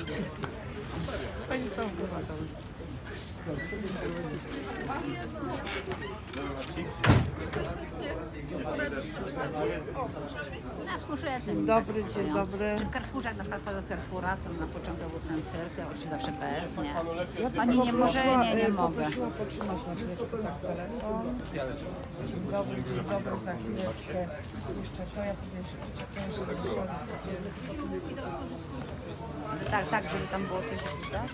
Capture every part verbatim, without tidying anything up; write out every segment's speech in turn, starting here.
Pani są chyba tam. Dzień dobry, dzień dobry. Czy w Carrefourze, jak na przykład do Carrefoura, to na początek był sensor, to oczywiście zawsze P S, nie? Ja Pani nie może, nie, nie mogę. Poprosiła potrzymać na chwileczkę tak telefon. Dzień dobry, dzień dobry, za chwileczkę. Jeszcze to ja sobie jeszcze Tak, tak, żeby tam było coś widać.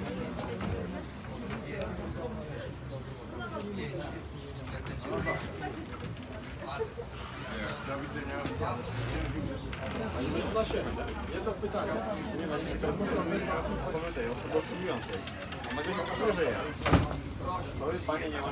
Jedno pytanie. Nie ma dzisiaj tej osoby obsługującej. A nagle się okazuje, że jest. To jest pani nie ma.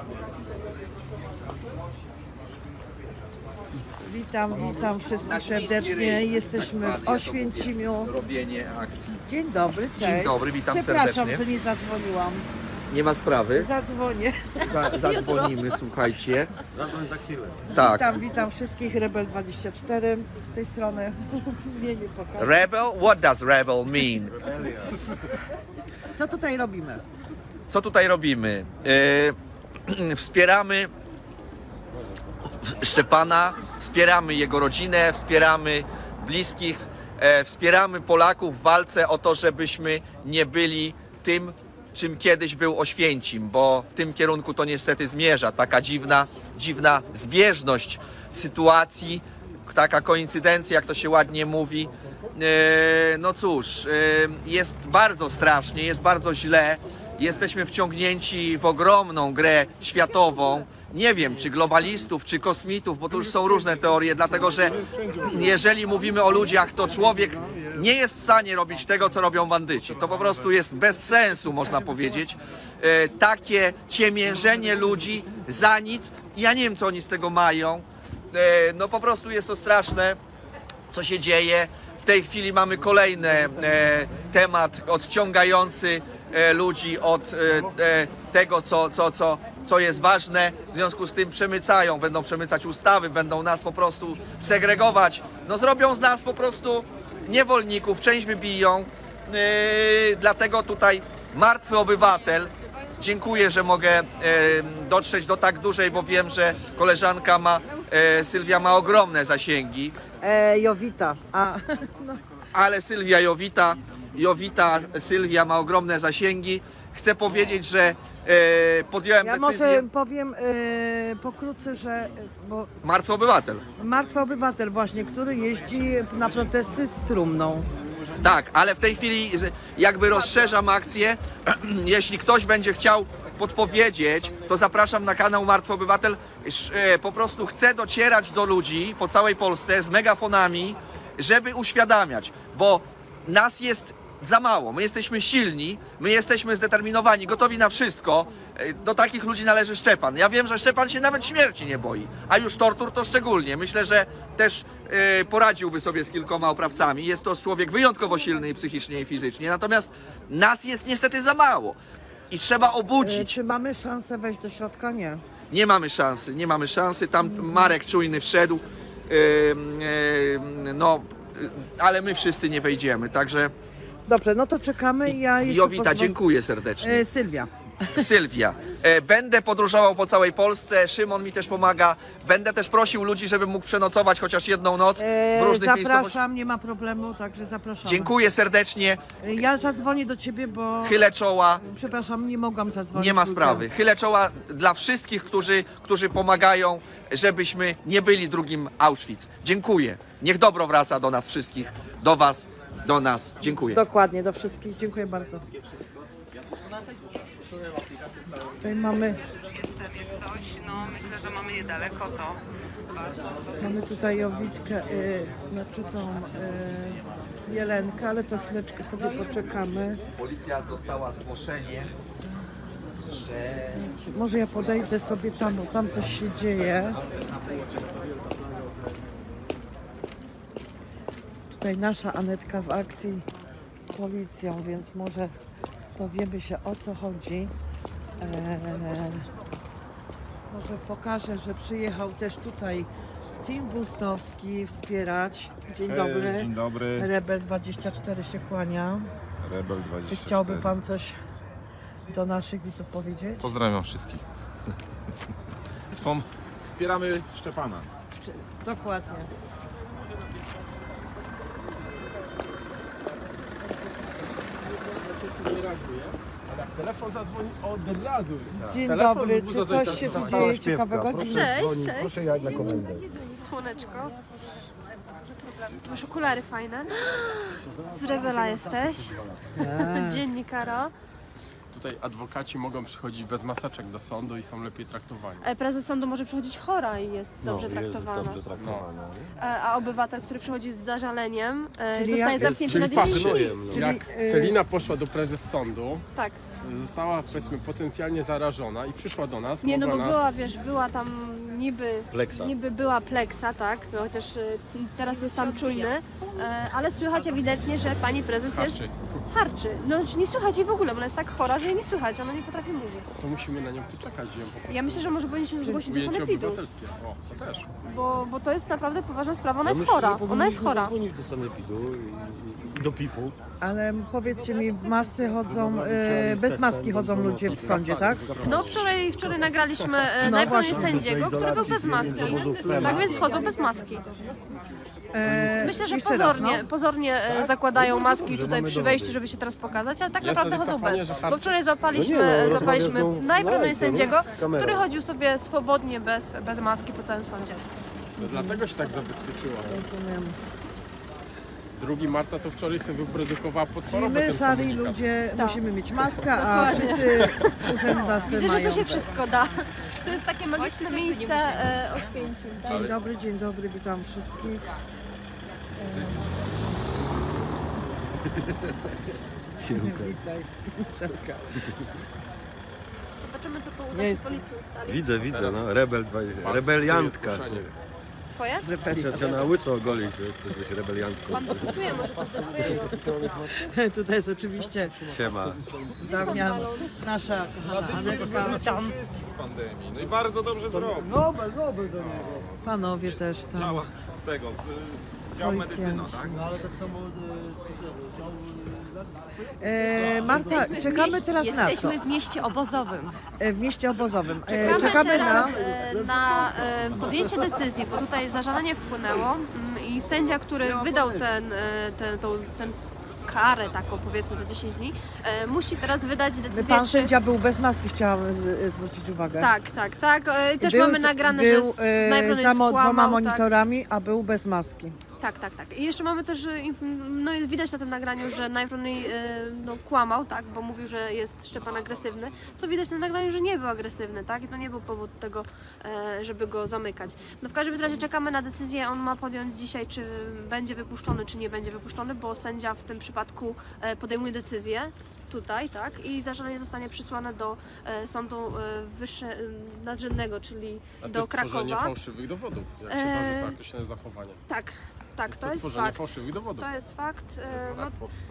Witam, witam wszystkich serdecznie. Jesteśmy w Oświęcimiu. Robienie akcji. Dzień dobry, cześć. Dzień dobry, witam Przepraszam, serdecznie. że nie zadzwoniłam. Nie ma sprawy. Zadzwonię. Za, zadzwonimy, słuchajcie. Zadzwoń za chwilę. Tak. Witam, witam wszystkich. Rebel dwadzieścia cztery z tej strony. Nie, nie pokażę. Rebel? What does rebel mean? Co tutaj robimy? Co tutaj robimy? E, wspieramy Szczepana, wspieramy jego rodzinę, wspieramy bliskich, e, wspieramy Polaków w walce o to, żebyśmy nie byli tym, czym kiedyś był Oświęcim, bo w tym kierunku to niestety zmierza. Taka dziwna, dziwna zbieżność sytuacji, taka koincydencja, jak to się ładnie mówi. E, no cóż, e, jest bardzo strasznie, jest bardzo źle. Jesteśmy wciągnięci w ogromną grę światową. Nie wiem, czy globalistów, czy kosmitów, bo tu już są różne teorie, dlatego że jeżeli mówimy o ludziach, to człowiek nie jest w stanie robić tego, co robią bandyci. To po prostu jest bez sensu, można powiedzieć. E, takie ciemiężenie ludzi za nic. Ja nie wiem, co oni z tego mają. E, no po prostu jest to straszne, co się dzieje. W tej chwili mamy kolejny e, temat odciągający e, ludzi od e, e, tego, co, co, co, co jest ważne. W związku z tym przemycają, będą przemycać ustawy, będą nas po prostu segregować. No zrobią z nas po prostu niewolników, część wybiją. E, dlatego tutaj martwy obywatel. Dziękuję, że mogę e, dotrzeć do tak dużej, bo wiem, że koleżanka ma, e, Sylwia ma ogromne zasięgi. E, Jowita. A, no. Ale Sylwia Jowita, Jowita Sylwia ma ogromne zasięgi. Chcę powiedzieć, że e, podjąłem Ja decyzję. może powiem e, pokrótce, że bo Martwy obywatel. martwy obywatel właśnie, który jeździ na protesty z trumną. Tak, ale w tej chwili z- jakby rozszerzam akcję. Jeśli ktoś będzie chciał podpowiedzieć, to zapraszam na kanał Martwy Obywatel. Sz- e, Po prostu chcę docierać do ludzi po całej Polsce z megafonami, żeby uświadamiać, bo nas jest za mało. My jesteśmy silni, my jesteśmy zdeterminowani, gotowi na wszystko. E, Do takich ludzi należy Szczepan. Ja wiem, że Szczepan się nawet śmierci nie boi, a już tortur to szczególnie. Myślę, że też e, poradziłby sobie z kilkoma oprawcami. Jest to człowiek wyjątkowo silny i psychicznie i fizycznie, natomiast nas jest niestety za mało i trzeba E, obudzić. czy mamy szansę wejść do środka? Nie. Nie mamy szansy, nie mamy szansy. Tam Marek Czujny wszedł, e, e, no, e, ale my wszyscy nie wejdziemy, także Dobrze, no to czekamy. Ja jeszcze Jowita, pozwol- dziękuję serdecznie. E, Sylwia. Sylwia, e, będę podróżował po całej Polsce, Szymon mi też pomaga. Będę też prosił ludzi, żebym mógł przenocować chociaż jedną noc w E, różnych miejscowościach. zapraszam, nie ma problemu, także zapraszam. Dziękuję serdecznie, E, Ja zadzwonię do ciebie, bo chylę czoła, przepraszam, nie mogłam zadzwonić. nie ma tylko- sprawy. Chylę czoła dla wszystkich, którzy, którzy pomagają, żebyśmy nie byli drugim Auschwitz. Dziękuję. Niech dobro wraca do nas wszystkich, do was, do nas. Dziękuję. Dokładnie, do wszystkich. Dziękuję bardzo. Tutaj mamy, Coś, no myślę, że mamy niedaleko to. mamy tutaj Jowitkę, y, znaczy tą y, Jelenkę, ale to chwileczkę sobie poczekamy. Policja dostała zgłoszenie, że Może ja podejdę sobie tam, bo tam coś się dzieje. Tutaj nasza Anetka w akcji z policją, więc może dowiemy się, o co chodzi. Eee, może pokażę, że przyjechał też tutaj Team Bustowski wspierać. Dzień dobry. Dzień dobry. Rebel dwadzieścia cztery się kłania. Rebel Czy dwadzieścia cztery. chciałby pan coś do naszych widzów powiedzieć? Pozdrawiam wszystkich. Wspom- Wspieramy Szczepana. Czy, dokładnie. Telefon zadzwoni od razu. Dzień Telefon dobry, wzbudza czy coś się tu dzieje ciekawego? Dzień Cześć, cześć. Proszę jechać na komendę. Słoneczko. Ty masz okulary fajne. Z Rebela jesteś. Dziennikara. Tutaj adwokaci mogą przychodzić bez maseczek do sądu i są lepiej traktowani. E, Prezes sądu może przychodzić chora i jest dobrze No, jest traktowana. dobrze traktowana. E, A obywatel, który przychodzi z zażaleniem, e, Czyli zostaje jak- zamknięty na Czyli dziesięć dni. patrzcie, Czyli, jak y- Celina poszła do prezes sądu, Tak. została powiedzmy potencjalnie zarażona i przyszła do nas, Nie, no bo mogła nas... była, wiesz, była tam niby, Pleksa. niby była pleksa, tak, no, chociaż e, teraz jest tam czujny, e, ale słychać ewidentnie, że pani prezes jest Harczy. harczy. No znaczy nie słychać jej w ogóle, bo ona jest tak chora, że jej nie słychać, ona nie potrafi mówić. To musimy na nią tu czekać i ją po prostu... Ja myślę, że może powinniśmy zgłosić do Ujęcie sanepidu, obywatelskie. O, to też. bo, bo to jest naprawdę poważna sprawa, ona Ja jest myślę, że chora, ona jest powinniśmy chora. zadzwonić do sanepidu i, i do pipu. Ale powiedzcie mi, w masce chodzą, e, bez maski chodzą ludzie w sądzie, tak? No wczoraj, wczoraj nagraliśmy e, No najpierw właśnie. sędziego, który był bez maski. Tak więc chodzą bez maski. E, Myślę, że jeszcze raz, pozornie, no. pozornie e, zakładają maski tutaj przy wejściu, żeby się teraz pokazać, ale tak Jest naprawdę wtedy chodzą kafanie, bez. że Bo harczy. wczoraj złapaliśmy, No nie, no, złapaliśmy rozmawiasz z najpierw live'em, sędziego, z kamerą. który chodził sobie swobodnie bez, bez maski po całym sądzie. No, dlatego się tak zabezpieczyła. Rozumiem. drugiego marca to wczoraj sobie wyprodukowała pod Czyli chorobę my, ten szari komunikat. ludzie, Tak. musimy mieć maskę, a wszyscy urzędnicy Widzę, że mają. to się wszystko da. To jest takie magiczne miejsce e, Oświęcim. tak? Dzień dobry, dzień dobry, witam wszystkich. Witaj, Czelka. Zobaczymy, co po uda Nie się jest- policji ustalić. Widzę, widzę, Teraz no. Rebel dwadzieścia. Pan Rebeliantka. stosuje zgłoszenie. Twoje? Trzeba cię na łyso ogolić, że chcesz być rebeliantką. Pan podpisuje, może to zdecyduje. Tutaj jest oczywiście Siema. Damian, nasza kochana Anetka. Witam. Wszystkich z pandemii. No i bardzo dobrze zrobił. Nobel, Nobel do niego. Panowie też tam. Działa z tego, z, z działu medycyna, tak? No ale tak samo E, Marta, czekamy teraz na co? Jesteśmy w mieście obozowym. E, w mieście obozowym. E, Czekamy, czekamy teraz na... e, na e, podjęcie decyzji, bo tutaj zażalenie wpłynęło mm, i sędzia, który wydał ten, e, ten, tą, ten karę taką powiedzmy te dziesięć dni, e, musi teraz wydać decyzję, Pan czy... sędzia był bez maski, chciałam z, zwrócić uwagę. Tak, tak, tak. E, Też Był mamy z- nagrane, był, że z- e, najpierw za mo- skłamał, dwoma tak. monitorami, a był bez maski. Tak, tak, tak. I jeszcze mamy też, e, inf- no i widać na tym nagraniu, że najprawdopodobniej e, no, kłamał, tak, bo mówił, że jest Szczepan agresywny, co widać na nagraniu, że nie był agresywny, tak, i to nie był powód tego, e, żeby go zamykać. No w każdym razie czekamy na decyzję, on ma podjąć dzisiaj, czy będzie wypuszczony, czy nie będzie wypuszczony, bo sędzia w tym przypadku e, podejmuje decyzję. Tutaj, tak, i zażalenie zostanie przysłane do e, sądu e, wyższe, e, nadrzędnego, czyli A to do jest tworzenie Krakowa. fałszywych dowodów, jak się Eee, zarzuca określone zachowanie. Tak, tak, Jest to to jest tworzenie fakt. fałszywych dowodów. To jest fakt. E, no,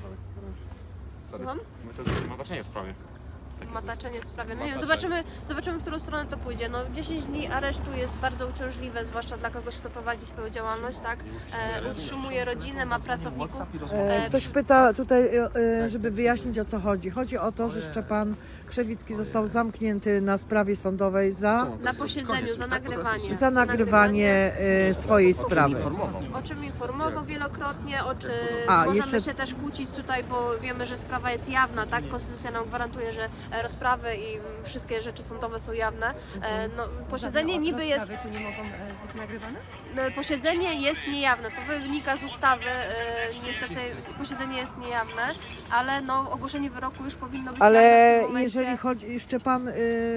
Słucham? My to jest mataczenie w sprawie. Mataczenie w sprawie. No nie wiem, Mataczenie. zobaczymy, zobaczymy, w którą stronę to pójdzie. No dziesięć dni aresztu jest bardzo uciążliwe, zwłaszcza dla kogoś, kto prowadzi swoją działalność, tak? E, utrzymuje rodzinę, ma pracowników. E, ktoś pyta tutaj, e, e, żeby wyjaśnić o co chodzi. Chodzi o to, że Szczepan Krzewicki został zamknięty na sprawie sądowej za, Na posiedzeniu, za nagrywanie. za nagrywanie e, swojej sprawy. Informował. O czym informował wielokrotnie, o czym A, możemy jeszcze- się też kłócić tutaj, bo wiemy, że sprawa jest jawna, tak? Konstytucja nam gwarantuje, że e, rozprawy i mm, wszystkie rzeczy sądowe są jawne. E, no, posiedzenie niby jest, Sprawy tu nie mogą e, być nagrywane? no, posiedzenie jest niejawne, to wynika z ustawy, e, niestety posiedzenie jest niejawne, ale no, ogłoszenie wyroku już powinno być Ale jawne w tym momencie. jeżeli chodzi, Szczepan, e,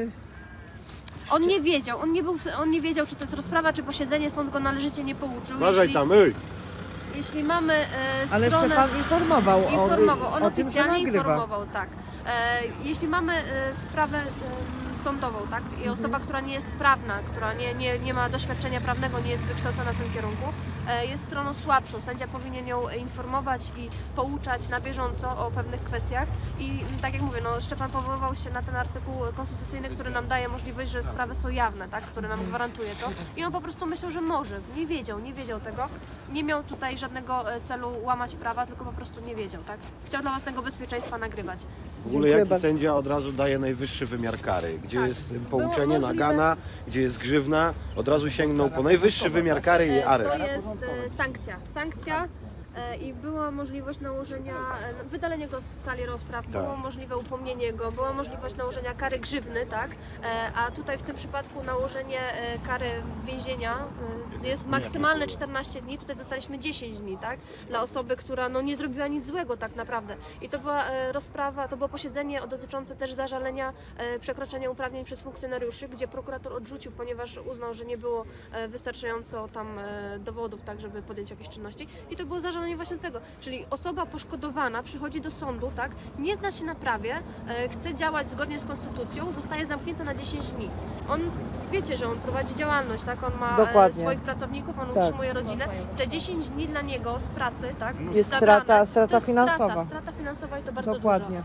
On nie wiedział, on nie, był, on nie wiedział, czy to jest rozprawa, czy posiedzenie, sąd go należycie nie pouczył. Uważaj Jeśli, tam, ej! jeśli mamy e, ale stronę... Szczepan informował, Informował, o, on o tym, że oficjalnie nagrywa. informował, tak. E, jeśli mamy e, sprawę e, sądową, tak? I osoba, która nie jest prawna, która nie, nie, nie ma doświadczenia prawnego, nie jest wykształcona w tym kierunku, e, jest stroną słabszą. Sędzia powinien ją informować i pouczać na bieżąco o pewnych kwestiach. I tak jak mówię, no, Szczepan powoływał się na ten artykuł konstytucyjny, który nam daje możliwość, że sprawy są jawne, tak? Który nam gwarantuje to. I on po prostu myślał, że może. Nie wiedział, nie wiedział tego. Nie miał tutaj żadnego e, celu łamać prawa, tylko po prostu nie wiedział, tak? Chciał dla własnego bezpieczeństwa nagrywać. W ogóle Dziękuję jaki bardzo. sędzia od razu daje najwyższy wymiar kary, gdzie Tak. jest Było pouczenie, możliwe- nagana, gdzie jest grzywna, od razu sięgnął po najwyższy wymiar kary i E, areszt. To jest e, sankcja. Sankcja e, i była możliwość nałożenia, e, wydalenia go z sali rozpraw, Tak. było możliwe upomnienie go, była możliwość nałożenia kary grzywny, tak? E, a tutaj w tym przypadku nałożenie e, kary więzienia e, jest maksymalne czternaście dni, tutaj dostaliśmy dziesięć dni, tak? Dla osoby, która no, nie zrobiła nic złego tak naprawdę. I to była e, rozprawa, to było posiedzenie dotyczące też zażalenia e, przekroczenia uprawnień przez funkcjonariuszy, gdzie prokurator odrzucił, ponieważ uznał, że nie było e, wystarczająco tam e, dowodów, tak, żeby podjąć jakieś czynności. I to było zażalenie właśnie tego, czyli osoba poszkodowana przychodzi do sądu, tak, nie zna się na prawie, e, chce działać zgodnie z konstytucją, zostaje zamknięta na dziesięć dni. On, wiecie, że on prowadzi działalność, tak, on ma e, Dokładnie. swoich pracowników, on Tak. utrzymuje rodzinę. Te dziesięć dni dla niego z pracy, tak, Jest zabrane, strata- strata to jest finansowa. Strata, strata finansowa i to bardzo Dokładnie.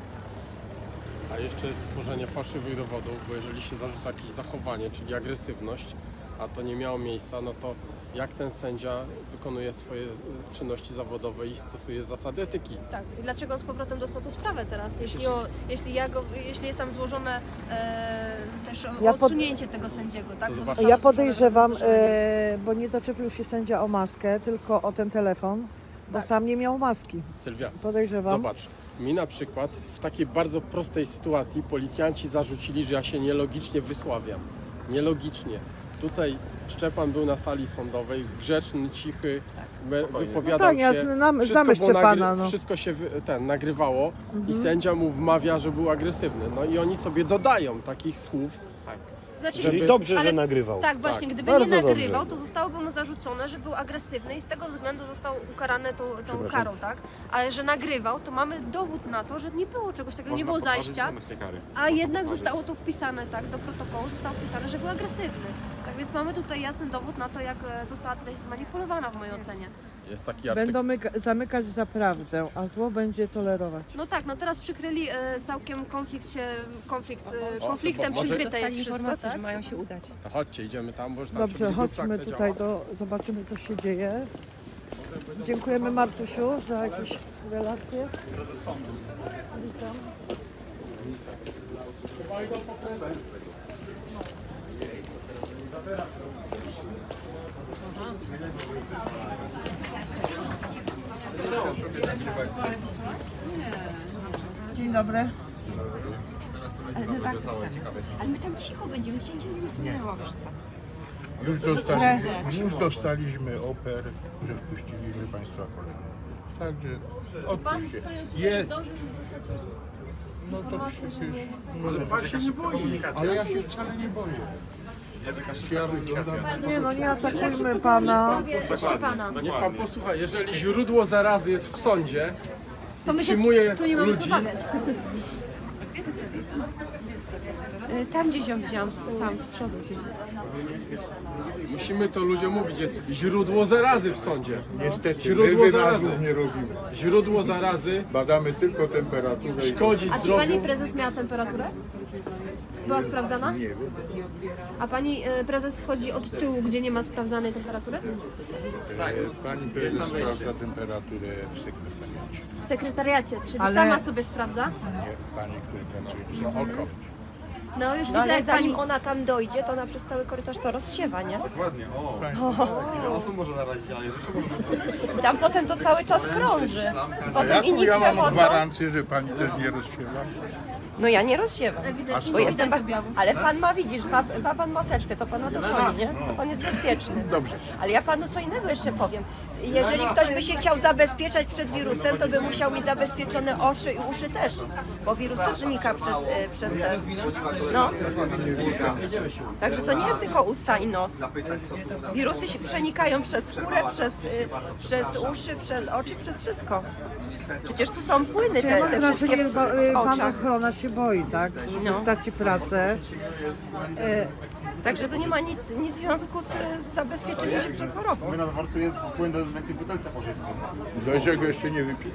A jeszcze jest tworzenie fałszywych dowodów, bo jeżeli się zarzuca jakieś zachowanie, czyli agresywność, a to nie miało miejsca, no to jak ten sędzia wykonuje swoje y, czynności zawodowe i stosuje zasady etyki? Tak. I dlaczego on z powrotem dostał tą sprawę teraz? Jeśli, o, jeśli, ja go, jeśli jest tam złożone e, też o, Ja pod- odsunięcie tego sędziego, tak? Bo zobaczmy. zostało Ja złożone podejrzewam, zażalenie. e, bo nie doczepił się sędzia o maskę, tylko o ten telefon, bo Tak. sam nie miał maski. Sylwia, Podejrzewam. zobacz, mi na przykład w takiej bardzo prostej sytuacji policjanci zarzucili, że ja się nielogicznie wysławiam. Nielogicznie. Tutaj Szczepan był na sali sądowej, grzeczny, cichy, me- wypowiadał No tak, ja się. znam- Wszystko znamy było Szczepana, no. Wszystko się wy- ten, nagrywało i sędzia mu wmawia, że był agresywny. No i oni sobie dodają takich słów. Znaczy, żeby- Czyli dobrze, ale- że nagrywał. Tak, właśnie, gdyby Bardzo nie nagrywał, dobrze. to zostałoby mu zarzucone, że był agresywny i z tego względu został ukarany tą, tą Przepraszam. karą, tak? Ale że nagrywał, to mamy dowód na to, że nie było czegoś takiego, nie było zajścia, a jednak zostało to wpisane, tak, do protokołu zostało wpisane, że był agresywny. Tak więc mamy tutaj jasny dowód na to, jak e, została treść zmanipulowana w mojej ocenie. Jest taki artykuł. Będą myka- zamykać za prawdę, a zło będzie tolerować. No tak, no teraz przykryli e, całkiem konflikt się, konflikt, e, O, konfliktem to może- przykryte jest Dostali wszystko, informację, tak? że mają się udać. To chodźcie, idziemy tam, bo już tam Dobrze, się będzie chodźmy akcja tutaj, działa. do, zobaczymy co się dzieje. Dziękujemy Martusiu za jakieś relacje. Witam. Dzień dobry. Ale my tam cicho będziemy, siedzimy sobie na ławeczce. Już dostaliśmy, już dostaliśmy oper, że wpuściliśmy Państwa kolegów. Także Pan odpuśćcie. stojąc Je, zdążył już dostać no to informację, że przecież... nie... No, Pan się nie boi, ale ja się wcale nie boję. Ja wyglądam... Nie no, nie atakujmy pana. Szczepana. Niech pan posłucha, jeżeli źródło zarazy jest w sądzie, To my się przyjmuje tu nie mamy ludzi, co bawiać. Y, Tam gdzieś ją widziałam, tam z przodu gdzieś jest. musimy to ludziom mówić, jest źródło zarazy w sądzie. Niestety, my Źródło zarazy. wywiadów nie robimy. Źródło zarazy Badamy tylko temperaturę i... szkodzi A czy zdrowiu. pani prezes miała temperaturę? Była sprawdzana? Nie wiem. A pani e, prezes wchodzi od tyłu, gdzie nie ma sprawdzanej temperatury? E, Pani prezes sprawdza temperaturę w sekretariacie. W sekretariacie, czyli Ale- sama sobie sprawdza? Nie, pani, który pracuje w sekretariacie. No już No widzę, ale jak pani... zanim ona tam dojdzie, to ona przez cały korytarz to rozsiewa, nie? Dokładnie, o. Ile osób może narazić, ale rzeczy może I tam potem to cały czas krąży. A Potem jaką inni ja mam przechodzą. gwarancję, że pani też nie rozsiewa? No ja nie rozsiewam. Ewidentnie Bo nie jestem widać ba- objawów. ale pan ma, widzisz, ma, ma pan maseczkę, to pana dochodzi, nie? On jest bezpieczny. Dobrze. Ale ja panu co innego jeszcze powiem. Jeżeli ktoś by się chciał zabezpieczać przed wirusem, to by musiał mieć zabezpieczone oczy i uszy też. Bo wirus też znika przez, y, przez te... No. Także to nie jest tylko usta i nos. Wirusy się przenikają przez skórę, przez, y, przez uszy, przez oczy, przez wszystko. Przecież tu są płyny Czy ja te, mam te wrażenie, wszystkie że w, ba- w pan oczach. ochrona się boi, tak? Że No. straci pracę. E, Także to nie ma nic, nic w związku z, z zabezpieczeniem się przed chorobą. My na dworcu jest płyn do dezynfekcji w butelce pożywczej. Do czego jeszcze nie wypili.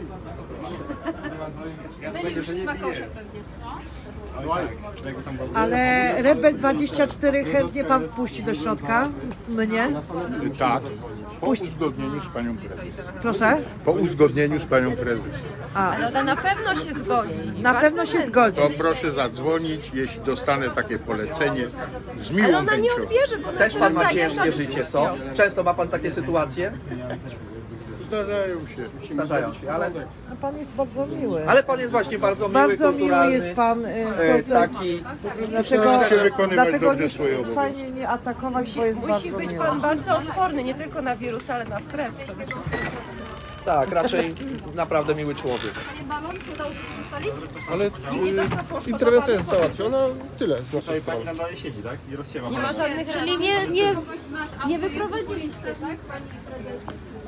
Ja Byli tego, już że nie smakosze piję. pewnie. Jakby tam było- Ale Rebel dwadzieścia cztery chętnie pan wpuści do środka? Mnie? Tak, po uzgodnieniu z panią prezes. Proszę? Po uzgodnieniu z panią prezes. A, Ale ona na pewno się zgodzi. na Bardzo pewno się chętnie. zgodzi. To proszę zadzwonić, jeśli dostanę takie polecenie z Ale miłą ona nie chęcią. odbierze, bo ona Też się pan rozdaje Macieju nie życie, co? Często ma pan takie sytuacje? Zdarzają się. Zdarzają się, ale, A pan jest bardzo miły. ale pan jest właśnie bardzo miły, Bardzo miły kulturalny. jest pan. e, e, to- to- taki. Dlatego, Stara się wykonywać dlatego dobrze nie swoje obowiązki. fajnie nie atakować, bo jest Musi bardzo być miły. pan bardzo odporny, nie tylko na wirus, ale na stres przede wszystkim. Tak, raczej naprawdę miły człowiek. Panie Balon, udało się coś ustalić? Ale y, interwencja jest załatwiona, tyle z naszej Tutaj pani strony. tam dalej siedzi, tak? I rozsiewa Nie pani. ma żadnych Czyli nie, nie, nie wyprowadziliście, tak, pani prezes?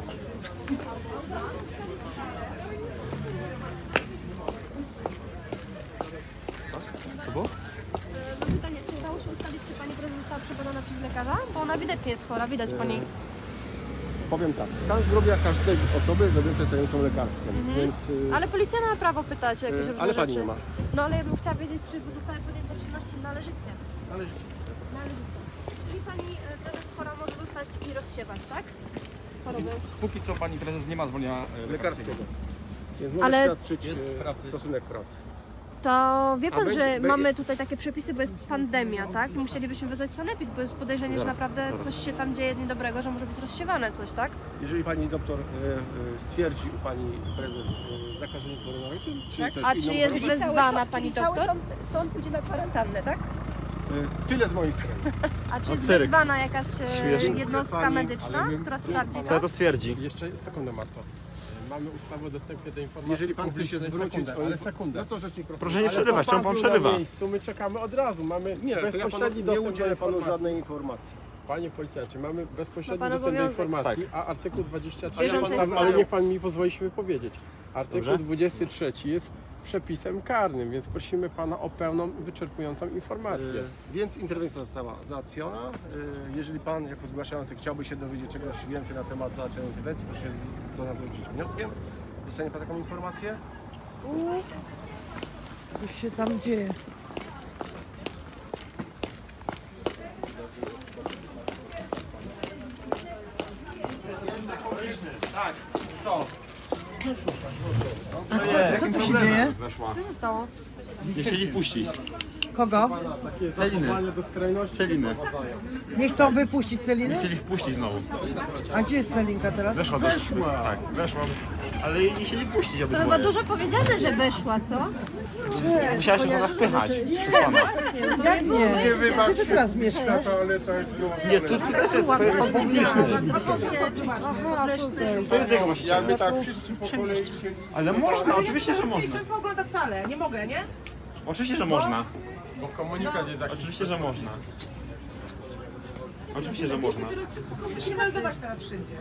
Co było? Mam pytanie, czy udało się ustalić, czy pani prezes została przebadana przez lekarza? Bo ona ewidentnie jest chora, widać pani. Powiem tak, stan zdrowia każdej osoby jest objęty tajemnicą lekarską, więc... y, Ale policja ma prawo pytać o jakieś y, różne ale pani rzeczy. nie ma. No ale ja bym chciała wiedzieć, czy zostały podjęte czynności należycie. Należycie. Należycie. Czyli pani e, prezes chora może dostać i rozsiewać, tak? Chorobę. Póki co pani prezes nie ma zwolnienia e, Lekarskiego. Więc może Ale- świadczyć y, stosunek pracy. To wie pan, A będzie- że będzie- mamy tutaj takie przepisy, bo jest pandemia, tak? Musielibyśmy wezwać sanepid, bo jest podejrzenie, że naprawdę coś się tam dzieje niedobrego, że może być rozsiewane coś, tak? Jeżeli pani doktor y, y, stwierdzi u pani prezes y, zakażenie koronawirusem, czy Tak? też A inną czy jest chorobę, Czyli cały wezwana sąd- pani czyli cały doktor? Sąd, sąd pójdzie na kwarantannę, tak? y, tyle z mojej strony. A czy jest cyrk. wezwana jakaś e, Śmieszne. jednostka Pani- medyczna, która sprawdzi Co to? to stwierdzi? Jeszcze sekundę, Marto. Mamy ustawę o dostępie do informacji Jeżeli pan chce się publicznej. zwrócić Sekundę, o ale info- sekundę. no to rzecznik prosi. Proszę nie Ale przerywać, to czemu pan był na przerywa? miejscu, my czekamy od razu, mamy Nie, to ja panu bezpośredni nie dostęp do udzielę panu informacji. żadnej informacji. Panie policjancie, mamy bezpośredni Ma pan dostęp do obowiązek. informacji, a artykuł dwadzieścia trzy, Bieżącej ustawy, sprawy. ale niech pan mi pozwoli się wypowiedzieć. Artykuł Dobrze. dwudziesty trzeci jest przepisem karnym, więc prosimy pana o pełną, wyczerpującą informację. Y, Więc interwencja została załatwiona. Y, Jeżeli pan jako zgłaszający chciałby się dowiedzieć czegoś więcej na temat załatwionej interwencji, proszę się z- do nas zwrócić wnioskiem. Dostanie pan taką informację. Coś się tam dzieje. Tak, co? Co tu się dzieje? Co się stało? Nie chcieli wpuścić. Kogo? Takie zachowanie do skrajności. Celinę. Nie chcą wypuścić Celiny? Chcieli wpuścić znowu. A gdzie jest Celinka teraz? Weszła do... Weszła. Tak, weszła. Ale jej nie chcieli wpuścić To chyba obydwoje. dużo powiedziane, że wyszła, co? Musiała się ona wpychać. Przez pana. Właśnie, to Jak nie było nie? wyjścia. Gdzie ty teraz mieszkasz? Toaleta jest Nie, tu, tu też jest, to jest sąd publiczny. Aha, tutaj. To jest jego właściciel. jakby tak wszyscy po kolei chcieli. Ale można, oczywiście, że można. Nie oglądać wcale, nie mogę, nie? Oczywiście, że można. Bo komunikat jest jakiś. Oczywiście, że można. Oczywiście, że można. Musimy meldować teraz wszędzie.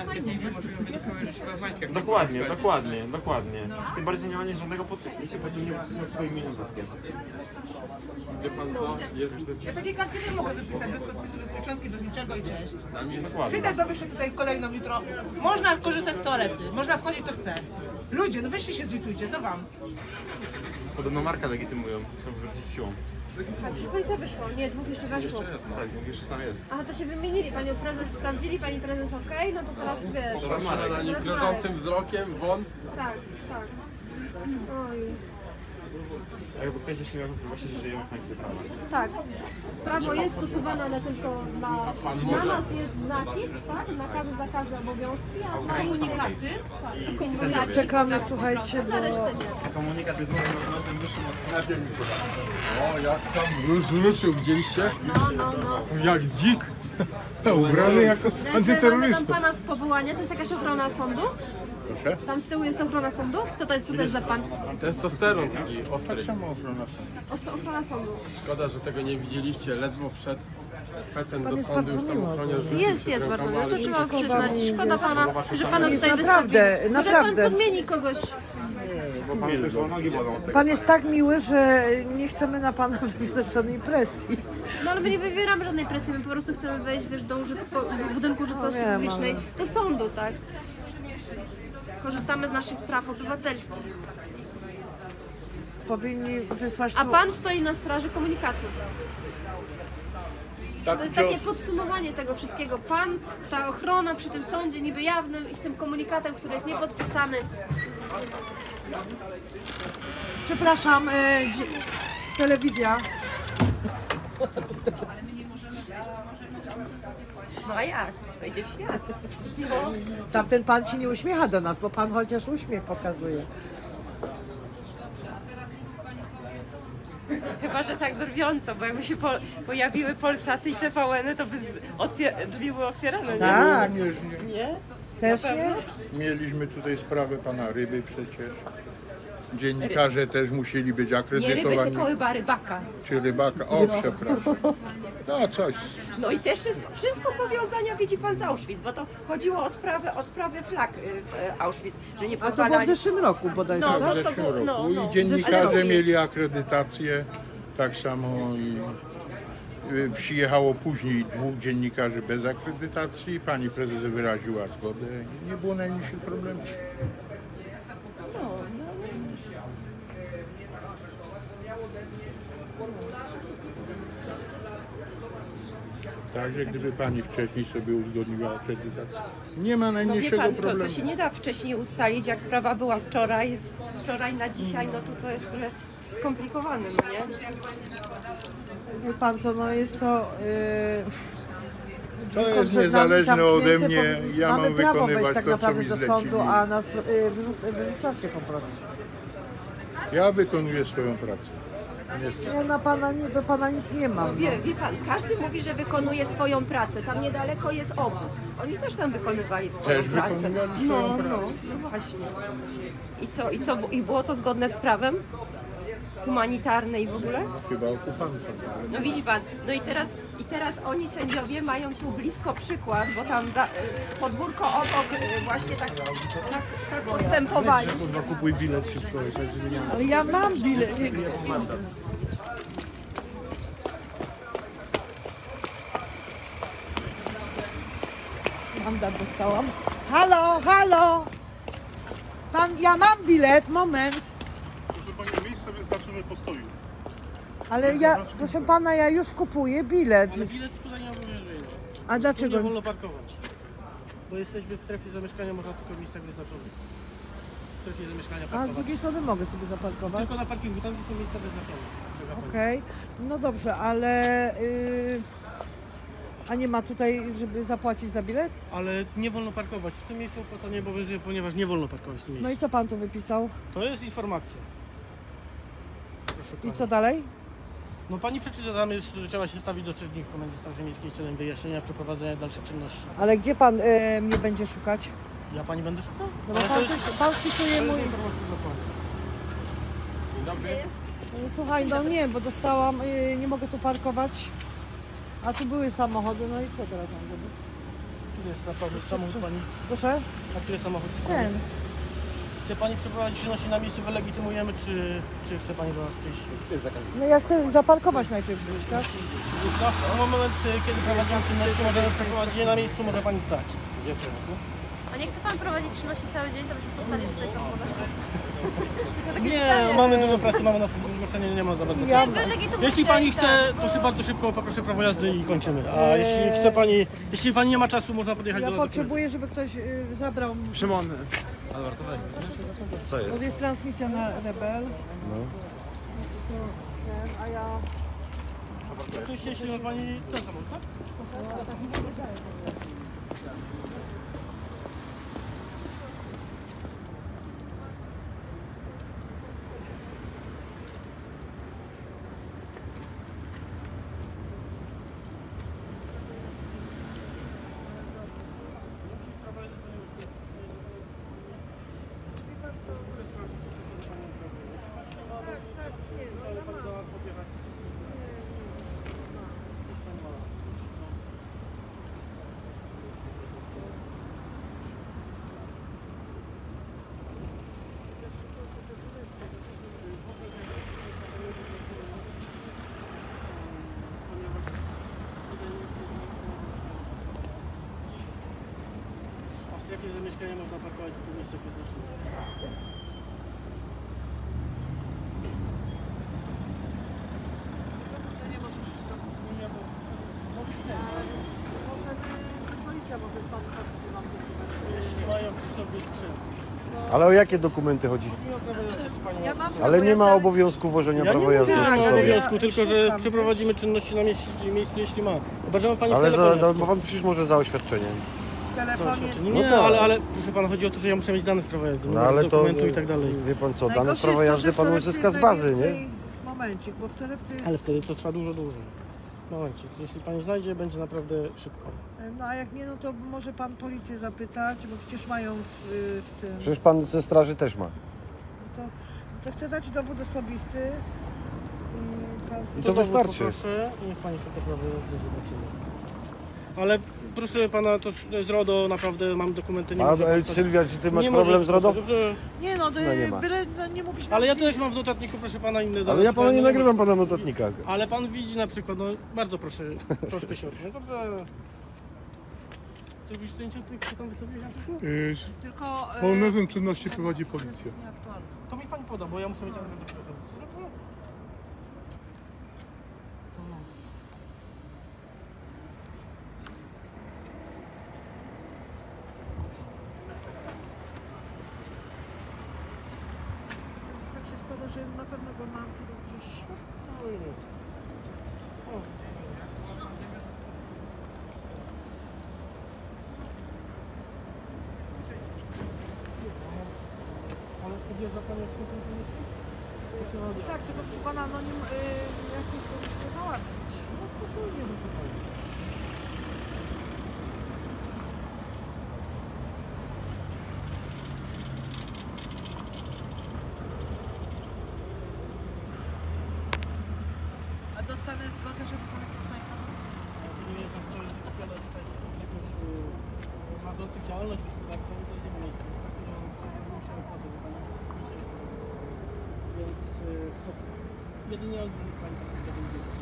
Dokładnie, dokładnie, dokładnie. Tym bardziej nie ma żadnego podpisania, będzie nie podpisał swoim nazwiskiem. Wie pan co? Jest... Ja takiej kartki nie mogę wypisać bez podpisu, bez pieczątki, bez niczego i cześć. Dokładnie. Widać, to wyszło tutaj kolejną jutro. Można korzystać z toalety, można wchodzić, to chce. Ludzie, no weźcie się zlitujcie, co wam? Podobno markę legitymują, chcą wywrócić siłą. A przecież policja wyszło. Nie, dwóch jeszcze weszło. Tak, jeszcze tam jest. Aha, to się wymienili. Pani prezes sprawdzili, pani prezes okej, no to teraz wiesz. Patrzymy na nich grożącym wzrokiem, won. Tak, tak. Oj. Jakby ktoś jeszcze miał właśnie, że żyjemy w państwie prawa. Tak. Prawo jest stosowane, ale tylko na, na nas jest nacisk, tak? Nakazy, zakazy, obowiązki, a na komunikaty. Tak, komunikaty. Czekamy, słuchajcie, Na bo... resztę nie. Komunikat jest nowym, nowym wyższym od O, jak tam już ruszył, widzieliście? No, no, no. Jak dzik. Ubrany jako Dajcie, mamy tam pana z powołania, to jest jakaś ochrona sądu? Proszę? Tam z tyłu jest ochrona sądu? Kto to jest, co to jest za pan? Testosteron taki ostry. Sama ochrona. O, ochrona sądu. Szkoda, że tego nie widzieliście, ledwo wszedł. petent Pan do jest sądu, już bardzo tam miły. ochroniarz rzucił Jest, się jest rękoma, bardzo miło, ale to się trzeba szkoda przyznać. mi. Szkoda pana, że pana Jest tutaj naprawdę, wystawił. Może naprawdę. pan podmieni kogoś. Bo panu też nogi bolą od tego. Pan jest tak miły, że nie chcemy na pana wywierać żadnej presji. No ale my nie wywieramy żadnej presji, my po prostu chcemy wejść, wiesz, do użytku, budynku użyteczności No wiem, publicznej, do sądu, tak? Korzystamy z naszych praw obywatelskich. Powinni wysłać A tu... pan stoi na straży komunikatu. Tak, To jest to- takie podsumowanie tego wszystkiego. Pan, ta ochrona przy tym sądzie niby jawnym i z tym komunikatem, który jest niepodpisany. Przepraszam, e, dzie- telewizja. No a jak? Wejdzie w świat. Tamten pan się nie uśmiecha do nas, bo pan chociaż uśmiech pokazuje. Chyba, że tak drwiąco, bo jakby się po, pojawiły Polsaty i T V N-y, to by z- otwier- drzwi były otwierane, nie? Tak, Również nie. Nie? też Na nie? pewno? Mieliśmy tutaj sprawę pana Ryby przecież. Dziennikarze też musieli być Nie ryby, akredytowani. tylko chyba rybaka. Czy rybaka? O, przepraszam. No coś. No i też wszystko, wszystko powiązania widzi pan z Auschwitz, bo to chodziło o sprawę, o sprawę flag y, w e, Auschwitz, że nie A to było w pozwalali. zeszłym roku bodajże. No, W to co zeszłym było- roku. no, no. I dziennikarze Zresztą- mieli akredytację, tak samo i y, przyjechało później dwóch dziennikarzy bez akredytacji. Pani prezes wyraziła zgodę i nie było najmniejszych problemów. Także gdyby pani wcześniej sobie uzgodniła akredytację, nie ma No wie najmniejszego pan, to, problemu. to się nie da wcześniej ustalić, jak sprawa była wczoraj, z z wczoraj na dzisiaj, no to to jest trochę skomplikowane, no nie? Wie pan co, no jest to... Yy... To są jest przed nami niezależne ode zamknięte, mnie, bo ja mamy mam prawo wykonywać wejść tak to, co naprawdę mi do zlecili. sądu, a nas yy, wyrzuc- wyrzucacie po prostu. Ja wykonuję swoją pracę. Niestety. Ja na pana, nie, do pana nic nie mam. Wie, wie pan, każdy mówi, że wykonuje swoją pracę. Tam niedaleko jest obóz. Oni też tam wykonywali swoją Też pracę. wykonywali swoją no, pracę. No, no właśnie. I co, i co, i było to zgodne z prawem? Humanitarne i w ogóle? Chyba okupantem. No widzi pan, no i teraz, i teraz oni sędziowie mają tu blisko przykład, bo tam za, y, podwórko obok y, właśnie tak, tak, tak postępowali. Kurwa, kupuj bilet szybko, żeby nie... Ale ja mam bilet. Mandat dostałam. Halo, halo! Pan, ja mam bilet, moment. Proszę Pani, miejsce wyznaczone postoju. Ale ja, proszę pana, ja już kupuję bilet. Ale bilet tutaj nie obowiązuje. A Tu dlaczego? nie wolno parkować. Bo jesteśmy w strefie zamieszkania, można tylko w miejscach wyznaczonych. W strefie zamieszkania A z parkować. drugiej strony mogę sobie zaparkować? Tylko na parkingu, tam gdzie są miejsca wyznaczone. droga pani. Okej, no dobrze, ale... Yy, a nie ma tutaj, żeby zapłacić za bilet? Ale nie wolno parkować. W tym miejscu opłata nie obowiązuje, ponieważ nie wolno parkować w tym No miejscu. i co pan tu wypisał? To jest informacja. Proszę I pani. co dalej? No pani przeczyta, tam jest, że trzeba się stawić do trzech dni w Komendzie Straży Miejskiej celem wyjaśnienia, przeprowadzenia dalszych czynności. Ale gdzie pan y, mnie będzie szukać? Ja pani będę szukał? No bo Ale pan, to jest, też, pan spisuje to mój... jest informacja dla pani. Dzień dobry. No, słuchaj, no nie, bo dostałam, y, nie mogę tu parkować. A tu były samochody, no i co teraz mam zrobić? Tu jest naprawdę samochód pani. Proszę? A tu jest samochód. Ten. Chce pani przeprowadzić czynności na miejscu, wylegitymujemy, czy, czy chce pani do nas przyjść? No ja chcę zaparkować najpierw gdzieś, tak? No, w moment, kiedy prowadzimy czynności, możemy przeprowadzić je na miejscu, może pani stać. Dziękuję. A nie chce pan prowadzić czynności cały dzień, to byśmy postali tutaj samochodem. Nie, mamy dużo pracy, mamy następne zgłoszenie, nie ma za bardzo Ja- czasu. Wy legitymujcie Jeśli pani i chce, tak. to szybko, bardzo szybko poproszę prawo jazdy i kończymy. A jeśli chce pani, jeśli pani nie ma czasu, można podjechać Ja do nas. potrzebuję, żeby ktoś y, zabrał... Szymon. Co Bo jest? jest transmisja na Rebel. No. Ten, a ja... Oczywiście, jeśli ma pani ten samochód, tak? strefie zamieszkania można parkować tylko w miejscach wyznaczonych. Jeśli mają przy sobie sprzęt. Ale o jakie dokumenty chodzi? Ja mam Ale nie ma obowiązku wożenia Ja nie prawa mówię, jazdy że przy nie ma sobie. obowiązku, tylko że przeprowadzimy czynności na miejscu, miejscu jeśli ma. Chyba, że ma pani w Ale za, telefonie. za, pan przecież może za oświadczenie. w Co telefonie. oświadczenie? No Nie, tak. ale, ale proszę pana, chodzi o to, że ja muszę mieć dane z prawa jazdy, No numer ale to, dokumentu i tak dalej. wie pan co, dane Najgorsze z prawa jest to, jazdy że w pan torebce uzyska jest z bazy, nie? najwięcej- Momencik, bo w torebce jest... Ale wtedy to trwa dużo dłużej. Momencik, jeśli pani znajdzie, będzie naprawdę szybko. No a jak nie, no to może pan policję zapytać, bo przecież mają w, w tym... Przecież pan ze straży też ma. To, to chcę dać dowód osobisty. I pan... I to wystarczy. Proszę i niech pani szuka prawa jazdy, zobaczymy. Ale proszę pana, to jest RODO, naprawdę mam dokumenty, nie A może e, pan stać- Sylwia, czy ty masz nie problem może z RODO? Dobrze, Nie no, to No nie ma. byle no, nie mówić ale ja nazwisk. też mam w notatniku, proszę pana, inne dane. Ale ja pana nie Tutaj nagrywam może- pana na notatnikach. Ale pan widzi na przykład, no bardzo proszę, troszkę się odsunąć. Dobrze. Ty robisz zdjęcia tych, co tam wystawiłeś na przykład? Yy, Tylko... z polonezem czynności prowadzi policja. To mi pani poda, bo ja muszę mieć adres do przewozu. Tak się składa, że na pewno go mam, tylko gdzieś... Ale podjeżdża pani jak skąd nie Tak, tylko proszę pana, no nie, y, jakoś to muszę załatwić. No spokojnie, proszę pani. A dostanę zgodę, żeby zamknąć tutaj samochód? Nie, to stoi skupione tutaj jakoś yy, prowadzący działalność gospodarczą, to jest jego miejsce. Które on musi opłatę, że pani jest dzisiaj. Więc yy, jedynie on pani tak zgodę nie bierze.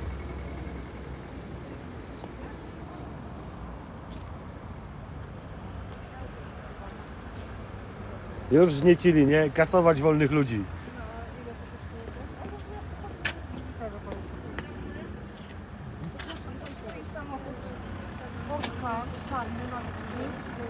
Już zniecili, nie? Kasować wolnych ludzi. Samochód Wodka, czarny, malutki.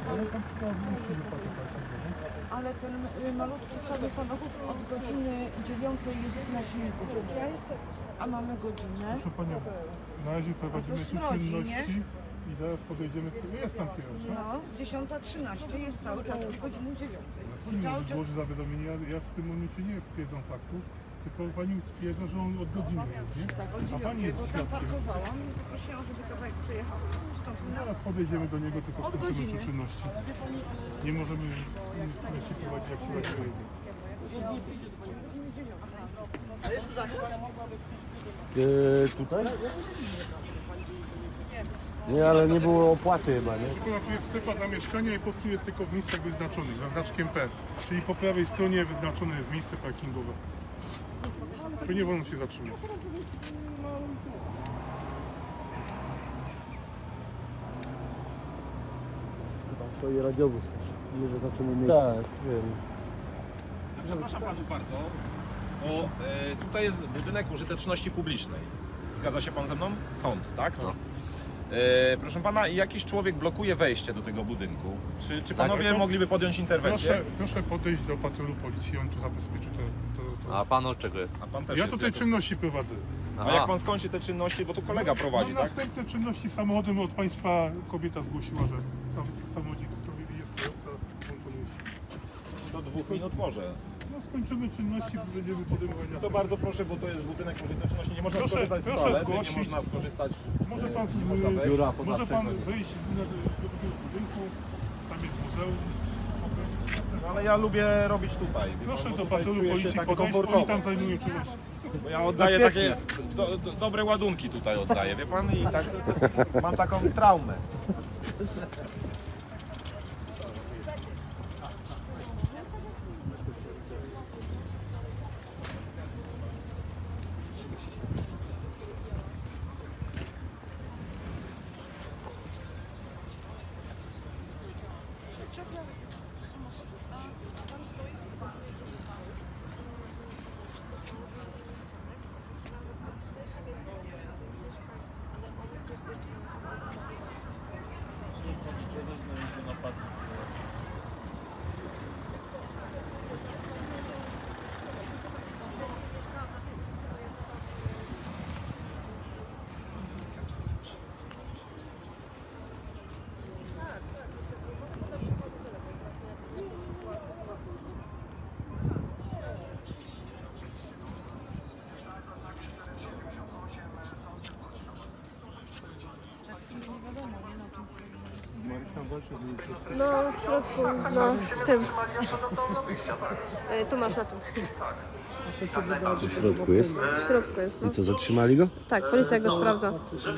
Ale ten y, malutki czarny samochód od godziny dziewiątej jest w nośniku. Ja jestem, a mamy godzinę. Proszę panią, na razie prowadzimy to tu smrodzi, czynności nie? i zaraz podejdziemy sobie. Jest tam kierowca. No, dziesiąta trzynaście jest cały czas od godziny dziewiątej. I Pani cały czas... złoży zawiadomienie, ja, ja w tym momencie nie stwierdzam faktu, tylko pani stwierdza, że on od godziny jest, nie? Tak, od A pani dziewiątej, jest bo tam świadkiem. parkowałam i poprosiłam, żeby kawałek przejechał. Stąd na Zaraz podejdziemy do niego, tylko Od skończymy godziny. tu czynności. Nie możemy czynności prowadzić jak się ładnie. Yy, tutaj? Nie, ale nie było opłaty chyba, nie? Tylko tu jest strefa zamieszkania i po prostu jest tylko w miejscach wyznaczonych, za znaczkiem P. Czyli po prawej stronie wyznaczone jest miejsce parkingowe. Tu nie wolno się zatrzymać. Tam stoi radiowóz też. Nie, że zaczynamy miejsce. Tak, wiem. Przepraszam panu bardzo, bo e, tutaj jest budynek użyteczności publicznej. Zgadza się pan ze mną? Sąd, tak? No. E, proszę pana, jakiś człowiek blokuje wejście do tego budynku. Czy, czy panowie Tak, mogliby podjąć interwencję? Proszę, proszę podejść do patrolu policji, on tu zabezpieczy to. to, to. A pan od czego jest? A pan też Ja jest tutaj jako- czynności prowadzę. A jak pan skończy te czynności, bo tu kolega prowadzi, no, tak? następne czynności samochodem od państwa kobieta zgłosiła, że sam, samochodzik stoi, jest kierowca, on podjeździ. Do dwóch minut może. No skończymy czynności, będziemy podejmować. To bardzo proszę, bo to jest budynek użyteczności. Nie można Proszę- skorzystać z proszę toalety, zgłosić. nie można skorzystać. Może pan, nie można wejść. biura może pan wyjść do tego budynku, tam jest muzeum. No, ale ja lubię robić tutaj. wie pan, Proszę bo do tutaj patrolu czuję się policji tak podejść, oni komfortowo. tam zajmują czynności. Bo ja oddaję Bezpiecznie. takie do, do, dobre ładunki tutaj oddaję, wie pan? I tak mam taką traumę. Czekaj. No, w środku, no, w tym. E, tu masz na tym. W środku jest? W środku jest, no. I co, zatrzymali go? Tak, policja go sprawdza.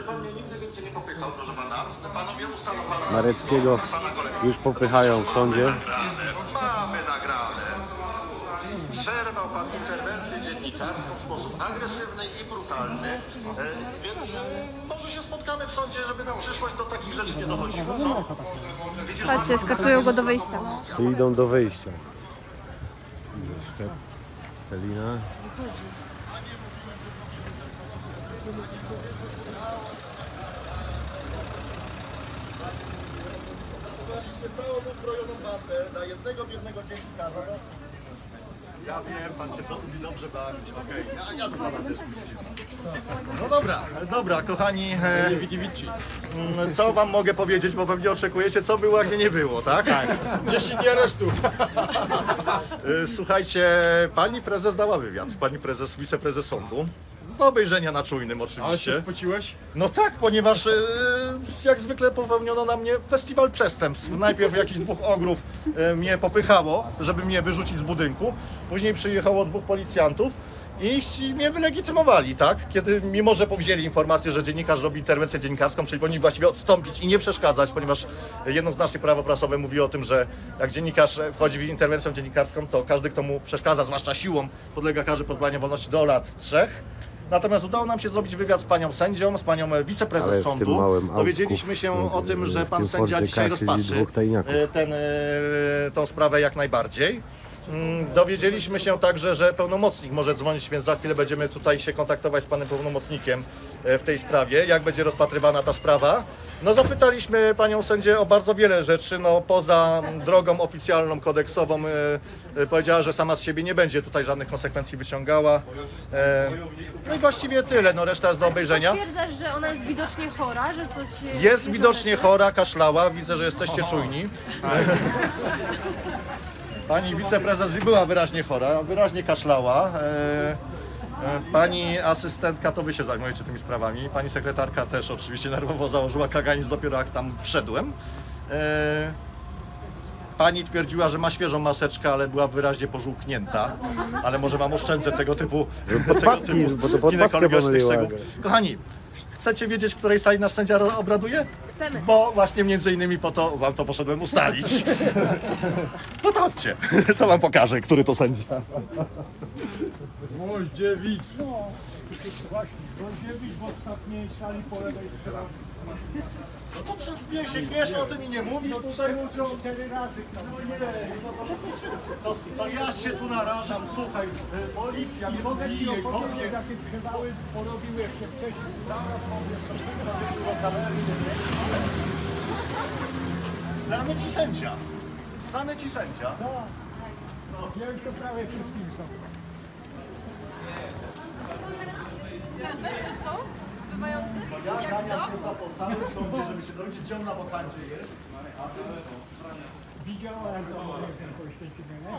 Mareckiego już popychają w sądzie. Mamy nagrane. Przerwał pan interwencję dziennikarską w sposób agresywny i brutalny, e, więc e, może się spotkamy w sądzie, żeby na przyszłość do takich rzeczy nie dochodziło, co? Patrzcie, skartują go do wyjścia. Tu idą do wyjścia. Jeszcze Celina. Nasłaliście całą uzbrojoną bandę na jednego biednego dziennikarza. Ja wiem, pan się to lubi dobrze bawić, okej. Okay. Ja, ja do pana też nic nie mam. No dobra, dobra, kochani. E, mm, co wam mogę powiedzieć, bo pewnie oczekujecie, co było, jak mnie nie było, tak? Tak. dziesięć dni aresztu. E, Słuchajcie, pani prezes dała wywiad, pani prezes, wiceprezes sądu. Do obejrzenia na czujnym oczywiście. Ale się spociłeś? No tak, ponieważ e, jak zwykle popełniono na mnie festiwal przestępstw. Najpierw jakichś dwóch ogrów e, mnie popychało, żeby mnie wyrzucić z budynku. Później przyjechało dwóch policjantów i chci- mnie wylegitymowali, tak? Kiedy, mimo że powzięli informację, że dziennikarz robi interwencję dziennikarską, czyli powinni właściwie odstąpić i nie przeszkadzać, ponieważ jedno z naszych prawo prasowe mówi o tym, że jak dziennikarz wchodzi w interwencję dziennikarską, to każdy, kto mu przeszkadza, zwłaszcza siłą, podlega karze pozbawienia wolności do lat trzech. Natomiast udało nam się zrobić wywiad z panią sędzią, z panią wiceprezes Ale w tym sądu. małym autku, Dowiedzieliśmy się o tym, że w pan tym sędzia Fordzie dzisiaj Ka siedzi rozpatrzy dwóch tajniaków. e, ten, e, tą sprawę jak najbardziej. Mm, Dowiedzieliśmy się także, że pełnomocnik może dzwonić, więc za chwilę będziemy tutaj się kontaktować z panem pełnomocnikiem e, w tej sprawie, jak będzie rozpatrywana ta sprawa. No zapytaliśmy panią sędzię o bardzo wiele rzeczy, no poza drogą oficjalną, kodeksową, e, e, powiedziała, że sama z siebie nie będzie tutaj żadnych konsekwencji wyciągała. E, no i właściwie tyle, no reszta jest do obejrzenia. Stwierdzasz, że ona jest widocznie chora, że coś... się- Jest widocznie chora, kaszlała, widzę, że jesteście czujni. Pani wiceprezes była wyraźnie chora, wyraźnie kaszlała. E, e, Pani asystentka, to wy się zajmujecie tymi sprawami. Pani sekretarka też oczywiście nerwowo założyła kaganic dopiero jak tam wszedłem. E, Pani twierdziła, że ma świeżą maseczkę, ale była wyraźnie pożółknięta. Ale może wam oszczędzę tego typu, Podpaski, tego typu bo to podpaskę ginekologicznych pomyliła. szczegółów. Kochani, chcecie wiedzieć, w której sali nasz sędzia ro- obraduje? Chcemy. Bo właśnie między innymi po to wam to poszedłem ustalić. No to chodźcie, to wam pokażę, który to sędzia. Gwoździewicz. No, właśnie, Gwoździewicz w ostatniej sali po lewej stronie. No to czy wiesz, wiesz o tym i nie mówisz tutaj? Muszą cztery razy. No nie, no to, to, to ja się tu narażam, słuchaj, y, policja mnie Mogę ci bije, opowiedzieć, kopie. jakie grzewały porobiły się wcześniej. Zaraz powiem. Znamy ci sędzia. Znamy ci sędzia. No, ja już to prawie wszystkim są. Ja ganiam piesa po całym sądzie, żeby się dowiedzieć, gdzie on na wokandzie jest. A ty... Widziałem, to jestem poświęcony, nie?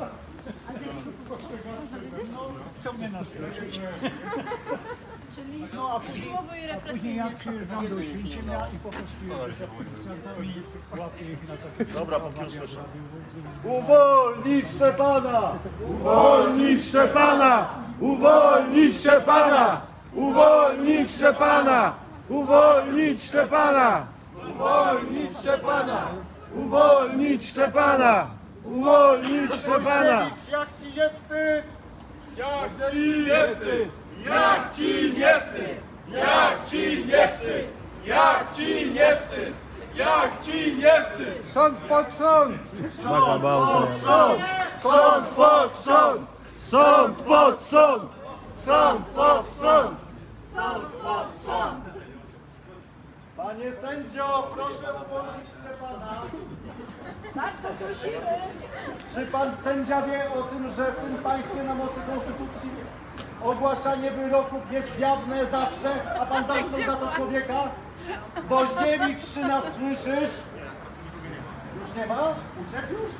No, co mnie nastraszy? Czyli No, a później, siłowo i a później represyjnie. ja przyjeżdżam do Święcimia i po prostu jeszcze policjantami łapię ich na takie... Dobra, po prostu słyszę. Uwolnić Szczepana! Uwolnić Szczepana! Uwolnić Szczepana! Uwolnić Szczepana! Uwolnić Szczepana! Uwolnić Szczepana! Uwolnić Szczepana! Uwolnić Szczepana! Jak ci jest wstyd! Jak ci nie wstyd! Jak ci nie wstyd! Jak ci nie wstyd! Jak ci nie wstyd! Jak ci nie wstyd! Sąd pod sąd! Sąd pod sąd! Sąd pod sąd! Sąd pod sąd! Sąd pod sąd! Sąd pod sąd! Panie sędzio, proszę uwolnić Szczepana. Bardzo prosimy. Czy pan sędzia wie o tym, że w tym państwie na mocy konstytucji ogłaszanie wyroków jest jawne zawsze, a pan zamknął za to człowieka? Gwoździewicz, czy nas słyszysz? Już nie ma? Uciekł już?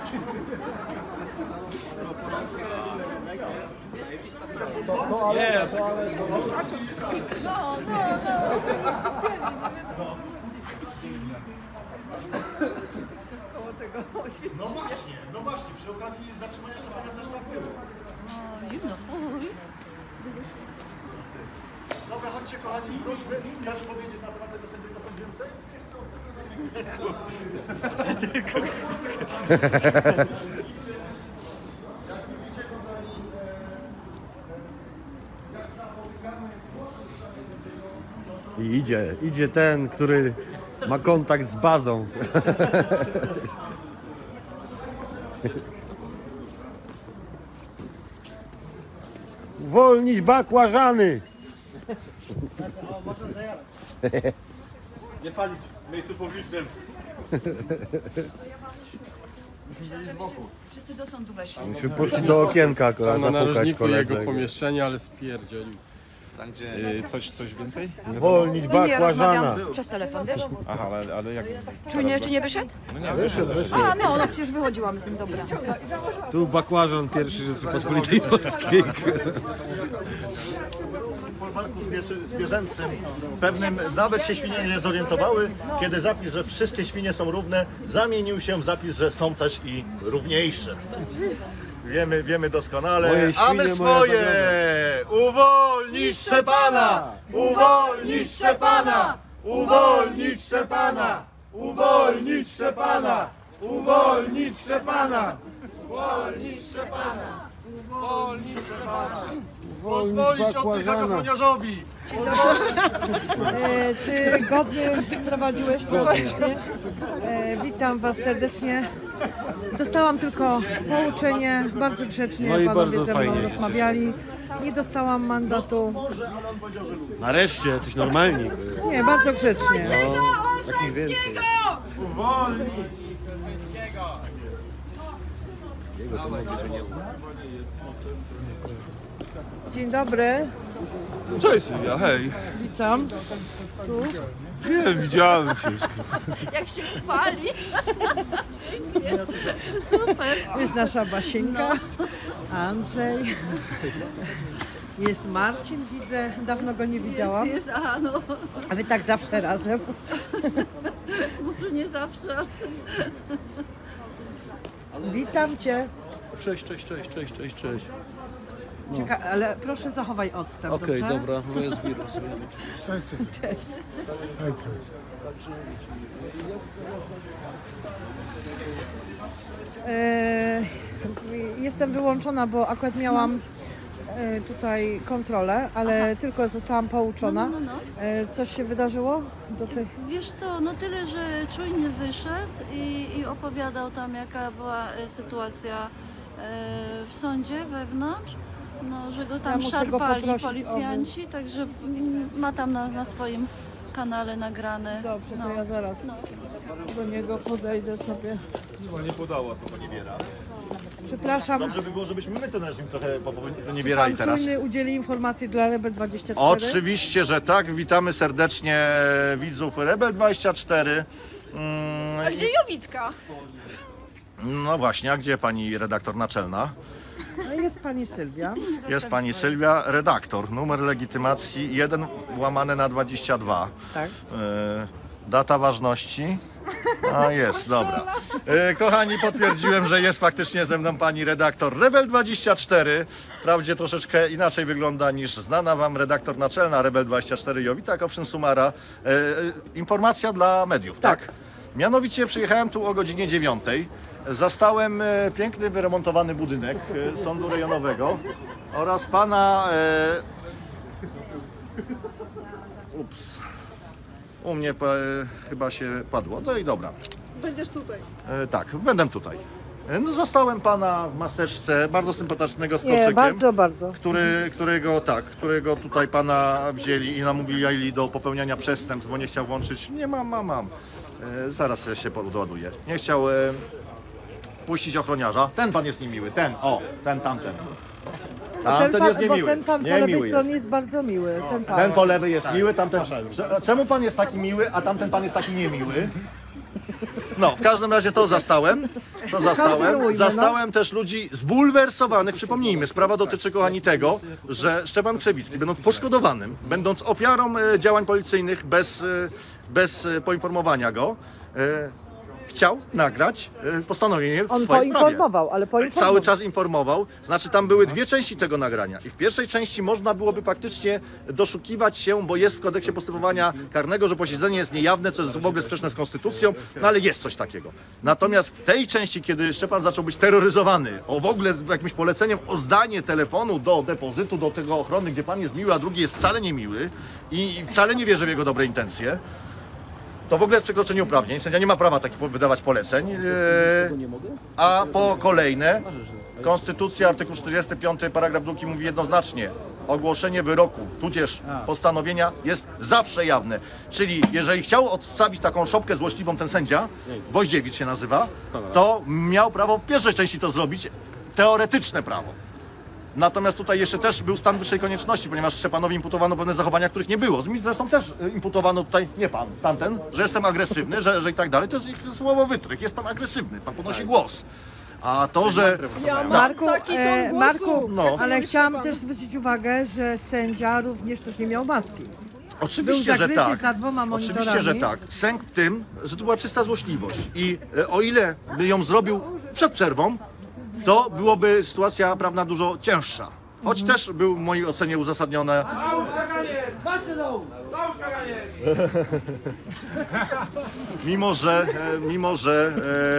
Jest! No. tego oświęcenia. No właśnie, no właśnie, przy okazji zatrzymania szefania też tak było. No, zimno. Dobra, chodźcie kochani, proszę, chcesz powiedzieć na temat tego sędziego coś więcej? I idzie, idzie ten, który ma kontakt z bazą. Uwolnić bakłażany! Nie palić w miejscu publicznym. Wszyscy do sądu weszli. Myśmy poszli do okienka akurat Tam na zapukać narożniku koledze. jego pomieszczenie, ale spierdzielił. Tam gdzie coś, coś więcej? Uwolnić Nie, nie, rozmawiam bakłażana! z, przez telefon, wiesz? Aha, ale, ale jak... Czy nie, jeszcze nie wyszedł? No nie, wyszedł, wyszedł. A, no, no przecież wychodziłam z nim, dobra. Tu bakłażan pierwszy Rzeczypospolitej Polskiej. W walku zwierzęcym pewnym nawet się świnie nie zorientowały, kiedy zapis, że wszystkie świnie są równe, zamienił się w zapis, że są też i równiejsze. Wiemy, wiemy doskonale, Moje a my świnie, swoje! moja Uwolnić Szczepana! Uwolnić Szczepana! Uwolnić Szczepana! Uwolnić Szczepana! Uwolnić Szczepana! Uwolnić Szczepana! Uwolnić Szczepana! Pozwolić oddychać ochroniarzowi! E, czy godnie prowadziłeś tę audycję? E, witam Was serdecznie. Dostałam tylko pouczenie, bardzo grzecznie No i panowie bardzo ze mną fajnie się rozmawiali. Nie dostałam mandatu. Nareszcie, coś normalnie. Nie, bardzo grzecznie. No, takich więcej. Uwolnić! Jego to może nie Dzień dobry, Cześć Sylwia, hej. witam. Tu. Nie, widziałem się. Jak się chwali. Pięknie. Super. Jest nasza Basieńka, Andrzej. Jest Marcin, widzę, dawno go nie widziałam. Jest, jest, aha, no. A wy tak zawsze razem. Może nie zawsze, ale... Witam Cię. Cześć, cześć, cześć, cześć, cześć, cześć. Czeka, ale proszę zachowaj odstęp, Okej, dobrze? dobra, no jest wirus. Cześć. E, jestem wyłączona, bo akurat miałam e, tutaj kontrolę, ale tylko zostałam pouczona. No, no, no. E, coś się wydarzyło do tej... Wiesz co, no tyle, że czujny wyszedł i, i opowiadał tam, jaka była e, sytuacja e, w sądzie wewnątrz. No, że go Ja tam muszę go szarpali poprosić o policjanci, także mm, ma tam na, na swoim kanale nagrane. Dobrze, to no. ja zaraz No. do niego podejdę sobie. No nie podała to poniewiera. Przepraszam. Dobrze by było, żebyśmy my ten reżim trochę Czy poniewierali pan teraz. czujny udzieli informacji dla Rebel dwadzieścia cztery? Oczywiście, że tak. Witamy serdecznie widzów Rebel dwadzieścia cztery. Mm, A gdzie Jowitka? No właśnie, a gdzie pani redaktor naczelna? No i jest pani Sylwia. Jest pani Sylwia, redaktor. Numer legitymacji jeden łamane na dwadzieścia dwa. Tak. E, data ważności. A jest, dobra. E, kochani, potwierdziłem, że jest faktycznie ze mną pani redaktor Rebel dwadzieścia cztery. Wprawdzie troszeczkę inaczej wygląda niż znana wam redaktor naczelna Rebel dwadzieścia cztery Jowita Kowszyn-Sumara. E, e, informacja dla mediów, tak? tak? Mianowicie przyjechałem tu o godzinie dziewiątej. Zastałem e, piękny, wyremontowany budynek e, sądu rejonowego oraz pana... E, ups. U mnie pa, e, chyba się padło. No i dobra. Będziesz tutaj. E, tak, będę tutaj. E, no, zastałem pana w maseczce, bardzo sympatycznego z koczykiem. Nie, bardzo, bardzo. Który, którego tak, którego tutaj pana wzięli i namówili do popełniania przestępstw, bo nie chciał włączyć. Nie mam, mam, mam. E, zaraz się podładuję. Nie chciał e, puścić ochroniarza. Ten pan jest niemiły, ten, o, ten, tamten. Tamten ten pan, jest niemiły. Bo ten pan po Niemiły lewej stronie jest. jest bardzo miły. Ten, pan. Ten po lewej jest miły, tamten... Czemu pan jest taki miły, a tamten pan jest taki niemiły? No, w każdym razie to zastałem. To zastałem. Kontynuujmy, Zastałem też ludzi zbulwersowanych. Przypomnijmy, sprawa dotyczy, kochani, tego, że Szczepan Krzewicki, będąc poszkodowanym, będąc ofiarą e, działań policyjnych bez, e, bez e, poinformowania go, e, chciał nagrać e, postanowienie w On swojej sprawie. poinformował, ale poinformował. Cały czas informował, znaczy tam były dwie części tego nagrania i w pierwszej części można byłoby faktycznie doszukiwać się, bo jest w kodeksie postępowania karnego, że posiedzenie jest niejawne, co jest w ogóle sprzeczne z konstytucją, no ale jest coś takiego. Natomiast w tej części, kiedy Szczepan zaczął być terroryzowany, o w ogóle jakimś poleceniem o zdanie telefonu do depozytu, do tego ochrony, gdzie pan jest miły, a drugi jest wcale nie miły i wcale nie wierzy w jego dobre intencje, to w ogóle jest przekroczenie uprawnień. Sędzia nie ma prawa takich wydawać poleceń. Yy, a po kolejne, Konstytucja, artykuł czterdziesty piąty, paragraf drugi mówi jednoznacznie, ogłoszenie wyroku, tudzież postanowienia jest zawsze jawne. Czyli jeżeli chciał odstawić taką szopkę złośliwą ten sędzia, Woździewicz się nazywa, to miał prawo w pierwszej części to zrobić, teoretyczne prawo. Natomiast tutaj jeszcze też był stan wyższej konieczności, ponieważ Szczepanowi imputowano pewne zachowania, których nie było. Mi zresztą też imputowano tutaj, nie pan, tamten, że jestem agresywny, że, że i tak dalej. To jest ich słowo wytryk. Jest pan agresywny, pan podnosi głos. A to, że... Ja Marku, Taki ton e, głosu. Marku No. ale chciałam też zwrócić uwagę, że sędzia również też nie miał maski. Oczywiście, Był że zakryty tak. za dwoma monitorami. Oczywiście, że tak. Sęk w tym, że to była czysta złośliwość. I e, o ile by ją zrobił przed przerwą, to byłoby sytuacja prawna dużo cięższa. Choć Mhm. też był w mojej ocenie uzasadnione. Mimo, że, e, mimo, że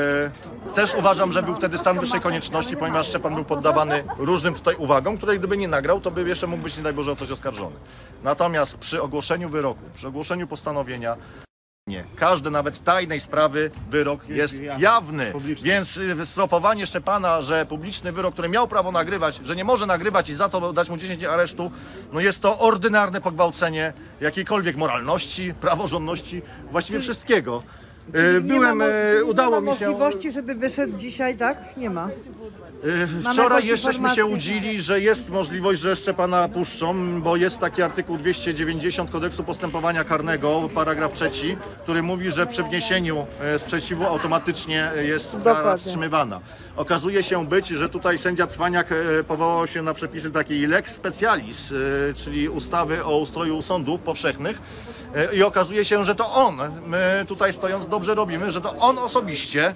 e, też uważam, że był wtedy stan wyższej konieczności, ponieważ Szczepan był poddawany różnym tutaj uwagom, które gdyby nie nagrał, to by jeszcze mógł być, nie daj Boże, o coś oskarżony. Natomiast przy ogłoszeniu wyroku, przy ogłoszeniu postanowienia, nie. Każdy, nawet tajnej sprawy, wyrok jest jawny, więc y, strofowanie Szczepana, że publiczny wyrok, który miał prawo nagrywać, że nie może nagrywać i za to dać mu dziesięć dni aresztu, no jest to ordynarne pogwałcenie jakiejkolwiek moralności, praworządności, właściwie wszystkiego. Y, Byłem, nie ma, mo- y, udało nie ma mi się... możliwości, żeby wyszedł dzisiaj, tak? Nie ma. Yy, Mamy Wczoraj jakąś jeszcześmy się informację? udzili, że jest możliwość, że Szczepana puszczą, bo jest taki artykuł dwieście dziewięćdziesiąt Kodeksu Postępowania Karnego, paragraf trzeci, który mówi, że przy wniesieniu e, sprzeciwu automatycznie jest sprawa Dokładnie. wstrzymywana. Okazuje się być, że tutaj sędzia Cwaniak e, powołał się na przepisy takiej lex specialis, e, czyli ustawy o ustroju sądów powszechnych e, i okazuje się, że to on, my tutaj stojąc dobrze robimy, że to on osobiście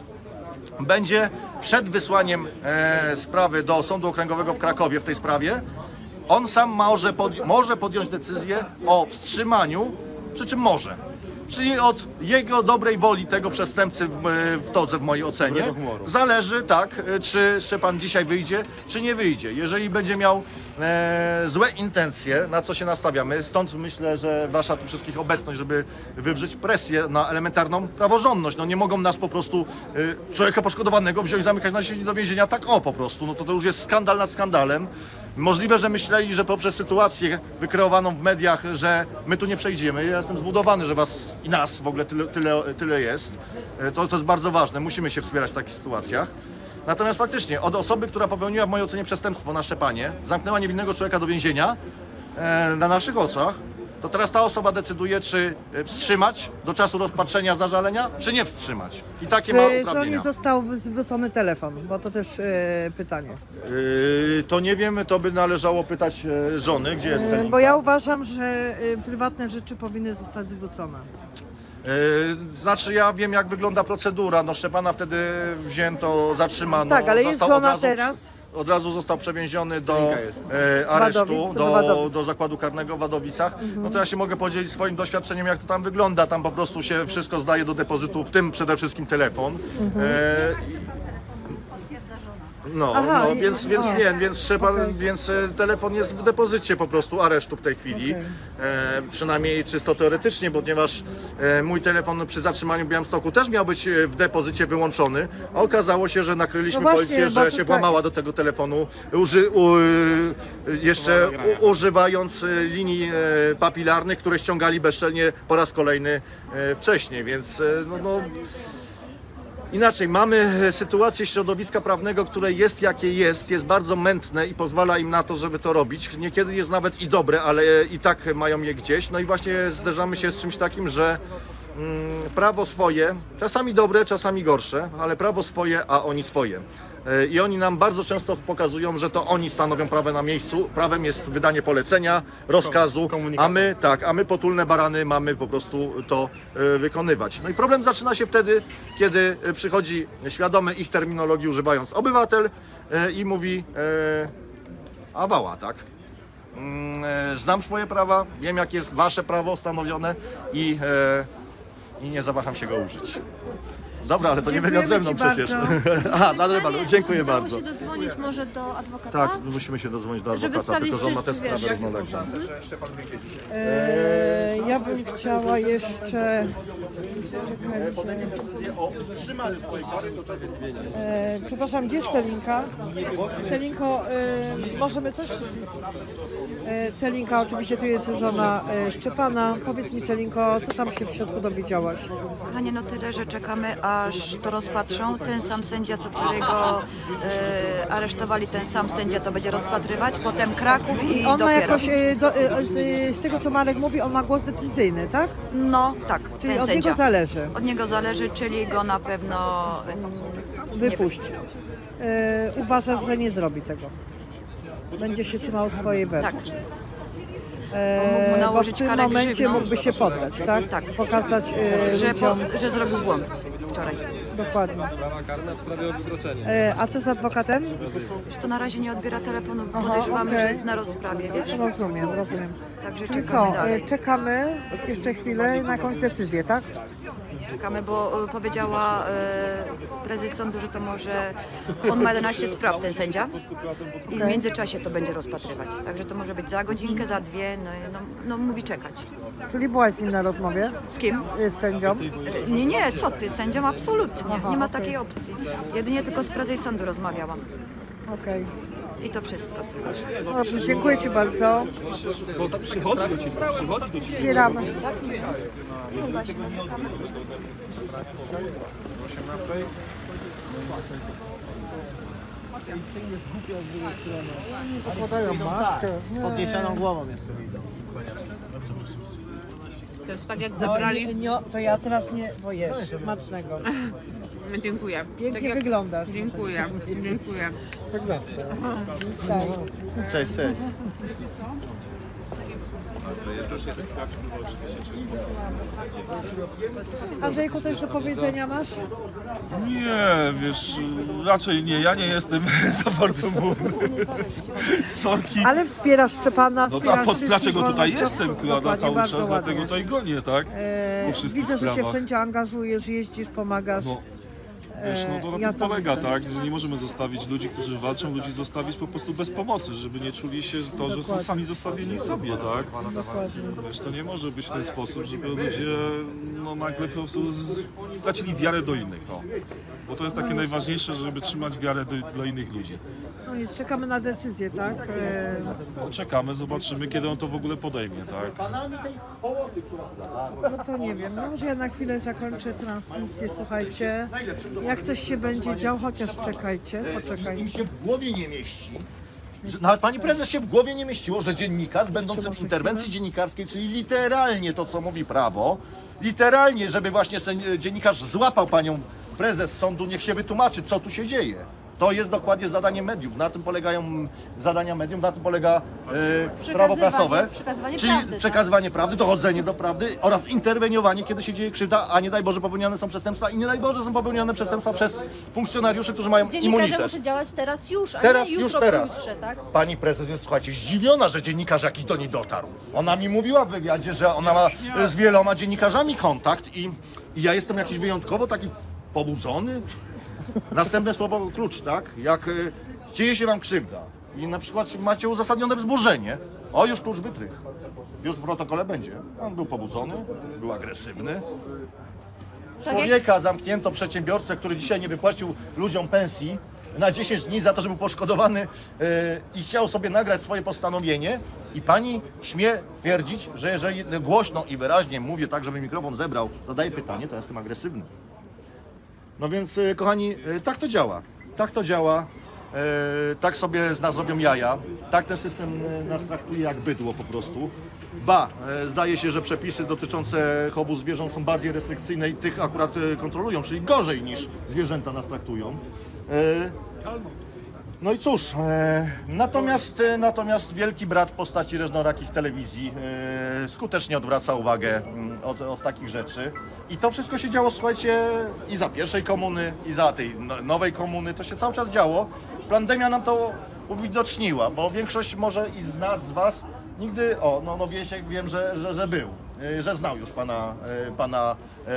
będzie przed wysłaniem e, sprawy do Sądu Okręgowego w Krakowie w tej sprawie, on sam może, pod, może podjąć decyzję o wstrzymaniu, przy czym może. Czyli od jego dobrej woli tego przestępcy w, w todze, w mojej ocenie, zależy tak, czy Szczepan dzisiaj wyjdzie, czy nie wyjdzie. Jeżeli będzie miał e, złe intencje, na co się nastawiamy, stąd myślę, że wasza tu wszystkich obecność, żeby wywrzeć presję na elementarną praworządność. No nie mogą nas po prostu e, człowieka poszkodowanego wziąć, zamykać na dziesięć do więzienia tak o po prostu. No to to już jest skandal nad skandalem. Możliwe, że myśleli, że poprzez sytuację wykreowaną w mediach, że my tu nie przejdziemy. Ja jestem zbudowany, że was i nas w ogóle tyle, tyle, tyle jest. To, to jest bardzo ważne, musimy się wspierać w takich sytuacjach. Natomiast faktycznie od osoby, która popełniła w mojej ocenie przestępstwo na Szczepanie, zamknęła niewinnego człowieka do więzienia e, na naszych oczach, to teraz ta osoba decyduje, czy wstrzymać do czasu rozpatrzenia zażalenia, czy nie wstrzymać. I takie ma Czy żonie uprawnienia. został zwrócony telefon? Bo to też e, pytanie. Yy, to nie wiemy, to by należało pytać e, żony, gdzie jest E, Celinka. bo ja uważam, że e, prywatne rzeczy powinny zostać zwrócone. Yy, znaczy ja wiem, jak wygląda procedura. No Szczepana wtedy wzięto, zatrzymano. Tak, ale jest został żona od razu, teraz. Od razu został przewieziony do e, aresztu, Wadowic, do do, Wadowic. do zakładu karnego w Wadowicach. Mhm. No to ja się mogę podzielić swoim doświadczeniem, jak to tam wygląda. Tam po prostu się wszystko zdaje do depozytu, w tym przede wszystkim telefon. Mhm. E, No, Aha, no i- więc, więc o. nie, więc trzeba, Okej. więc e, telefon jest w depozycie po prostu aresztu w tej chwili. Okej. E, przynajmniej czysto teoretycznie, ponieważ e, mój telefon przy zatrzymaniu w Białymstoku też miał być e, w depozycie wyłączony, a okazało się, że nakryliśmy No właśnie, policję, bo że to się tak. włamała do tego telefonu, uży, u, jeszcze u, używając e, linii e, papilarnych, które ściągali bezczelnie po raz kolejny e, wcześniej, więc e, no, no inaczej, mamy sytuację środowiska prawnego, które jest jakie jest, jest bardzo mętne i pozwala im na to, żeby to robić. Niekiedy jest nawet i dobre, ale i tak mają je gdzieś. No i właśnie zderzamy się z czymś takim, że mm, prawo swoje, czasami dobre, czasami gorsze, ale prawo swoje, a oni swoje. E, I oni nam bardzo często pokazują, że to oni stanowią prawo na miejscu. Prawem jest wydanie polecenia, rozkazu, a my tak, a my potulne barany mamy po prostu to e, wykonywać. No i problem zaczyna się wtedy, kiedy przychodzi świadomy ich terminologii używając obywatel e, i mówi e, awała, tak? Znam swoje prawa, wiem jak jest wasze prawo stanowione i, e, i nie zawaham się go użyć. Dobra, ale to nie wywiad ze mną przecież. Aha, na rybalu, dziękuję Udało bardzo. się dodzwonić może do adwokata? Tak, musimy się dodzwonić do Żeby adwokata, tylko że on ma te sprawdzić, sprawy czy wiesz, równolegle. Eee, ja bym chciała jeszcze... Podejmie decyzję o wstrzymaniu swojej kary do czasu. Eee, przepraszam, gdzie jest Celinka? Celinko, eee, możemy coś? Eee, Celinka, oczywiście tu jest żona e, Szczepana. Powiedz mi, Celinko, co tam się w środku dowiedziałaś? Kochanie, no tyle, że czekamy, aż to rozpatrzą. Ten sam sędzia, co wczoraj go e, aresztowali, ten sam sędzia to będzie rozpatrywać, potem Kraków i On ma dopiero. jakoś, e, do, e, z, z tego co Marek mówi, on ma głos decyzyjny, tak? No, tak, Czyli ten od sędzia. niego zależy. Od niego zależy, czyli go na pewno mm, nie Wypuść. E, uważasz, że nie zrobi tego. Będzie się trzymał swojej wersji. Tak. E, Mógł mu nałożyć bo w tym karę momencie grzywną. mógłby się poddać, tak? Tak. Pokazać e, że, ludziom. po, że zrobił błąd wczoraj. Dokładnie. Sprawa karna w sprawie o wykroczenie. E, a co z adwokatem? Wiesz, to na razie nie odbiera telefonu, Aha, podejrzewamy, okej. że jest na rozprawie, wiesz? Rozumiem, rozumiem. Także Czyli czekamy co, dalej. e, czekamy jeszcze chwilę na jakąś decyzję, tak? Czekamy, bo e, powiedziała e, prezes sądu, że to może... On ma jedenaście spraw, ten sędzia, i w Okej. międzyczasie to będzie rozpatrywać. Także to może być za godzinkę, za dwie, no, i no, no mówi czekać. Czyli byłaś z nim na rozmowie? Z kim? E, Z sędzią? E, Nie, nie, co ty, z sędzią absolutnie, Aha, nie ma okej. takiej opcji. Jedynie tylko z prezes sądu rozmawiałam. Okej. I to wszystko. Dobrze, dziękuję Ci bardzo. Przychodzi do ciebie, przychodzi do ciebie. Wspieramy. Zakładają maskę z podniesioną głową jeszcze. To jest tak jak No, zabrali... nie, nie, to ja teraz nie, bo jest smacznego. Dziękuję. Pięknie Tak jak- wyglądasz. Dziękuję, dziękuję. Tak zawsze. Tak. Cześć, cześć. Andrzejku, coś do powiedzenia masz? Nie, wiesz, raczej nie, ja nie jestem za bardzo mówny. Sorki. Ale wspierasz Szczepana, No wspierasz to, pod, wszystkich dlaczego tutaj wolnościowców. jestem, kurwa, na Dokładnie, cały bardzo czas, ładnie. dlatego tutaj gonię, tak? E, Po wszystkich widzę, że się sprawach. wszędzie angażujesz, jeździsz, pomagasz. No. Wiesz, no to na E, ja tym to polega, widzę. tak? Że nie możemy zostawić ludzi, którzy walczą, ludzi zostawić po prostu bez pomocy, żeby nie czuli się to, że są Dokładnie. sami zostawieni sobie, tak? Dokładnie. Wiesz, to nie może być w ten sposób, żeby ludzie no, nagle po prostu z... stracili wiarę do innych, o. Bo to jest takie najważniejsze, żeby trzymać wiarę do, dla innych ludzi. No nic, czekamy na decyzję, tak? E, No, czekamy, zobaczymy, kiedy on to w ogóle podejmie, tak? no to nie wiem, no może ja na chwilę zakończę transmisję, słuchajcie. Jak coś się będzie działo, chociaż czekajcie, Im poczekajcie. się w głowie nie mieści. Że, nawet pani prezes się w głowie nie mieściło, że dziennikarz będący w interwencji dziennikarskiej, czyli literalnie to, co mówi prawo, literalnie, żeby właśnie sen- dziennikarz złapał panią prezes sądu, niech się wytłumaczy, co tu się dzieje. To jest dokładnie zadanie mediów. Na tym polegają zadania mediów, na tym polega e, prawo prasowe, przekazywanie czyli prawdy, tak? przekazywanie prawdy, dochodzenie do prawdy oraz interweniowanie, kiedy się dzieje krzywda, a nie daj Boże popełniane są przestępstwa i nie daj Boże są popełniane przestępstwa przez funkcjonariuszy, którzy mają Dziennikarze immunitet. muszą działać teraz już, a Teraz, nie już jutro, teraz. pojutrze, tak? Pani prezes jest, słuchajcie, zdziwiona, że dziennikarz jakiś do niej dotarł. Ona mi mówiła w wywiadzie, że ona ma e, z wieloma dziennikarzami kontakt i, i ja jestem jakiś wyjątkowo taki pobudzony. Następne słowo klucz, tak? Jak y, dzieje się wam krzywda i na przykład macie uzasadnione wzburzenie, o już klucz wytrych, już w protokole będzie. On był pobudzony, był agresywny. Człowieka zamknięto, przedsiębiorcę, który dzisiaj nie wypłacił ludziom pensji na dziesięć dni za to, że był poszkodowany y, i chciał sobie nagrać swoje postanowienie i pani śmie twierdzić, że jeżeli głośno i wyraźnie mówię tak, żeby mikrofon zebrał, zadaję pytanie, to jestem agresywny. No więc, y, kochani, y, tak to działa. Tak to działa. tak sobie z nas robią jaja, tak ten system nas traktuje jak bydło po prostu. Ba, zdaje się, że przepisy dotyczące chowu zwierząt są bardziej restrykcyjne i tych akurat kontrolują, czyli gorzej niż zwierzęta nas traktują. No i cóż, e, natomiast, e, natomiast wielki brat w postaci różnorakich telewizji e, skutecznie odwraca uwagę m, od, od takich rzeczy. I to wszystko się działo, słuchajcie, i za pierwszej komuny, i za tej no, nowej komuny, to się cały czas działo. Pandemia nam to uwidoczniła, bo większość może i z nas, z was, nigdy, o, no, no Wiesiek wiem, że, że, że był, e, że znał już pana, e, pana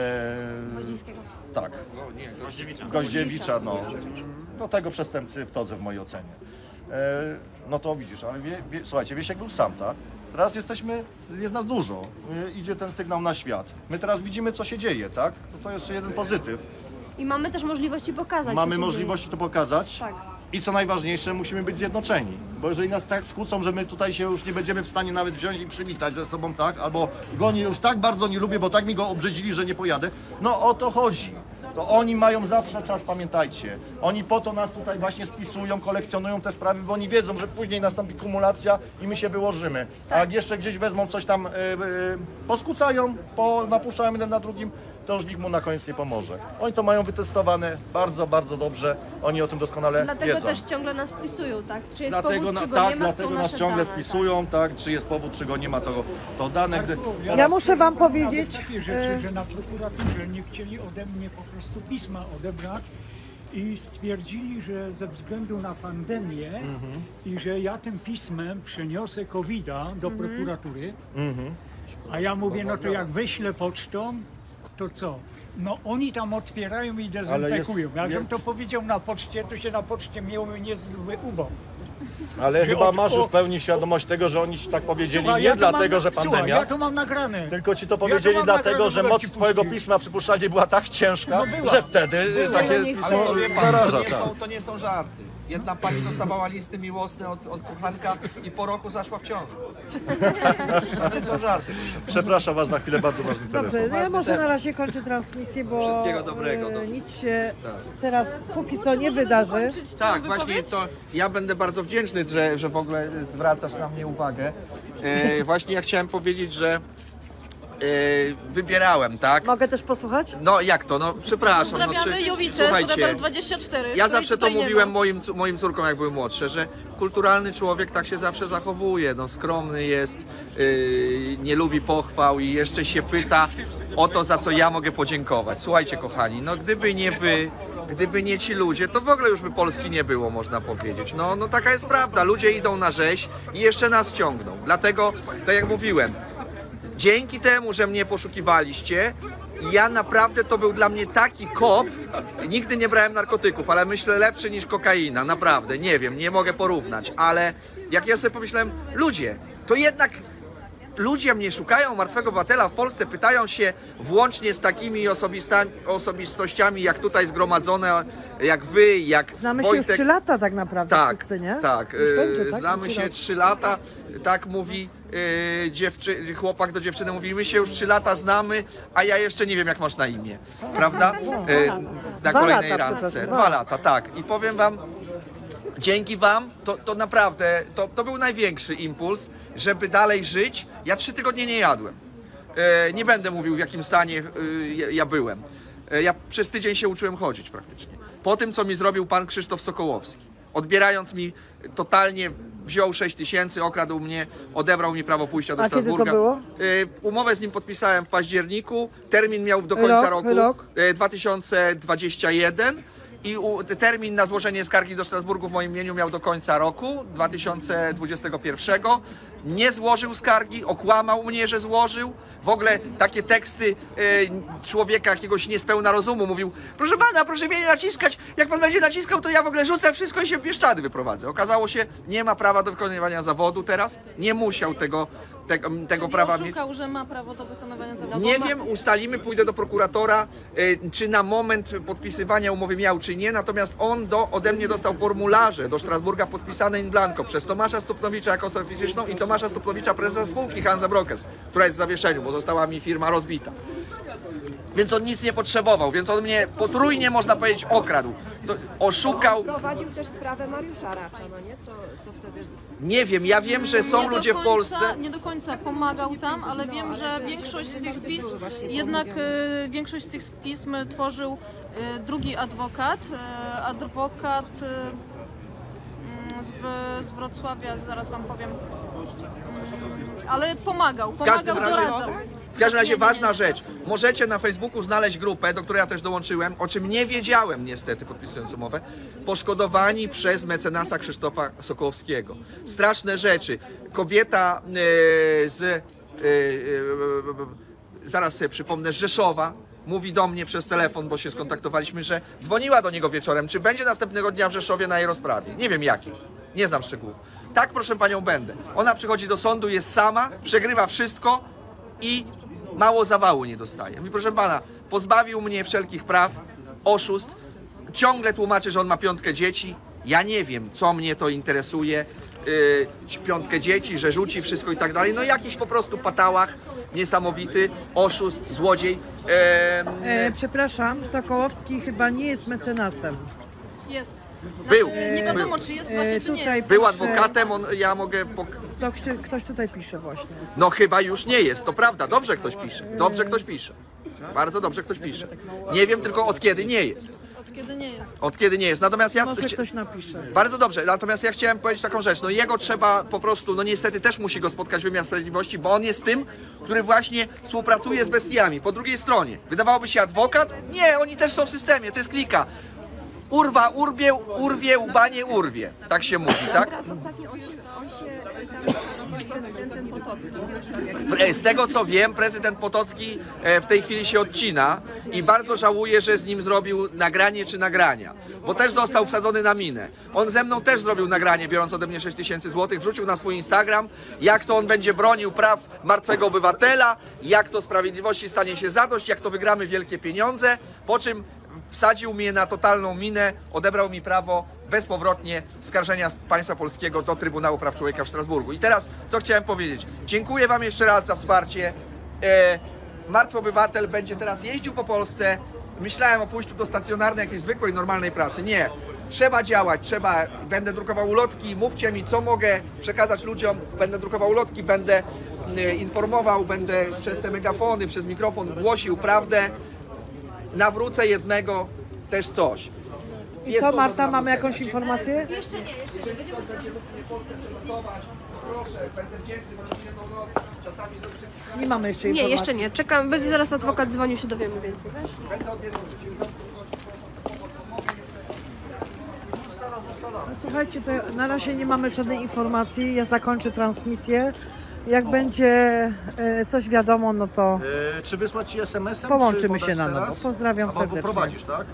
e, tak, Goździewicza. Goździewicza, no. No tego przestępcy w todze w mojej ocenie. E, no to widzisz, ale wie, wie, słuchajcie, Wiesiek był sam, tak? Teraz jesteśmy, jest nas dużo, e, idzie ten sygnał na świat. My teraz widzimy, co się dzieje, tak? To, to jest jeden pozytyw. I mamy też możliwości pokazać. Mamy co się możliwości to pokazać. Tak. I co najważniejsze, musimy być zjednoczeni. Bo jeżeli nas tak skłócą, że my tutaj się już nie będziemy w stanie nawet wziąć i przywitać ze sobą, tak? Albo go nie, już tak bardzo nie lubię, bo tak mi go obrzydzili, że nie pojadę. No o to chodzi. To oni mają zawsze czas, pamiętajcie. Oni po to nas tutaj właśnie spisują, kolekcjonują te sprawy, bo oni wiedzą, że później nastąpi kumulacja i my się wyłożymy. A jak jeszcze gdzieś wezmą coś tam, yy, yy, poskucają, po, napuszczają jeden na drugim, to już nikt mu na koniec nie pomoże. Oni to mają wytestowane bardzo, bardzo dobrze. Oni o tym doskonale Dlatego wiedzą. też ciągle nas spisują, tak? Czy jest Dlatego, powód, na, czy go tak, nie ma, dlatego są nas nasze ciągle dane, spisują, tak, czy jest powód, czy go nie ma, to, to dane. Gdy... Ja muszę wam powiedzieć, Takie e, rzeczy, że na prokuraturze nie chcieli ode mnie po prostu pisma odebrać i stwierdzili, że ze względu na pandemię Mhm. i że ja tym pismem przeniosę kowida do Mhm. prokuratury, Mhm. a ja mówię, no to jak wyślę pocztą, to co? No oni tam otwierają i dezynfekują. jest- Jakbym jest- to powiedział na poczcie, to się na poczcie miało niezły ubał. Ale Że chyba od- masz już o- pełni świadomość tego, że oni ci tak powiedzieli Słuchaj, nie ja to dlatego, mam, że pandemia, Słuchaj, ja to mam nagrane. tylko ci to Ja to powiedzieli mam dlatego, nagrane, że mogę moc ci twojego puścić. pisma przypuszczalnie była tak ciężka, No była. że wtedy Była. takie Ale pismo Ale to wie pan, zaraża. to nie, Tak. są, to nie są żarty. Jedna pani dostawała listy miłosne od, od kochanka i po roku zaszła w ciążę. To nie są żarty. Przepraszam was na chwilę, bardzo ważny dobrze, telefon. no ja może temat. na razie kończę transmisję, bo Wszystkiego dobrego, e, no. nic się Tak. teraz póki co nie wydarzy. Tak, właśnie to ja będę bardzo wdzięczny, że, że w ogóle zwracasz na mnie uwagę. E, właśnie ja chciałem powiedzieć, że e, wybierałem, tak? Mogę też posłuchać? No jak to? No przepraszam. No, Pozdrawiamy czy, Jowice, słuchajcie, Rebel dwadzieścia cztery. ja której zawsze to tutaj nie mówiłem ma. moim, cu- moim córkom, jak były młodsze, że kulturalny człowiek tak się zawsze zachowuje. No, skromny jest, yy, nie lubi pochwał i jeszcze się pyta o to, za co ja mogę podziękować. Słuchajcie, kochani, no gdyby nie wy, gdyby nie ci ludzie, to w ogóle już by Polski nie było, można powiedzieć. No, no taka jest prawda. Ludzie idą na rzeź i jeszcze nas ciągną. Dlatego, tak jak mówiłem, dzięki temu, że mnie poszukiwaliście, ja naprawdę to był dla mnie taki kop. Nigdy nie brałem narkotyków, ale myślę lepszy niż kokaina, naprawdę, nie wiem, nie mogę porównać, ale jak ja sobie pomyślałem, ludzie, to jednak ludzie mnie szukają martwego obywatela w Polsce, pytają się włącznie z takimi osobista- osobistościami jak tutaj zgromadzone, jak wy, jak Znamy się Wojtek. już trzy lata tak naprawdę Tak, wszyscy, nie? tak. Już e, będzie, tak? Znamy się Rok. trzy lata, tak mówi e, dziewczy, chłopak do dziewczyny, mówi, my się już trzy lata znamy, a ja jeszcze nie wiem, jak masz na imię, prawda? E, na Dwa kolejnej lata, randce. przepraszam, Dwa dwa. lata, tak. I powiem wam, dzięki wam, to, to naprawdę, to, to był największy impuls, żeby dalej żyć. Ja trzy tygodnie nie jadłem. E, nie będę mówił, w jakim stanie e, ja, ja byłem. E, ja przez tydzień się uczyłem chodzić praktycznie. Po tym, co mi zrobił pan Krzysztof Sokołowski. Odbierając mi totalnie, wziął sześć tysięcy, okradł mnie, odebrał mi prawo pójścia do A kiedy to Strasburga. było? E, umowę z nim podpisałem w październiku, termin miał do końca Rok, roku rok. e, dwa tysiące dwudziesty pierwszy. I u, termin na złożenie skargi do Strasburgu w moim imieniu miał do końca roku dwa tysiące dwudziestego pierwszego. Nie złożył skargi, okłamał mnie, że złożył. W ogóle takie teksty e, człowieka jakiegoś niespełna rozumu mówił: proszę pana, proszę mnie nie naciskać, jak pan będzie naciskał, to ja w ogóle rzucę wszystko i się w Bieszczady wyprowadzę. Okazało się, nie ma prawa do wykonywania zawodu teraz, nie musiał tego, tego, tego Czyli prawa mieć. oszukał, że ma prawo do wykonywania zawodu. Nie wiem, ustalimy, pójdę do prokuratora, y, czy na moment podpisywania umowy miał, czy nie, natomiast on do, ode mnie dostał formularze do Strasburga podpisane in blanco przez Tomasza Stupnowicza jako osobę fizyczną i Tomasza Stupnowicza, prezesa spółki Hansa Brokers, która jest w zawieszeniu, bo została mi firma rozbita. Więc on nic nie potrzebował, więc on mnie potrójnie, można powiedzieć, okradł. To oszukał. Prowadził też sprawę Mariusza Racza, no nie? Co, co wtedy... Nie wiem, ja wiem, że są Nie do ludzie w końca- Polsce. Nie do końca pomagał tam, ale wiem, że większość z tych pism, jednak e, większość z tych pism tworzył e, drugi adwokat, e, adwokat e, mm, z, z Wrocławia, zaraz wam powiem, Mm, ale pomagał, W każdym pomagał, razie, doradzał. w każdym razie Nie, nie, nie. ważna rzecz. Możecie na Facebooku znaleźć grupę, do której ja też dołączyłem, o czym nie wiedziałem niestety, podpisując umowę. Poszkodowani przez mecenasa Krzysztofa Sokołowskiego. Straszne rzeczy. Kobieta e, z... E, e, zaraz sobie przypomnę, z Rzeszowa. Mówi do mnie przez telefon, bo się skontaktowaliśmy, że dzwoniła do niego wieczorem, czy będzie następnego dnia w Rzeszowie na jej rozprawie. Nie wiem jaki. Nie znam szczegółów. Tak, proszę panią, będę. Ona przychodzi do sądu, jest sama, przegrywa wszystko i mało zawału nie dostaje. Mówi, proszę pana, pozbawił mnie wszelkich praw, oszust, ciągle tłumaczy, że on ma piątkę dzieci. Ja nie wiem, co mnie to interesuje, yy, piątkę dzieci, że rzuci wszystko i tak dalej. No jakiś po prostu patałach, niesamowity, oszust, złodziej. Yy, E, przepraszam, Sokołowski chyba nie jest mecenasem. Jest. Był. Znaczy, nie wiadomo, czy jest właśnie, czy nie tutaj jest. Był adwokatem, on, ja mogę... Pok- To ktoś, ktoś tutaj pisze właśnie. No chyba już nie jest, to prawda, dobrze ktoś pisze, dobrze ktoś pisze. Bardzo dobrze ktoś pisze. Nie wiem tylko od kiedy nie jest. Od kiedy nie jest. Od kiedy nie jest. Natomiast ja... Może ktoś napisze. Bardzo dobrze, natomiast ja chciałem powiedzieć taką rzecz, no jego trzeba po prostu, no niestety też musi go spotkać wymiar sprawiedliwości, bo on jest tym, który właśnie współpracuje z bestiami. Po drugiej stronie, wydawałoby się adwokat? Nie, oni też są w systemie, to jest klika. Urwa, urbie, urwie, łbanie, urwie. Tak się mówi, tak? Teraz ostatnio on się, on się tam z prezydentem Potockim. Z tego co wiem, prezydent Potocki w tej chwili się odcina i bardzo żałuje, że z nim zrobił nagranie czy nagrania, bo też został wsadzony na minę. On ze mną też zrobił nagranie, biorąc ode mnie sześć tysięcy złotych, wrzucił na swój Instagram, jak to on będzie bronił praw martwego obywatela, jak to sprawiedliwości stanie się zadość, jak to wygramy wielkie pieniądze, po czym wsadził mnie na totalną minę, odebrał mi prawo bezpowrotnie skarżenia państwa polskiego do Trybunału Praw Człowieka w Strasburgu. I teraz, co chciałem powiedzieć? Dziękuję wam jeszcze raz za wsparcie. E, Martwy Obywatel będzie teraz jeździł po Polsce. Myślałem o pójściu do stacjonarnej, jakiejś zwykłej, normalnej pracy. Nie. Trzeba działać, trzeba. Będę drukował ulotki, mówcie mi, co mogę przekazać ludziom. Będę drukował ulotki, będę e, informował, będę przez te megafony, przez mikrofon głosił prawdę. Nawrócę jednego też coś. I co, Marta, mamy jakąś informację? Jeszcze nie, jeszcze nie. Będziemy Proszę, będę wdzięczny, możecie jedną noc, czasami zrobić jakiś... Nie mamy jeszcze Nie, informacji. jeszcze nie. Czekam, będzie zaraz adwokat dzwonił, się dowiemy więcej, wiesz? Będę odwiedzał No, słuchajcie, to na razie nie mamy żadnej informacji. Ja zakończę transmisję. Jak będzie e, coś wiadomo, no to E, czy wysłać ci es em esem? połączymy czy się podać na nowo. teraz? Pozdrawiam A bo serdecznie. prowadzisz, tak?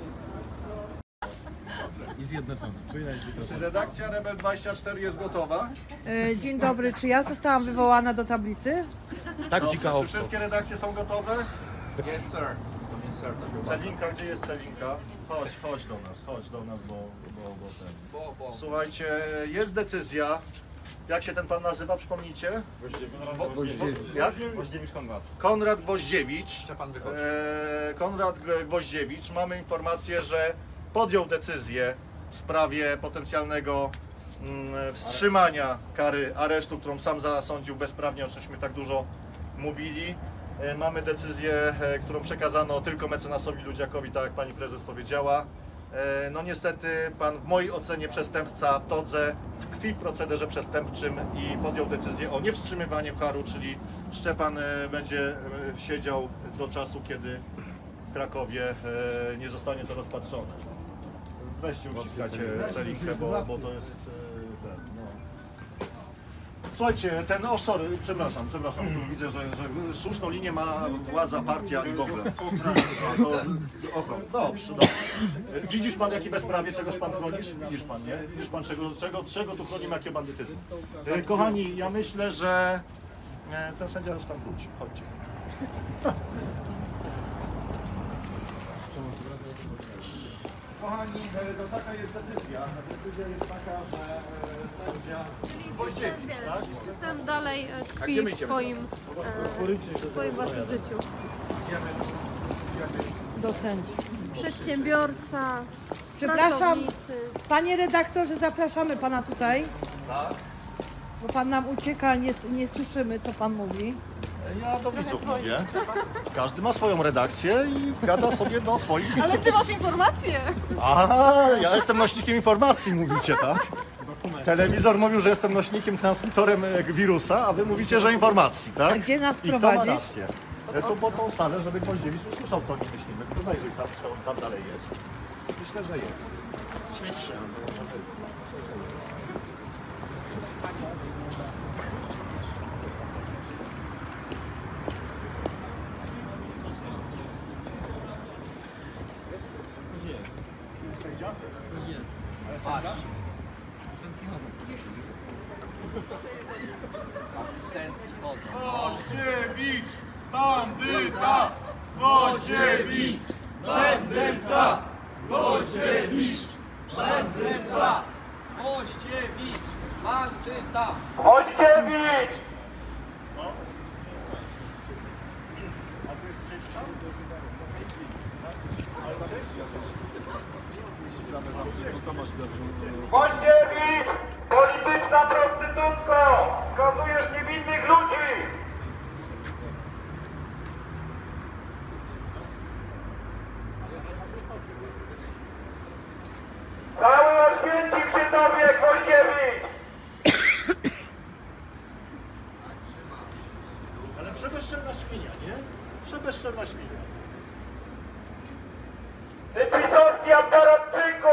I zjednoczony. Czy redakcja Rebel dwadzieścia cztery jest gotowa? E, Dzień dobry, czy ja zostałam wywołana do tablicy? Tak, Dobrze, dzika czy owco. wszystkie redakcje są gotowe? Yes, sir. Yes, sir. Celinka, gdzie jest Celinka? Chodź, chodź do nas, chodź do nas, bo, bo, bo ten. Bo, bo. Słuchajcie, jest decyzja. Jak się ten pan nazywa, przypomnijcie? Wo- wo- Jak? Woździewicz Konrad. Konrad Gwoździewicz. Szczepan wychodzi. E, Konrad G- Gwoździewicz. Mamy informację, że podjął decyzję w sprawie potencjalnego mm, wstrzymania kary aresztu, którą sam zasądził bezprawnie, o czymśmy tak dużo mówili. E, Mamy decyzję, e, którą przekazano tylko mecenasowi Ludziakowi, tak jak pani prezes powiedziała. E, No niestety pan w mojej ocenie przestępca w todze tkwi w procederze przestępczym i podjął decyzję o niewstrzymywaniu karu, czyli Szczepan e, będzie e, siedział do czasu, kiedy w Krakowie e, nie zostanie to rozpatrzone. Weźcie uściskacie Celinkę, bo, bo to jest e, ten, no. Słuchajcie, ten, o sorry, przepraszam, przepraszam, tu widzę, że, że słuszną linię ma władza, partia i w ogóle. To, ochron. Dobrze, dobrze. Widzisz pan, jakie bezprawie, czegoś pan chronisz? Widzisz pan, nie? Widzisz pan, czego, czego, czego tu chronimy, jakie bandytyzm. E, Kochani, ja myślę, że e, ten sędzia już tam wróci. Chodźcie. Kochani, no taka jest decyzja. Decyzja jest taka, że e, sędzia Gwoździewicz, tak? System dalej e, A gdzie tkwi my w idziemy? swoim, e, w swoim własnym życiu. do sędzi. Przedsiębiorca, Przepraszam, pracownicy. panie redaktorze, zapraszamy pana tutaj, Tak? bo pan nam ucieka, nie, nie słyszymy, co pan mówi. Ja do widzów mówię. Każdy ma swoją redakcję i gada sobie do swoich Ale widzów. ty masz informacje! Aha, ja jestem nośnikiem informacji, mówicie, tak? Telewizor mówił, że jestem nośnikiem, transmitorem e, wirusa, a wy mówicie, że informacji, tak? A gdzie nas I kto ma prowadzisz? rację? E, To po tą salę, żeby Moździewicz usłyszał, co oni myślimy. Kto zajrzy tam, czy on tam dalej jest? Myślę, że jest. Świetnie. Sędzia? Jest. Ale sędzia? Moździewicz, bandyta! Moździewicz, przestępca! Moździewicz, przestępca! Moździewicz, bandyta! Moździewicz! Moździewicz! Polityczna prostytutko! Skazujesz niewinnych ludzi! Cały Oświęcim się dowie, Moździewicz! Ale przebezczelna świnia, nie? Przebezczelna świnia. Ty pisowski aparatczyku!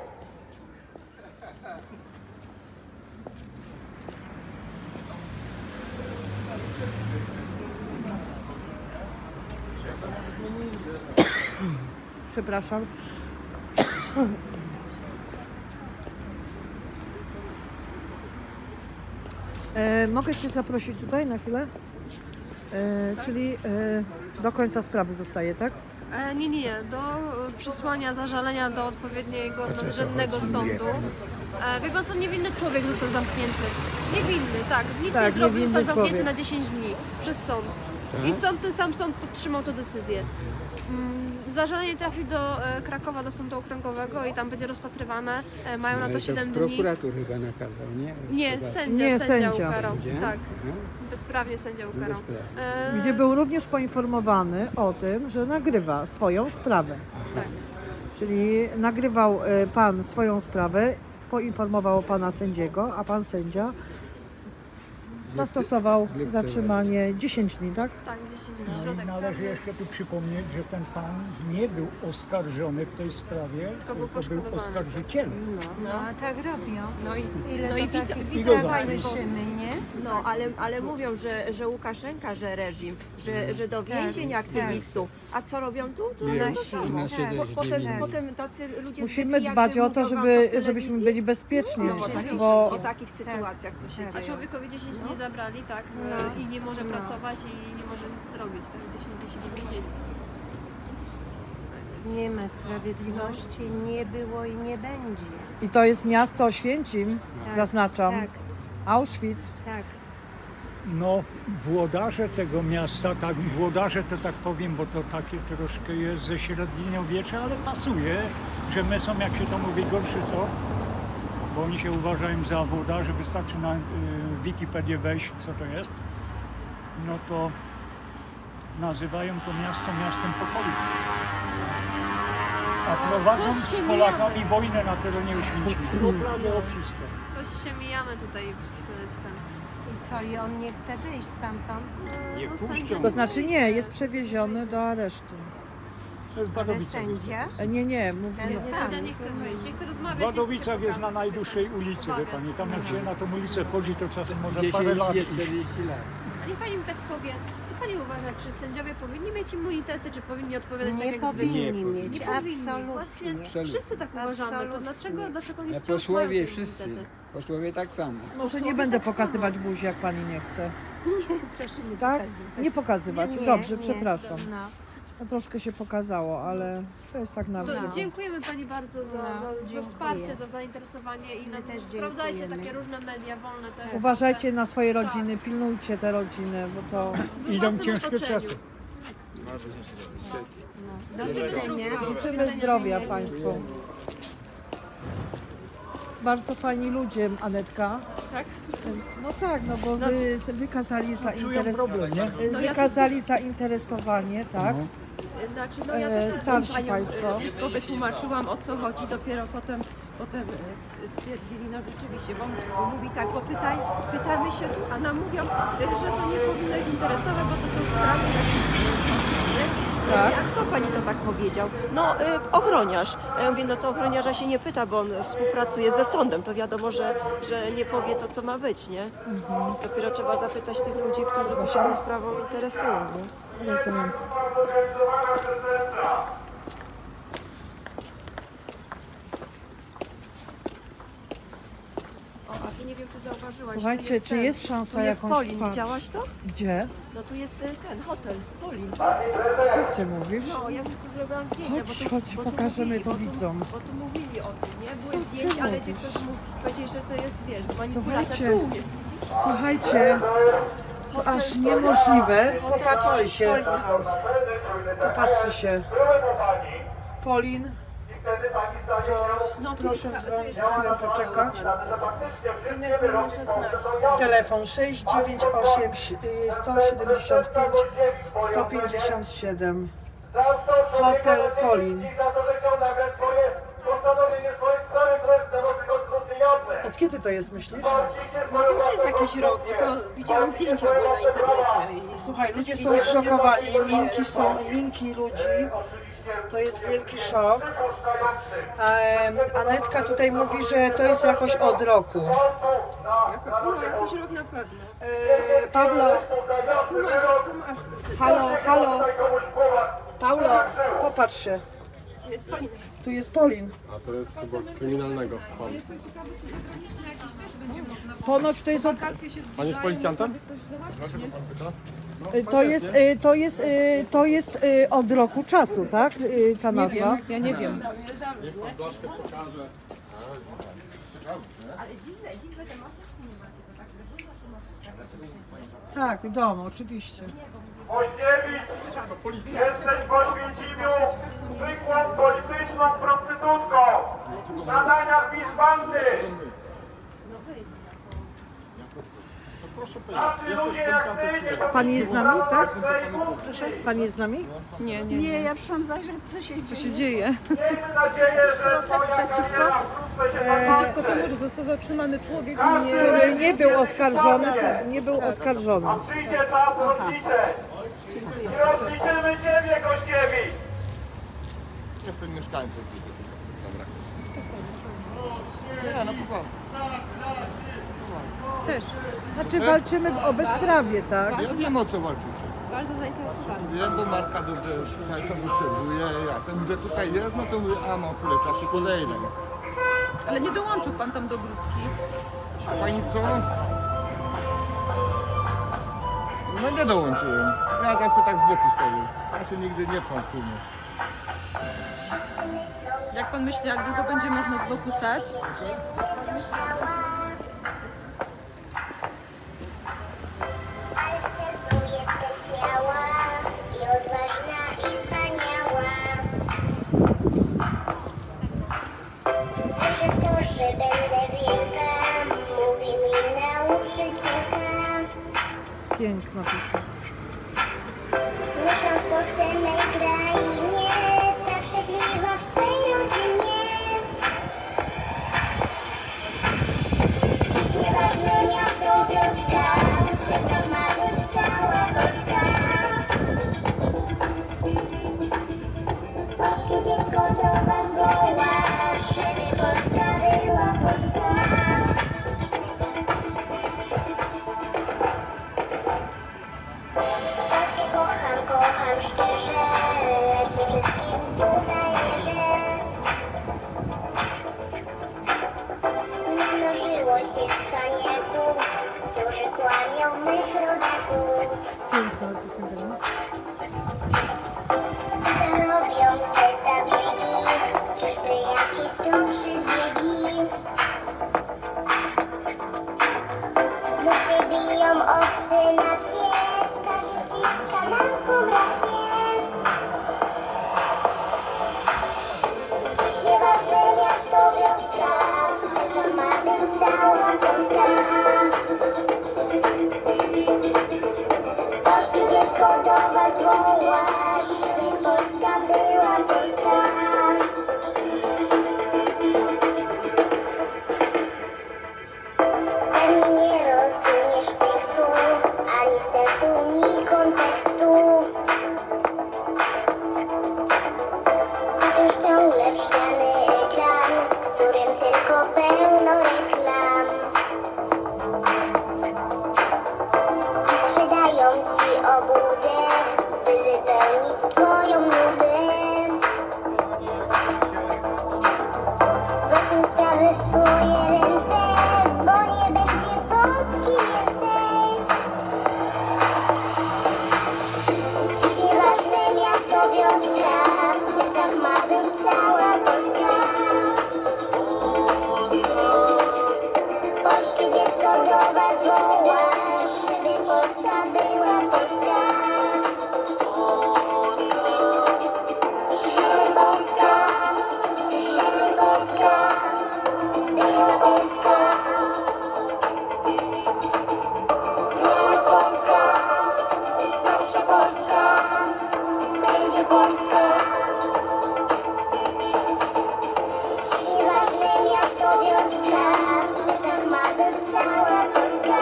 Przepraszam. E, mogę cię zaprosić tutaj na chwilę? E, czyli e, do końca sprawy zostaje, tak? E, nie, nie, nie. Do e, przesłania zażalenia do odpowiedniego nadrzędnego sądu. E, wie pan co, niewinny człowiek został zamknięty. Niewinny, tak. Nic Tak, nie zrobił, niewinny został zamknięty człowiek. na dziesięć dni przez sąd. I sąd, ten sam sąd podtrzymał tę decyzję. Mm, Zażalenie trafi do e, Krakowa, do sądu okręgowego i tam będzie rozpatrywane. E, mają na to siedem dni. Prokurator chyba nakazał, nie? Nie, sędzia, Nie, sędzia sędzia. ukarał. Sędzia? Tak, Aha. bezprawnie sędzia ukarał. E, Gdzie był również poinformowany o tym, że nagrywa swoją sprawę. Tak. Czyli nagrywał e, pan swoją sprawę, poinformował pana sędziego, a pan sędzia zastosował zatrzymanie dziesięć dni, tak? Tak, dziesięć dni, No i środek należy karny. jeszcze tu przypomnieć, że ten pan nie był oskarżony w tej sprawie, Tylko był był poszkodowany. oskarżycielem. No, a tak robią. No i, Ile no to i widzę, takich widzę spraw państwo, słyszymy, nie? no ale, ale mówią, że, że Łukaszenka, że reżim, że, że do więzień aktywistów. A co robią tu? To Nie, to nasi- samo. nasi Po, też potem, dziwni. potem tacy ludzie Musimy z jak dbać o to, mówią wam żeby, to w żebyśmy telewizji. byli bezpieczni, No, oczywiście, bo o takich sytuacjach, co się A dzieje. człowiekowi dziesięć dni zabrali, tak? No. I nie może No. pracować i nie może nic zrobić, tak? dziesięć dni siedzi w więzieniu. Nie ma sprawiedliwości, nie było i nie będzie. i to jest miasto Oświęcim, Tak, zaznaczam, tak. Auschwitz. Tak. No, włodarze tego miasta, tak, włodarze to tak powiem, bo to takie troszkę jest ze średniowiecza, ale pasuje, że my są, jak się to mówi, gorszy sort, bo oni się uważają za włodarzy, wystarczy na y, Wikipedię wejść, co to jest, no to nazywają to miasto miastem pokoju. A prowadzą Coś z się Polakami mijamy. wojnę na terenie Oświęcimia. Naprawdę o wszystko. Coś się mijamy tutaj z, z tym. I co, i on nie chce wyjść stamtąd? Nie No, puszczą. sędzia To znaczy nie, jest przewieziony do aresztu. To jest Ale Wadowice. sędzia? E, Nie, nie, mówię. Ten Nie, sam. sędzia nie chce wyjść, nie chce W rozmawiać, nie chce się Wadowicach jest na pokazać. najdłuższej ulicy, wie Obawiać. pani. Tam jak się na tą ulicę chodzi, to czasem może parę lat iść. A niech pani mi tak powie, co pani uważa, czy sędziowie powinni mieć immunitety, czy powinni odpowiadać tak Nie jak powinni zwykli? mieć, Nie powinni. absolutnie. Właśnie Absolutnie. wszyscy tak uważamy, to Absolutnie. dlaczego, dlaczego nie A wciąż posłowie mają te wszyscy, immunitety? posłowie tak samo. Może nie Posłowie będę tak samo. pokazywać buzi, jak pani nie chce. Proszę nie Tak? pokazywać. Nie pokazywać. Nie, Dobrze, nie. przepraszam. No. No, troszkę się pokazało, ale to jest tak na To wierzchu. dziękujemy pani bardzo za, No, za, za dziękuję. wsparcie, za zainteresowanie i My na, też sprawdzajcie dziękujemy. takie różne media wolne też. Uważajcie na swoje rodziny, pilnujcie te rodziny, bo to W Idą własnym ciężkie otoczeniu. czasy. Życzymy zdrowia Państwu. Bardzo fajni ludzie, Anetka. Tak? No tak, no bo wy, wykazali, zainteres... problem, nie? No ja wykazali zainteresowanie, tak? Znaczy, no ja E, też starsi panią państwo. wszystko wytłumaczyłam, o co chodzi, dopiero potem, potem e, stwierdzili, no rzeczywiście, bo, bo mówi tak, bo pytaj, pytamy się tu, a nam mówią, e, że to nie powinno ich interesować, bo to są sprawy jakieś, nie? Tak. A kto pani to tak powiedział? No, y, ochroniarz. A ja mówię, no to ochroniarza się nie pyta, bo on współpracuje ze sądem, to wiadomo, że, że nie powie to, co ma być, nie? Mhm. Dopiero trzeba zapytać tych ludzi, którzy tu się tą sprawą interesują, nie? Rozumiem. O, a tu nie wiem, czy zauważyłaś. tu Słuchajcie, jest czy ten, jest szansa tu jest jakąś... Polin, patrz. widziałaś to? Gdzie? No tu jest y, ten hotel, Polin. Co ty mówisz? No, ja tu zrobiłam zdjęcia, Chodź, bo tu, chodź, bo tu pokażemy mówili, to bo tu, widzom. Bo tu mówili o tym, nie? Co Były ty zdjęcia, ale gdzie mówisz? ktoś mówi, powiedzieli, że to jest, wiesz, manipulacja. Słuchajcie, Tu jest, widzisz? słuchajcie, to aż niemożliwe. Hotel Popatrzcie Polin, się. Polin House. Popatrzcie się. Polin. No tu Proszę jest, to jest chwilę poczekać. numer szesnaście. Telefon sześć dziewięć osiem sto siedemdziesiąt pięć sto pięćdziesiąt siedem. Hotel Polin. Od kiedy to jest, myślisz? No to już jest jakiś rok, bo to widziałam zdjęcia były na internecie. I Słuchaj, ludzie są idzie- zszokowani, idzie- minki są, minki ludzi. To jest wielki szok. Em, Anetka tutaj mówi, że to jest jakoś od roku. Jako, no jakoś rok na pewno. E, Pawlo, Tu masz, tu masz. halo, halo. Paulo, popatrz się. Jest Polin. Tu jest Polin. A to jest chyba z kryminalnego. Pan, Ponoć to jest od... pan jest policjantem? Y, To jest, y, to jest, y, to jest y, od roku czasu, tak? Y, Ta nazwa. ja nie wiem. Niech pan blaszkę pokaże. Ale dziwne, dziwne, że maseczki nie macie, to tak wygląda, Tak, w domu, oczywiście. Moździewicz, jesteś w Oświęcimiu zwykłą polityczną prostytutką. Nadania PiS bandy. Tacy ludzie jak ty nie Pani jest z nami, tak? Proszę, pani jest z nami? Nie, nie, Nie, ja przyszłam zajrzeć, co się Co się dzieje? Miejmy nadzieję, że Protest przeciwko? Przeciwko temu, że został zatrzymany człowiek nie... Który nie był oskarżony, to nie był oskarżony. przyjdzie czas rozliczeń. I rozliczymy ciebie, Kościewicz. Jestem mieszkańcem. Dobra. Nie, no poważnie. Też. Znaczy walczymy o bezprawie, tak? Ja wiem, o co walczyć. Bardzo zainteresowany. Wiem, bo Marka dobrze tutaj to obserwuje. Ja ten mówię, tutaj jest, no to mówię, a mam chwilę czasu, podejdę. Ale nie dołączył pan tam do grupki. A pani co? No nie dołączyłem. Ja zawsze tak z boku stoję. Ja się nigdy nie trwam w tłumie. Jak pan myśli, jak długo będzie można z boku stać? Ale w sercu jestem śmiała i odważna i wspaniała. Wierzę w to, że będę wielka, mówi mi nauczycielka. Piękna pisze. Mieszkam w Polsce, mej krainie, tak szczęśliwa w swej rodzinie. Dziś nieważne miasto, wioska, w sercach marzeń cała Polska. Polskie dziecko do was woła, żeby Polska była Polska. Polskę kocham, kocham szczerze, lecz nie wszystkim tutaj wierzę. Namnożyło się cwaniaków, którzy kłamią mych rodaków. Piękna piosenka. Zarobią te zabiegi, czyżby jakieś to przydbiegi. Znów się biją obce nacje, każdy wciska na swą rację. dowa zwołasz, żeby Polska była Polska. Ani nie rozumiesz tych słów, ani sensu, ni kontekstu. Patrzysz ciągle w szklany ekran, w którym tylko pełno reklam. I sprzedają ci obłudę, by wypełnić twoją nudę. Weź im sprawy w swoje ręce, bo nie będzie Polski więcej. Dziś nieważne miasto, wioska, w sercach ma być cała Polska. Polskie dziecko do was wołasz, żeby Polska była Polska. Żeby Polska, żeby Polska była Polska. Teraz Polska, zawsze Polska, będzie Polska. Dziś nieważne miasto, wioska, w sercach ma być cała Polska.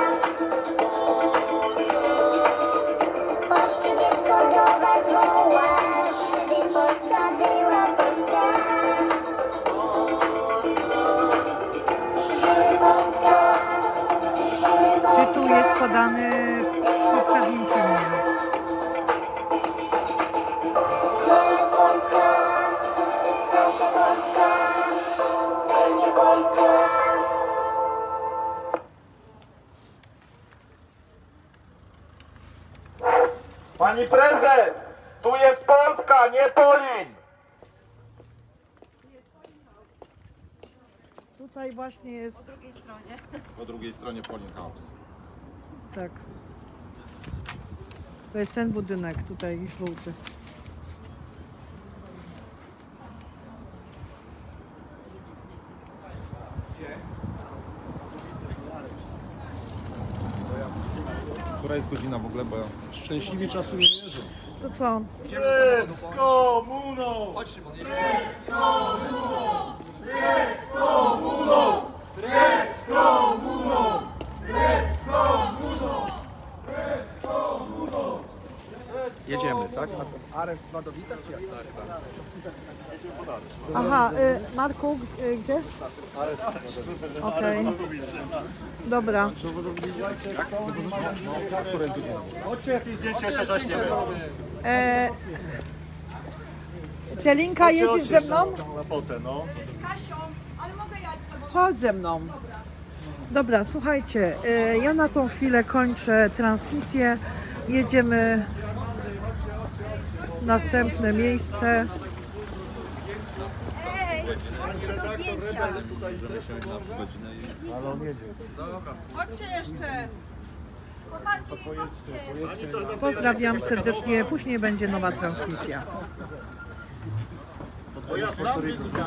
Polskie dziecko do was wołasz, żeby Polska była Polska. Żeby Polska, żeby Polska. Tytuł jest podany w poprzednim filmie. Teraz Polska, zawsze Polska, będzie Polska. Pani prezes! Tu jest Polska, nie Polin! Tutaj właśnie jest... Po drugiej stronie Polin House. Tak. To jest ten budynek tutaj żółty. Która jest godzina w ogóle, bo ja... Szczęśliwi czasu nie wierzą. To co? Jest komuną! Chodź Szymon, jest komuną! Jest komuną! Jest komuną! Jest komuną! Jest komuną! Jedziemy, tak? Areszt w Wadowicach czy jak? Aha, y, Marku, y, gdzie? Okej. Dobra. Chodźcie jakieś zdjęcie jeszcze zaczniemy. E, Celinka, jedziesz ze mną? Na fotę, no. Chodź ze mną. Dobra, słuchajcie, y, ja na tą chwilę kończę transmisję. Jedziemy w następne miejsce. Możemy siąść na godzinę i... Ale on jedzie. Chodźcie jeszcze! Pozdrawiam serdecznie, później będzie nowa transmisja. Bo ja znam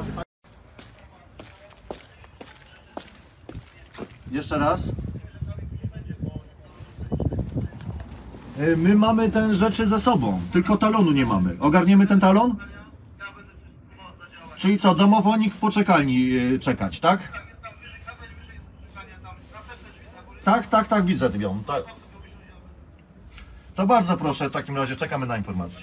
Jeszcze raz. My mamy te rzeczy ze sobą, tylko talonu nie mamy. Ogarniemy ten talon? Czyli co, domowonik w poczekalni czekać, tak? Tak, tak, tak, widzę ją. Tak. To bardzo proszę, w takim razie czekamy na informację.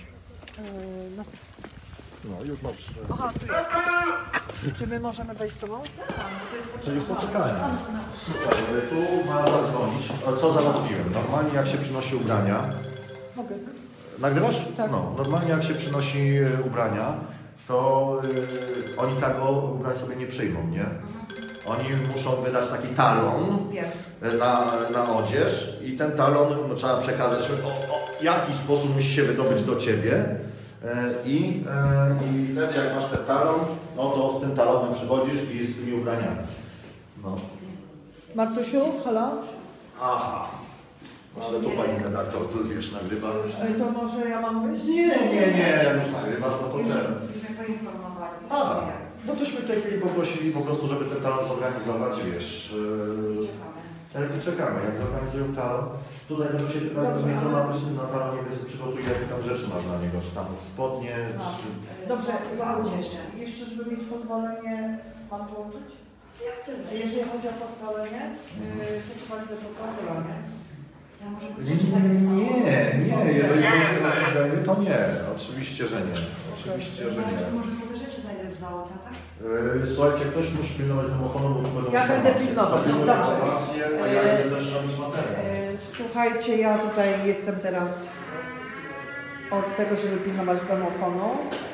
No, już masz. Aha, tu jest. Czy my możemy wejść z tobą? Czyli w poczekalni. Tu ma zadzwonić. Co załatwiłem? Normalnie jak się przynosi ubrania. Mogę. Nagrywasz? Tak. No, normalnie jak się przynosi e, ubrania, to y, oni tego ubrań sobie nie przyjmą, nie? Oni muszą wydać taki talon na, na odzież i ten talon no, trzeba przekazać, o, o jaki sposób musi się wydobyć do Ciebie e, i, e, i wtedy jak masz ten talon, no to z tym talonem przychodzisz i z tymi ubraniami. No. Martusiu, halo? Aha. Ale to pani redaktor, tu wiesz, nagrywa. Ej, to może ja mam wyjść? Nie, nie, nie, jak już nagrywasz, no to czemu? Byśmy poinformowali. Aha, no tośmy w tej chwili poprosili po prostu, żeby ten talon zorganizować, wiesz. Yy, I czekamy, jak zorganizują talon. Tutaj będą się organizować na talonie, więc przygotuje jakie tam rzeczy masz dla niego, czy tam spodnie, czy... Dobrze, jeszcze, jeszcze żeby mieć pozwolenie, mam włączyć? Jeżeli chodzi o pozwolenie, yy, to trzeba do prokuratora, nie? Ja może Nie, nie, jeżeli chodzi o pozwolenie, to nie. Oczywiście, że nie. Oczywiście, że nie. Może te rzeczy znajdę już do auta, tak? Yy, Słuchajcie, ktoś musi pilnować domofonu, bo tu będą Ja będę pilnować, Będą dobrze. informacje, a ja Yy, będę też robić materiał. Yy, Słuchajcie, ja tutaj jestem teraz od tego, żeby pilnować domofonu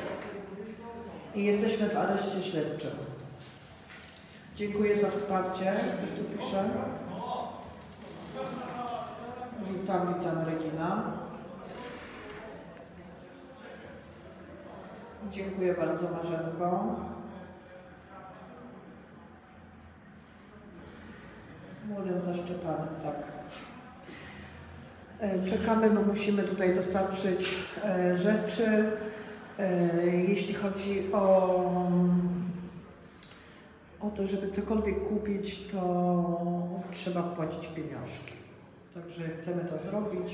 i jesteśmy w areszcie śledczym. Dziękuję za wsparcie. Ktoś tu pisze. Witam, witam Regina. Dziękuję bardzo Marzenko. Młodym zaszczepanym, tak. Czekamy, bo musimy tutaj dostarczyć rzeczy. Jeśli chodzi o, o to, żeby cokolwiek kupić, to trzeba wpłacić pieniążki. Także chcemy to zrobić.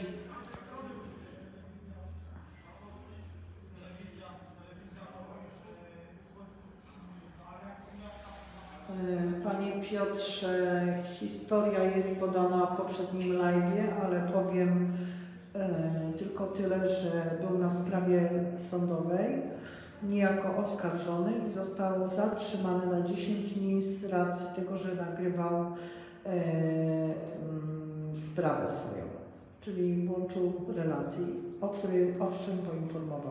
Panie Piotrze, historia jest podana w poprzednim live'ie, ale powiem e, tylko tyle, że był na sprawie sądowej niejako oskarżony i został zatrzymany na dziesięć dni z racji tego, że nagrywał e, m, sprawę swoją, czyli włączył relację, o której owszem poinformował.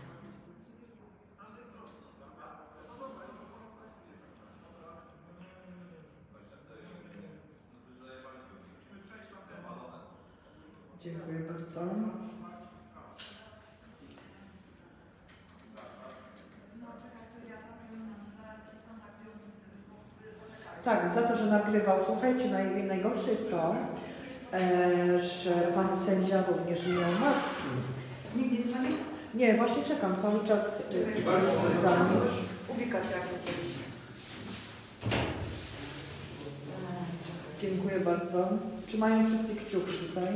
Dziękuję bardzo. Tak, za to, że nagrywał. Słuchajcie, naj, najgorsze jest to, e, że pan sędzia również nie miał maski. Nikt nie dzwonił? Nie, właśnie czekam cały czas. E, Ubikacja jak lecieliście. Dziękuję bardzo. Trzymają wszyscy kciuki tutaj.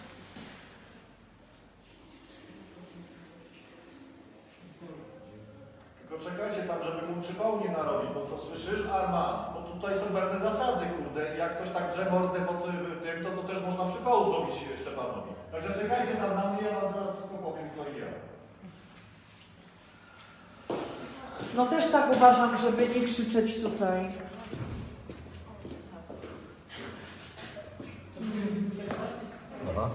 Tylko czekajcie tam, żeby mu przypału nie narobić, bo to słyszysz, Armand? Bo tutaj są pewne zasady, kurde. I jak ktoś tak drze mordę po tym, to, to też można przypału zrobić Szczepanowi. Także czekajcie tam na mnie, ja wam zaraz wszystko powiem, co i jak. No też tak uważam, żeby nie krzyczeć tutaj. Dobra.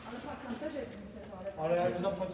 Ale jak zapłać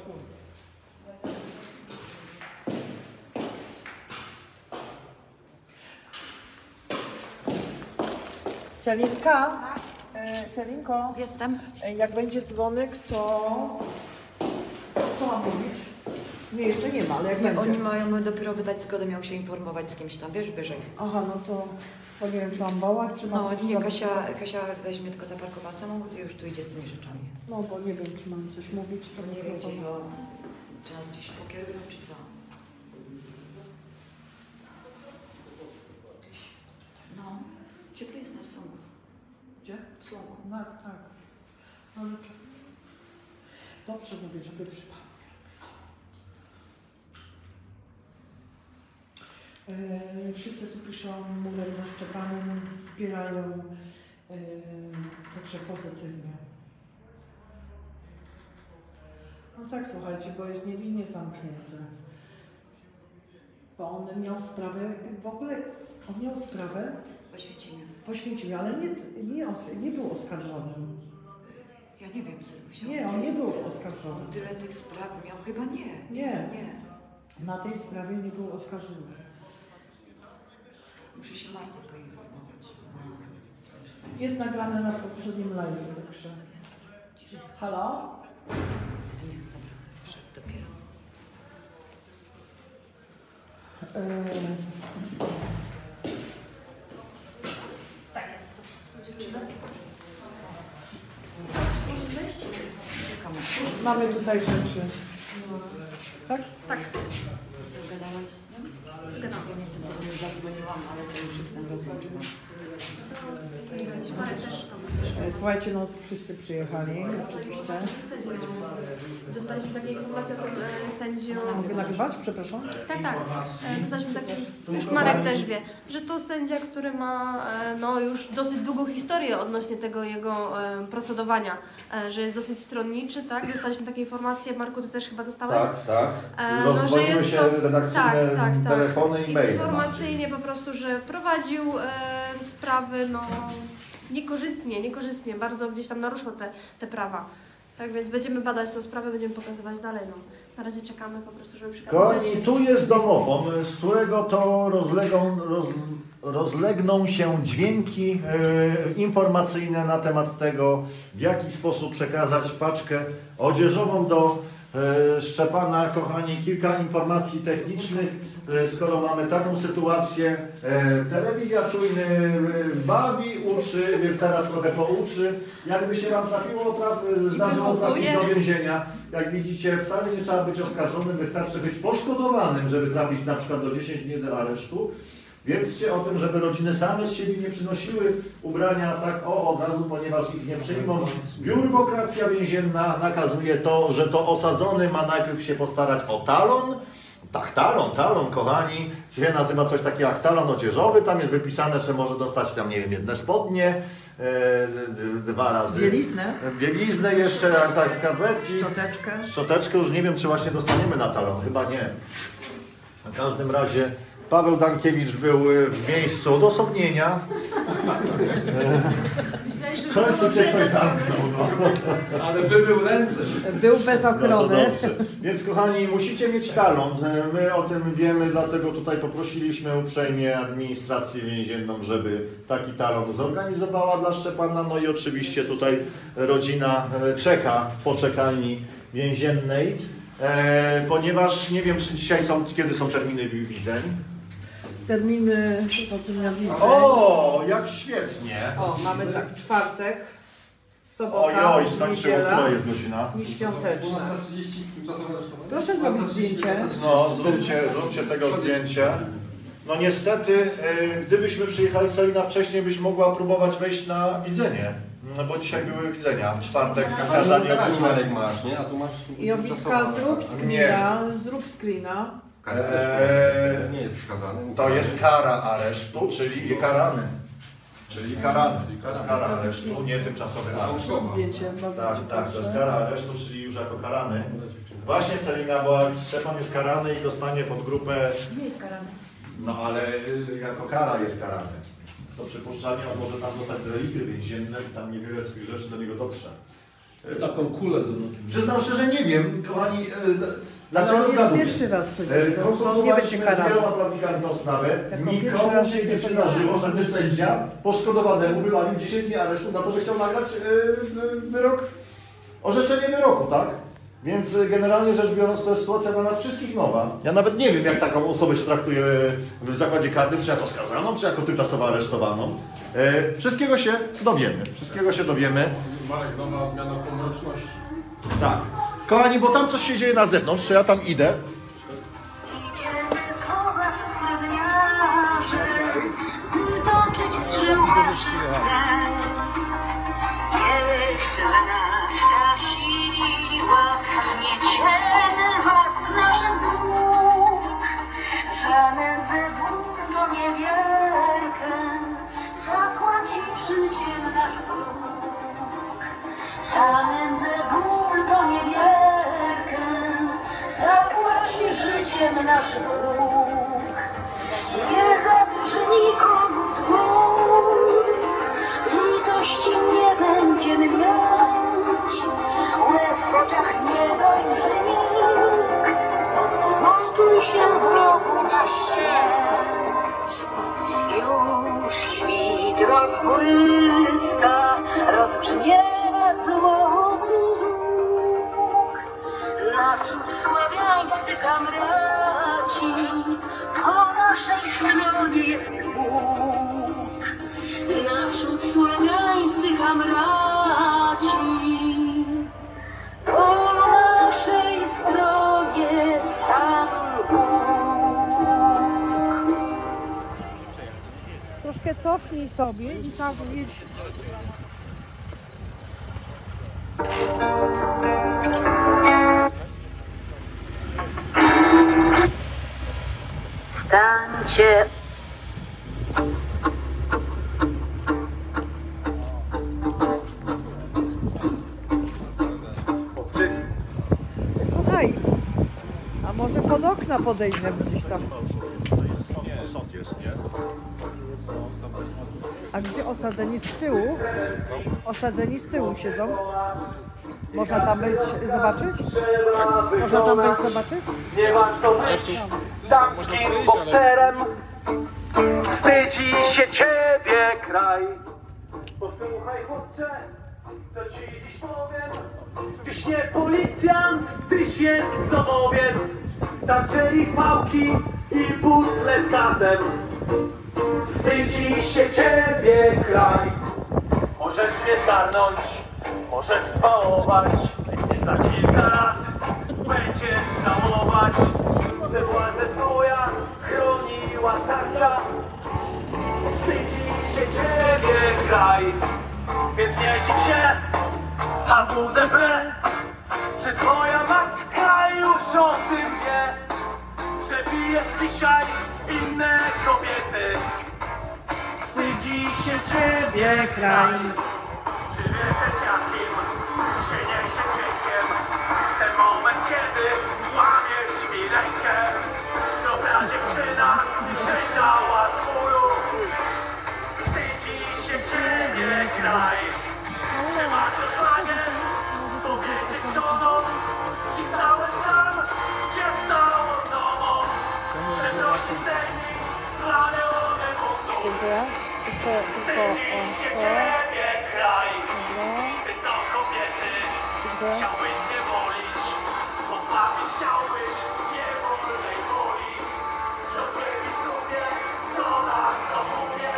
Celinka, e, Celinko, jestem. E, jak będzie dzwonek, to co mam mówić? Nie, jeszcze nie ma, ale jak Nie, będzie. oni mają dopiero wydać zgodę, miał się informować z kimś tam, wiesz, wyżej. Aha, no to bo nie wiem, czy mam wołać, czy mam No coś nie, zrobić. Kasia, Kasia weźmie tylko zaparkowała samochód i już tu idzie z tymi rzeczami. No bo nie wiem, czy mam coś mówić, to Nie wiem, gdzie to, czy nas gdzieś pokierują, czy co. No, ciepło jest na słonku. Gdzie? W słonku. Tak, tak. Ale dobrze mówię, żeby przypał. Yy, wszyscy tu piszą, mówię zaszczepanym, wspierają, yy, także pozytywnie. No tak, słuchajcie, bo jest niewinnie zamknięty. Bo on miał sprawę, w ogóle on miał sprawę W Oświęcimiu. w Oświęcimiu, ale nie, nie, os- nie był oskarżonym. Ja nie wiem, Sylwia. Nie, on nie był oskarżony. Tyle tych spraw miał? Chyba nie. Nie. Nie. Na tej sprawie nie był oskarżony. Muszę się Martę poinformować. Ona w tym wszystkim- Jest nagrane na poprzednim live, także. Halo? Nie, dobra, wszedł dopiero. Yy, Tak jest. Dziewczyna? Możesz wejść? Czekamy. mamy tutaj rzeczy. Tak? Tak. Co, gadałaś z nim? Gadałam. Ja nie chcę, co do mnie zadzwoniłam, ale to już się tam rozłączyłam. Parę też tam. Słuchajcie, no wszyscy przyjechali, oczywiście. Dostaliśmy takie informacje od e, sędzią. Mogę nagrywać? Przepraszam. Tak, tak. E, Dostaliśmy takie, już Marek też wie, że to sędzia, który ma e, no, już dosyć długą historię odnośnie tego jego e, procedowania, e, że jest dosyć stronniczy, tak? Dostaliśmy takie informacje, Marku, ty też chyba dostałeś? Tak, tak. E, no, że Rozdzwoniły jest się to, redakcyjne tak, tak, tak. telefony i maile. Informacyjnie po prostu, że prowadził e, sprawy, no niekorzystnie, niekorzystnie, bardzo gdzieś tam naruszał te, te prawa. Tak więc będziemy badać tę sprawę, będziemy pokazywać dalej. No. Na razie czekamy po prostu, żeby przekazać. I tu jest domofon, z którego to rozlegą, roz, rozlegną się dźwięki e, informacyjne na temat tego, w jaki sposób przekazać paczkę odzieżową do e, Szczepana. Kochani, kilka informacji technicznych. E, skoro mamy taką sytuację, e, telewizja Czujny e, bawi, uczy, więc teraz trochę pouczy. Jakby się Wam trafiło, traf, zdarzyło trafić do więzienia, jak widzicie, wcale nie trzeba być oskarżonym, wystarczy być poszkodowanym, żeby trafić na przykład do dziesięciu dni do aresztu. Wiedzcie o tym, żeby rodziny same z siebie nie przynosiły ubrania tak o od razu, ponieważ ich nie przyjmą. Biurokracja więzienna nakazuje to, że to osadzony ma najpierw się postarać o talon. Tak, talon, talon, kochani, się nazywa coś takiego jak talon odzieżowy, tam jest wypisane, że może dostać tam, nie wiem, jedne spodnie, e, dwa razy... Bieliznę. Bieliznę jeszcze, tak, skarpetki. Szczoteczkę. Szczoteczkę już nie wiem, czy właśnie dostaniemy na talon, chyba nie. W każdym razie Paweł Dankiewicz był w miejscu odosobnienia. Myśleliśmy, W końcu cię ktoś zamknął, no. Ale wybył ręce. Był bez ochrony. No to dobrze. Więc kochani, musicie mieć talon. My o tym wiemy, dlatego tutaj poprosiliśmy uprzejmie administrację więzienną, żeby taki talon zorganizowała dla Szczepana. No i oczywiście tutaj rodzina czeka w poczekalni więziennej, e, ponieważ nie wiem, czy dzisiaj są, kiedy są terminy widzeń. Terminy podzenia widzeń. O, jak świetnie. O, mamy tak, czwartek, sobota, Oj, oj, skończyło, niedziela która jest godzina? i świąteczna. dwunasta trzydzieści tymczasowe aresztowanie? Proszę zrobić zdjęcie. No, zróbcie, zróbcie tego zdjęcie. No niestety, e, gdybyśmy przyjechali sobie na wcześniej, byś mogła próbować wejść na widzenie. No bo dzisiaj były widzenia, czwartek, kazanie Marek masz, nie? A tu masz I Obitka, zrób screena, zrób screena. Eee, nie jest skazany. To jest kara aresztu, czyli karany. Czyli karany. To jest kara aresztu, nie tymczasowy areszt. Zdjęcie. Tak, tak, to jest kara aresztu, czyli już jako karany. Właśnie Celina, bo Szczepan jest karany i dostanie pod grupę... Nie jest karany. No ale jako kara jest karany. To przypuszczalnie on może tam dostać relikty więzienne i tam niewiele z tych rzeczy do niego dotrze. Taką kulę do nogi. Przyznam szczerze, nie wiem, kochani, dlaczego No, jest zgadujecie? pierwszy raz przecież. Nie Konsultowaliśmy będzie z karany. wieloma prawnikami tą sprawę. Jako pierwszy Nikomu raz się jest nie to przydarzyło, żeby sędzia poszkodowanemu wywalił dziesięć dni aresztu za to, że chciał nagrać yy, wyrok, orzeczenie wyroku, tak? Więc generalnie rzecz biorąc, to jest sytuacja dla nas wszystkich nowa. Ja nawet nie wiem, jak taką osobę się traktuje w zakładzie karnym, czy jako skazaną, czy jako tymczasowo aresztowaną. E, wszystkiego się dowiemy. Wszystkiego się dowiemy. Marek, nowa odmiana pomroczności. Tak. Kochani, bo tam coś się dzieje na zewnątrz, czy ja tam idę? Jeszcze nas ta siła, zmieciemy was naszym dróg. Za nędzę dumną niewierkę zapłaci życiem nasz wróg. Za nędzę ból po niewierkę zapłaci życiem nasz wróg. Nie zawierzy nikomu dróg, litości nie będziemy mieć, łez w oczach nie dojrzy nikt. Montuj się wrogu na śmierć. Już świt rozbłyska, rozbrzmiewa złoty róg. Naprzód sławiańscy kamraci, po naszej stronie jest Bóg. Naprzód sławiańscy kamraci, po naszej stronie sam Bóg. Troszkę cofnij sobie i tak jedź. cię. Słuchaj, a może pod okna podejdziemy gdzieś tam? Nie, sąd jest, nie? A gdzie osadzeni z tyłu? Osadzeni z tyłu siedzą? Można tam wejść zobaczyć? Można tam wejść zobaczyć? Nie masz to myśli, damskim bokserem. Wstydzi się ciebie kraj. Posłuchaj chłopcze, co ci dziś powiem. Tyś nie policjant, tyś jest domowiec. Tarczeli pałki i butle z gazem. Wstydzi się ciebie kraj. Możesz mnie zgarnąć, możesz spałować. Za kilka lat będziesz żałować, że władzę twoja chroniła tarcza. Wstydzi się ciebie kraj, więc nie dziw się, a W D B, że twoja matka już o tym wie, że bijesz dzisiaj inne kobiety. Wstydzi się ciebie kraj. Czy wiesz jakim się niesie dźwiękiem ten moment, kiedy łamiesz mi rękę? Dobra dziewczyna przejrzała z muru. Wstydzi się ciebie kraj. Czy masz odwagę powiedzieć do noc? I cały tam cię stało znowu. Że drogi zdejmij planione mózgu. Dziękuję. Tylko, tylko, Wstydzi się o, o. ciebie kraj. Dobra. Ty są kobiety. Dziękuję. Chciałbyś nie wolić, pozbawić chciałbyś niewolnej woli. Rządzę mi sobie, co nas to mówię.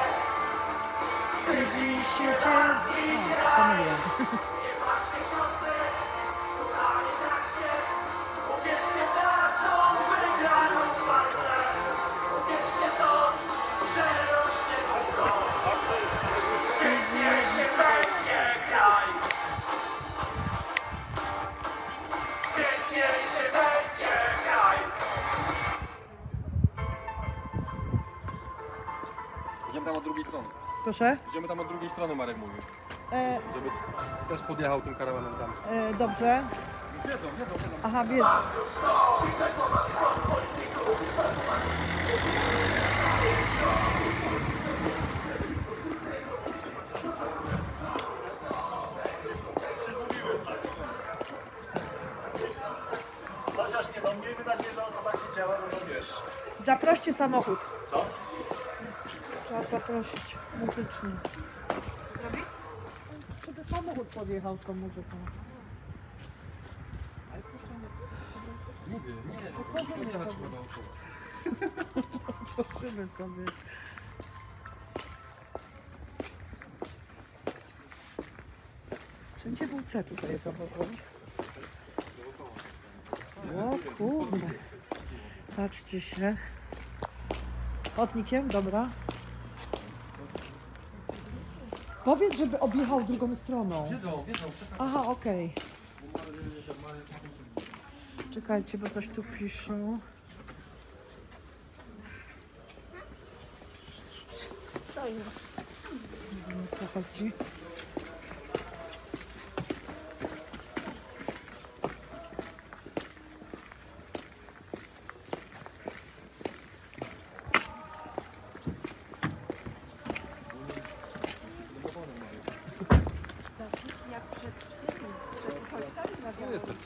Wstydzi się ciebie. O, pomyliłam. Nie patrzcie siostry, słuchanie tak się. Uwierzcie w naszą wygraną walkę. Uwierzcie to, że rośnie długo. Pięknie się będzie kraj. Pięknie się będzie kraj. Idziemy tam od drugiej strony. Proszę? Idziemy tam od drugiej strony, Marek mówił. E, Żeby też podjechał tym karawanem tam. e, dobrze. Wiedzą, wiedzą, wiedzą. Aha, wiedzą. Chociaż nie, no miejmy nadzieję, że on to tak nie działa, no to wiesz. Zaproście samochód. Co? Trzeba zaprosić muzycznie. Co zrobić? Żeby samochód podjechał z tą muzyką. Ale proszę nie... Mówię, nie, Otworzymy nie, sobie. Otworzymy sobie. Wszędzie był C tutaj założony. O kurde. Patrzcie się. Chodnikiem, dobra. Powiedz, żeby objechał drugą stroną. Wiedzą, wiedzą. Aha, okej. Czekajcie, bo coś tu piszą. Co jest? Nie wiem, o co chodzi. Jak przed tym, przed uchodźcami Tu jestem.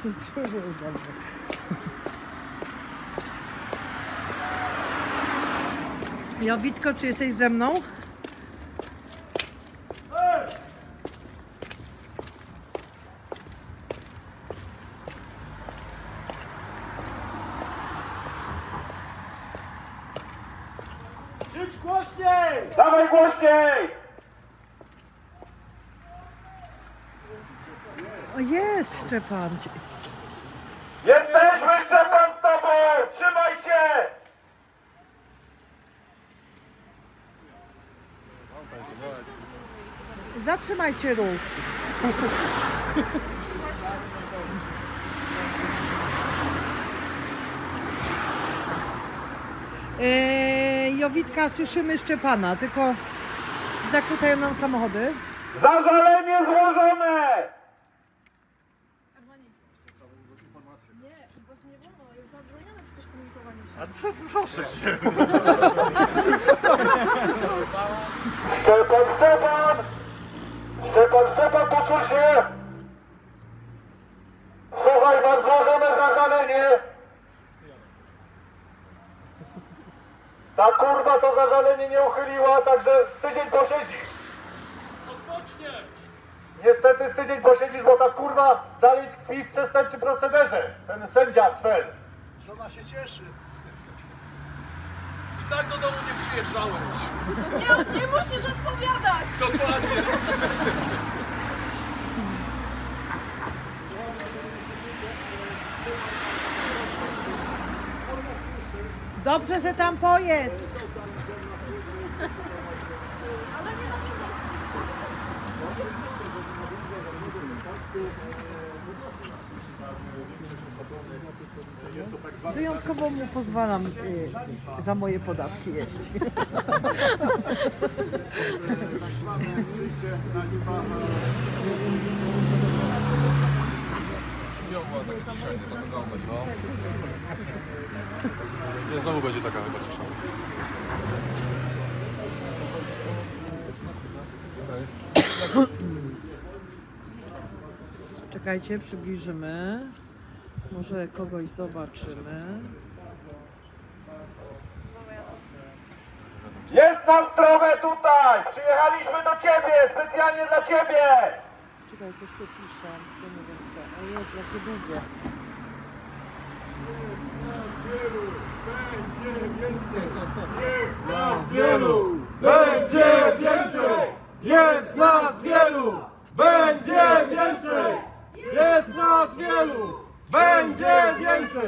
Czuję dobrze. Jowitko, czy jesteś ze mną? Krzycz głośniej! Dawaj głośniej! O, jest Szczepan. Jesteśmy, Szczepan, z tobą! Trzymaj się! Zatrzymajcie ruch. Eee, Jowitka, słyszymy Szczepana, tylko zakłócają nam samochody. Zażalenie złożone! A co, proszę cię. Szczepan, Szczepan! Szczepan, Szczepan, poczuł się! Słuchaj, masz złożone zażalenie! Ta kurwa to zażalenie nie uchyliła, także z tydzień posiedzisz. Niestety z tydzień posiedzisz, bo ta kurwa dalej tkwi w przestępczym procederze. Ten sędzia Svel. Żona się cieszy. I tak do domu nie przyjeżdżałeś. Nie, nie musisz odpowiadać! Dokładnie. Dobrze, że tam pojedź. Wyjątkowo mu pozwalam y, za moje podatki jeść. Nie, znowu będzie taka chyba cisza. Czekajcie, przybliżymy. Może kogoś zobaczymy. Jest nas trochę tutaj! Przyjechaliśmy do ciebie, specjalnie dla ciebie! Czekaj, coś tu piszę, tylko nie wiem co. O Jezu, jakie długie. Jest nas wielu! Będzie więcej! Jest nas wielu! Będzie więcej! Jest nas wielu! Będzie więcej!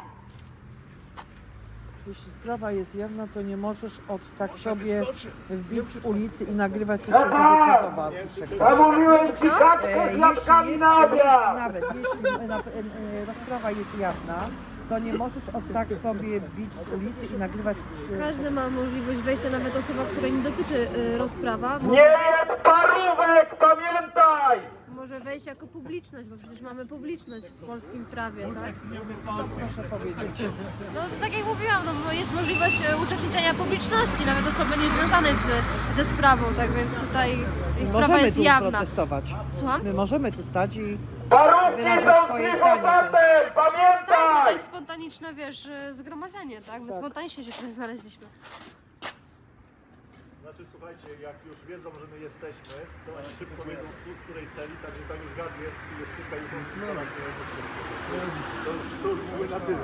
Jeśli sprawa jest jawna, to nie możesz od tak sobie wbić z ulicy i nagrywać, co się tobie podoba. Zamówiłem ci kaczkę z jabłkami na obiad! Nawet jeśli na, e, rozprawa jest jawna, to nie możesz od tak sobie bić z ulicy i nagrywać. Każdy ma możliwość wejścia, nawet osoba, której nie dotyczy y, rozprawa. Nie jest parówek, pamiętaj! Może wejść jako publiczność, bo przecież mamy publiczność w polskim prawie, tak? Proszę powiedzieć. No tak jak mówiłam, no, jest możliwość e, uczestniczenia publiczności, nawet osoby niezwiązane z, ze sprawą, tak więc tutaj ich sprawa Możemy jest tu jawna. protestować. Słucham? My możemy tu stać i Parówki wyrażać są z swoje glifosatem, Tak, no to pamiętaj! jest spontaniczne, wiesz, e, zgromadzenie, tak? My spontanicznie się tutaj znaleźliśmy. Znaczy słuchajcie, jak już wiedzą, że my jesteśmy, to oni szybko wiedzą w której celi, także tam już gad jest, jest tutaj już on zaraz nie to już, to już były na tyle.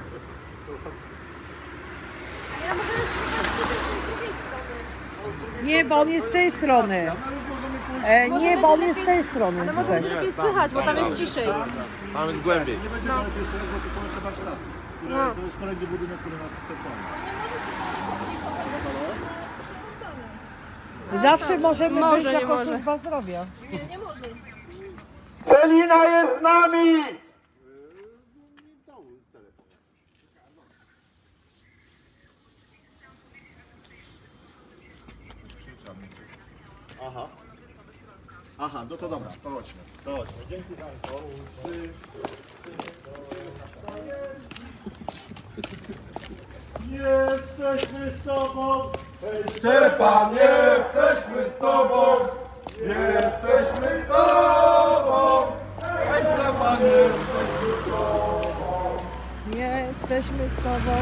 Ja możemy spróbować z drugiej strony. Nie, bo on jest z tej strony. E, Może nie, bo on będzie jest z lepiej- tej strony. Ale może tutaj. będzie lepiej słychać, bo tam jest ciszej. Tam jest głębiej. Nie będzie No. lepiej słychać, bo to są jeszcze warsztaty, które, No. to jest kolejny budynek, który nas przesłania. Zawsze możemy Może, być nie jako może. służba zdrowia. Nie, nie może. Celina jest z nami! Aha. Aha, no to dobra, to chodźmy. To chodźmy. Dzięki za info. Jesteśmy z tobą! Szczepan, jesteśmy z tobą! Jesteśmy z tobą! Hej, Szczepan, jesteśmy Jesteśmy z tobą.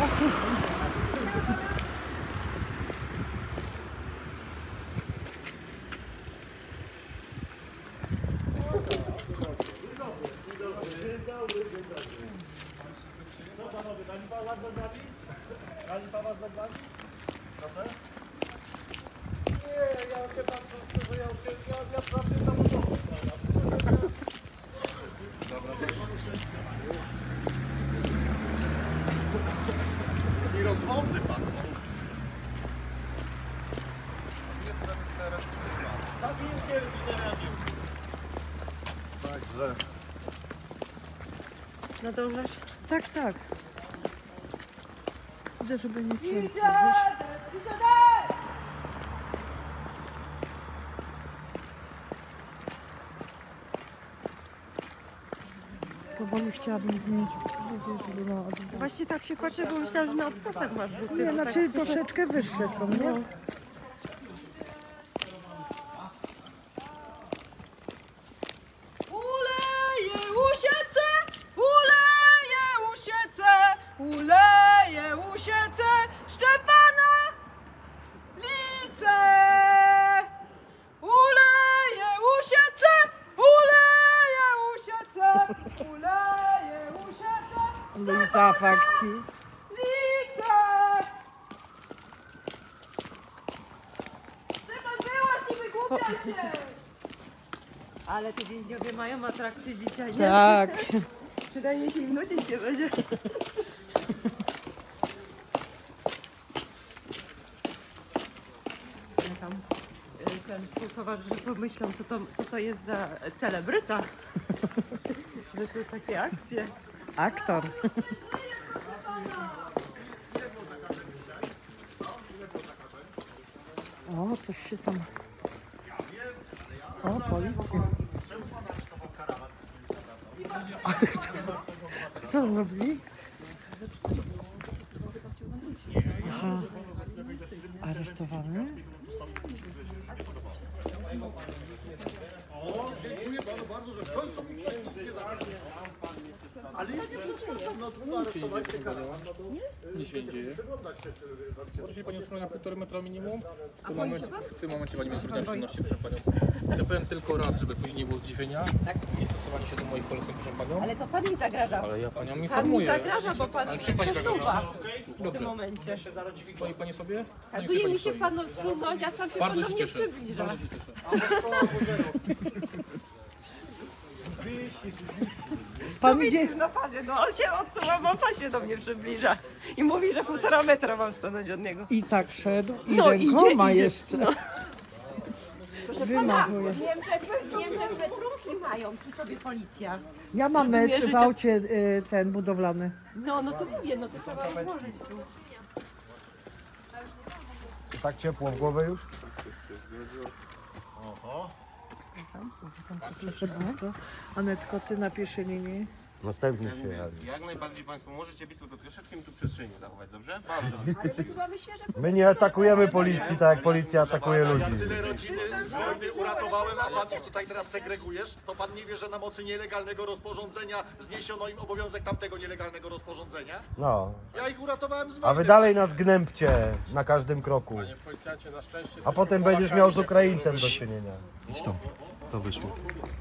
I rozmowny pan. Także. Nadążasz? Tak, tak. Widzę, żeby nie cięć. Powoli chciałabym zmienić buty, żeby na odwrót. Właśnie tak się patrzę, bo myślałam, że na obcasach masz buty. Nie, bo znaczy tak słyszę- troszeczkę wyższe są, nie? No. Uleje usiece, uleje usiece, uleje usiece, Szczepana lice. Uleje usiece, uleje usiece, uleje usiece, Luisa w akcji. lice. Szczepan, byłaś, nie wygłupiaj się. Ale te więźniowie mają atrakcję dzisiaj, nie? Tak. Przynajmniej się im nudzić nie będzie. Ja tam y, ten współtowarzysz pomyślał, co to, co to jest za celebryta. Że tu takie akcje. Aktor. O, coś się tam... O, policja. Co robi? Aha. Aresztowany? O, dziękuję panu bardzo, że w końcu mi ktoś nie zabrał. Ale ja nie przeszkadzam, no trudno aresztować się karawan. Nic się nie dzieje. Proszę się Panią stronę na półtora metra minimum. W tym, momencie, w tym momencie Pani będzie robiła czynności, proszę Panią. Ja powiem tylko raz, żeby później nie było zdziwienia. Nie stosowali się do moich poleceń, proszę Panią. Ale to pan mi zagraża. Ale ja Panią Pan mi informuję. zagraża, bo pan Ale czym Pani przesuwa zagraża? w Dobrze. tym momencie. Stoi Pani sobie? Kazuje mi się pan odsunąć, a sam się Bardzo pan się do mnie cieszę. przybliża. Bardzo się cieszę. Pan no idzie- widzisz, no patrzcie, no on się odsuwa, bo pan się do mnie przybliża. I mówi, że półtora metra mam stanąć od niego. I tak szedł i No, rękoma idzie, idzie. jeszcze. No. Proszę pana, Wymachuje. w Niemczech, w Niemczech metrówki mają, tu sobie policja. Ja mam Mówię, metr że w cia- aucie y, ten budowlany. No, no to mówię, no to trzeba rozłożyć tu. Tak ciepło w głowę już? Oho. Anetko, ty na pierwszej linii. Następny przyjechali. Jak najbardziej Państwo możecie być, tylko troszeczkę mi tu przestrzeni zachować, dobrze? Bardzo. Ale my tu mamy świeże My nie atakujemy policji, tak jak policja atakuje ludzi. Ja tyle rodziny z wojny uratowałem, a pan ich tutaj teraz segregujesz? To pan nie wie, że na mocy nielegalnego rozporządzenia zniesiono im obowiązek tamtego nielegalnego rozporządzenia? No. Ja ich uratowałem z A wojny. wy dalej nas gnębcie na każdym kroku. Panie policjancie, na szczęście A jesteśmy potem będziesz Polakami. miał z Ukraińcem do czynienia. Idź tam, to wyszło.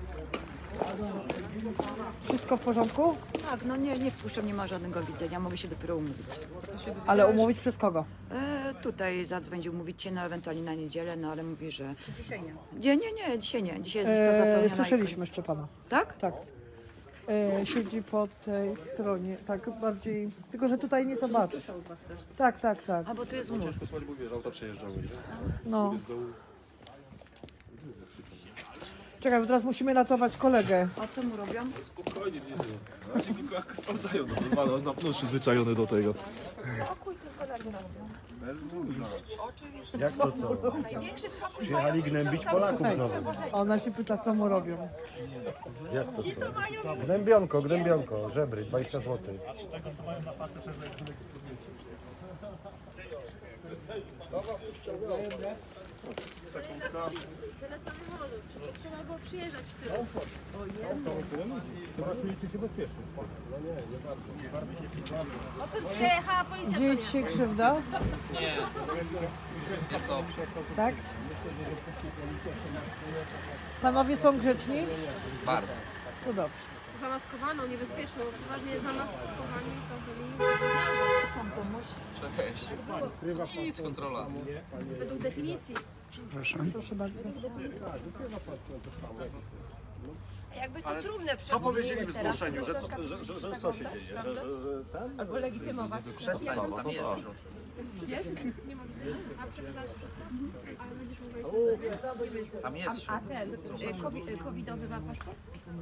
Wszystko w porządku? Tak, no nie, nie wpuszczam, nie ma żadnego widzenia, mogę się dopiero umówić. Ale umówić przez kogo? E, tutaj zadzwonił umówić się na ewentualnie na niedzielę, no ale mówi, że... Dzisiaj nie. Nie, nie, nie, dzisiaj nie. Dzisiaj jest lista E, zapełniona. i słyszeliśmy Szczepana. Tak? Tak. E, siedzi po tej stronie, tak bardziej, tylko że tutaj nie zobaczysz. Tak, tak, tak. A bo tu jest mur. Ciężko słuchać, bo wiesz, auta przejeżdżały, nie? No. Z dołu. Czekaj, bo teraz musimy ratować kolegę. A co mu robią? Spokojnie, nie wiem. Raczej tylko jak sprawdzają, no normalnie, on na pewno przyzwyczajony do tego. Spokój tylko na dno. Oczywiście. Jak to co? Największy spokój Przyjechali mają, gnębić są tam Polaków super znowu. przewożeni. Ona się pyta, co mu robią. Jak to co? Gnębionko, gnębionko, żebry, dwadzieścia złotych. Tego, co mają na pasy, też jak Tyle samochodów, przecież trzeba było przyjeżdżać w tyle. Odkąd przyjechała policja, to Dzieje nie. ci się krzywda? Nie, jest dobrze. Tak? Panowie są grzeczni? Bardzo. To dobrze. Zamaskowaną, niebezpieczną, przeważnie zamaskowani to byli... Chcą pomóc? Cześć. Nic, kontrola. Według definicji. Przepraszam. Proszę bardzo. A jakby to trumnę Co powiedzieli w teraz, zgłoszeniu, to że co, środka że, że, że co się zaglądać, dzieje? Że, sprawdzać? że, że ten? Albo legitymować. Przestań, Jak bo to tam jest? jest. Jest? Nie ma widzenia. A przekazałaś wszystko? Ale będziesz mówić. Tam jest. A, a ten, y, kowi- y, covidowy ma paszport?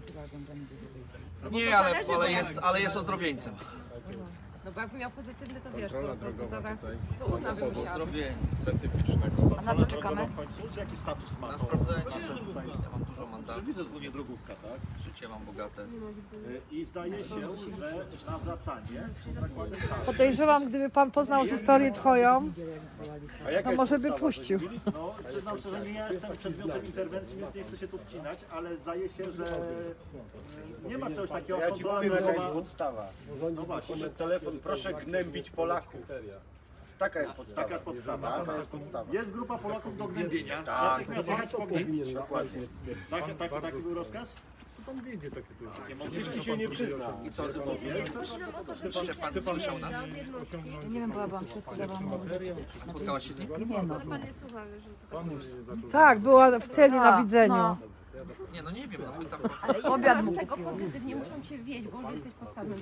Nie, ale, ale, jest, ale jest ozdrowieńcem. No bo jakby miał pozytywny, to wiesz, Kontrola to, to, drogowa to, tutaj. to uzna by musiała. Ozdrowienie. Specyficznego. A na co czekamy? Czy jaki status ma Na to sprawdzenie. nasze tutaj? Ja mam dużo mandatów. Widzę, że to nie drogówka, tak? Życie mam bogate. I zdaje się, że nawracanie zakłada karę. Podejrzewam, gdyby pan poznał historię twoją, A jaka to jest może by podstawa, puścił. że mówili? No, przyznam szczerze, nie ja jestem przedmiotem interwencji, więc nie chcę się tu wcinać, ale zdaje się, że e, nie ma czegoś takiego jak Ja ci kontrola powiem, jaka jest drogowa. podstawa. No właśnie, Proszę telefon, proszę gnębić Polaków. Taka jest podstawa. taka jest podstawa. Taka jest podstawa. Jest grupa Polaków do gnębienia, Tak. natychmiast jechać pognębić. Dokładnie. Taki, taki, taki był rozkaz? Oczywiście się nie przyzna. I co, Szczepan słyszał nas? Nie wiem, bo ja byłam przed chwilą. Spotkałaś się z nim? Nie no. Pan nie słucha, że to Tak, była w celi na A, widzeniu. no. Nie, no nie wiem, no pytam. Ale Obiad z mógł tego pozytywnie muszą cię wieść, bo już jesteś postawnym.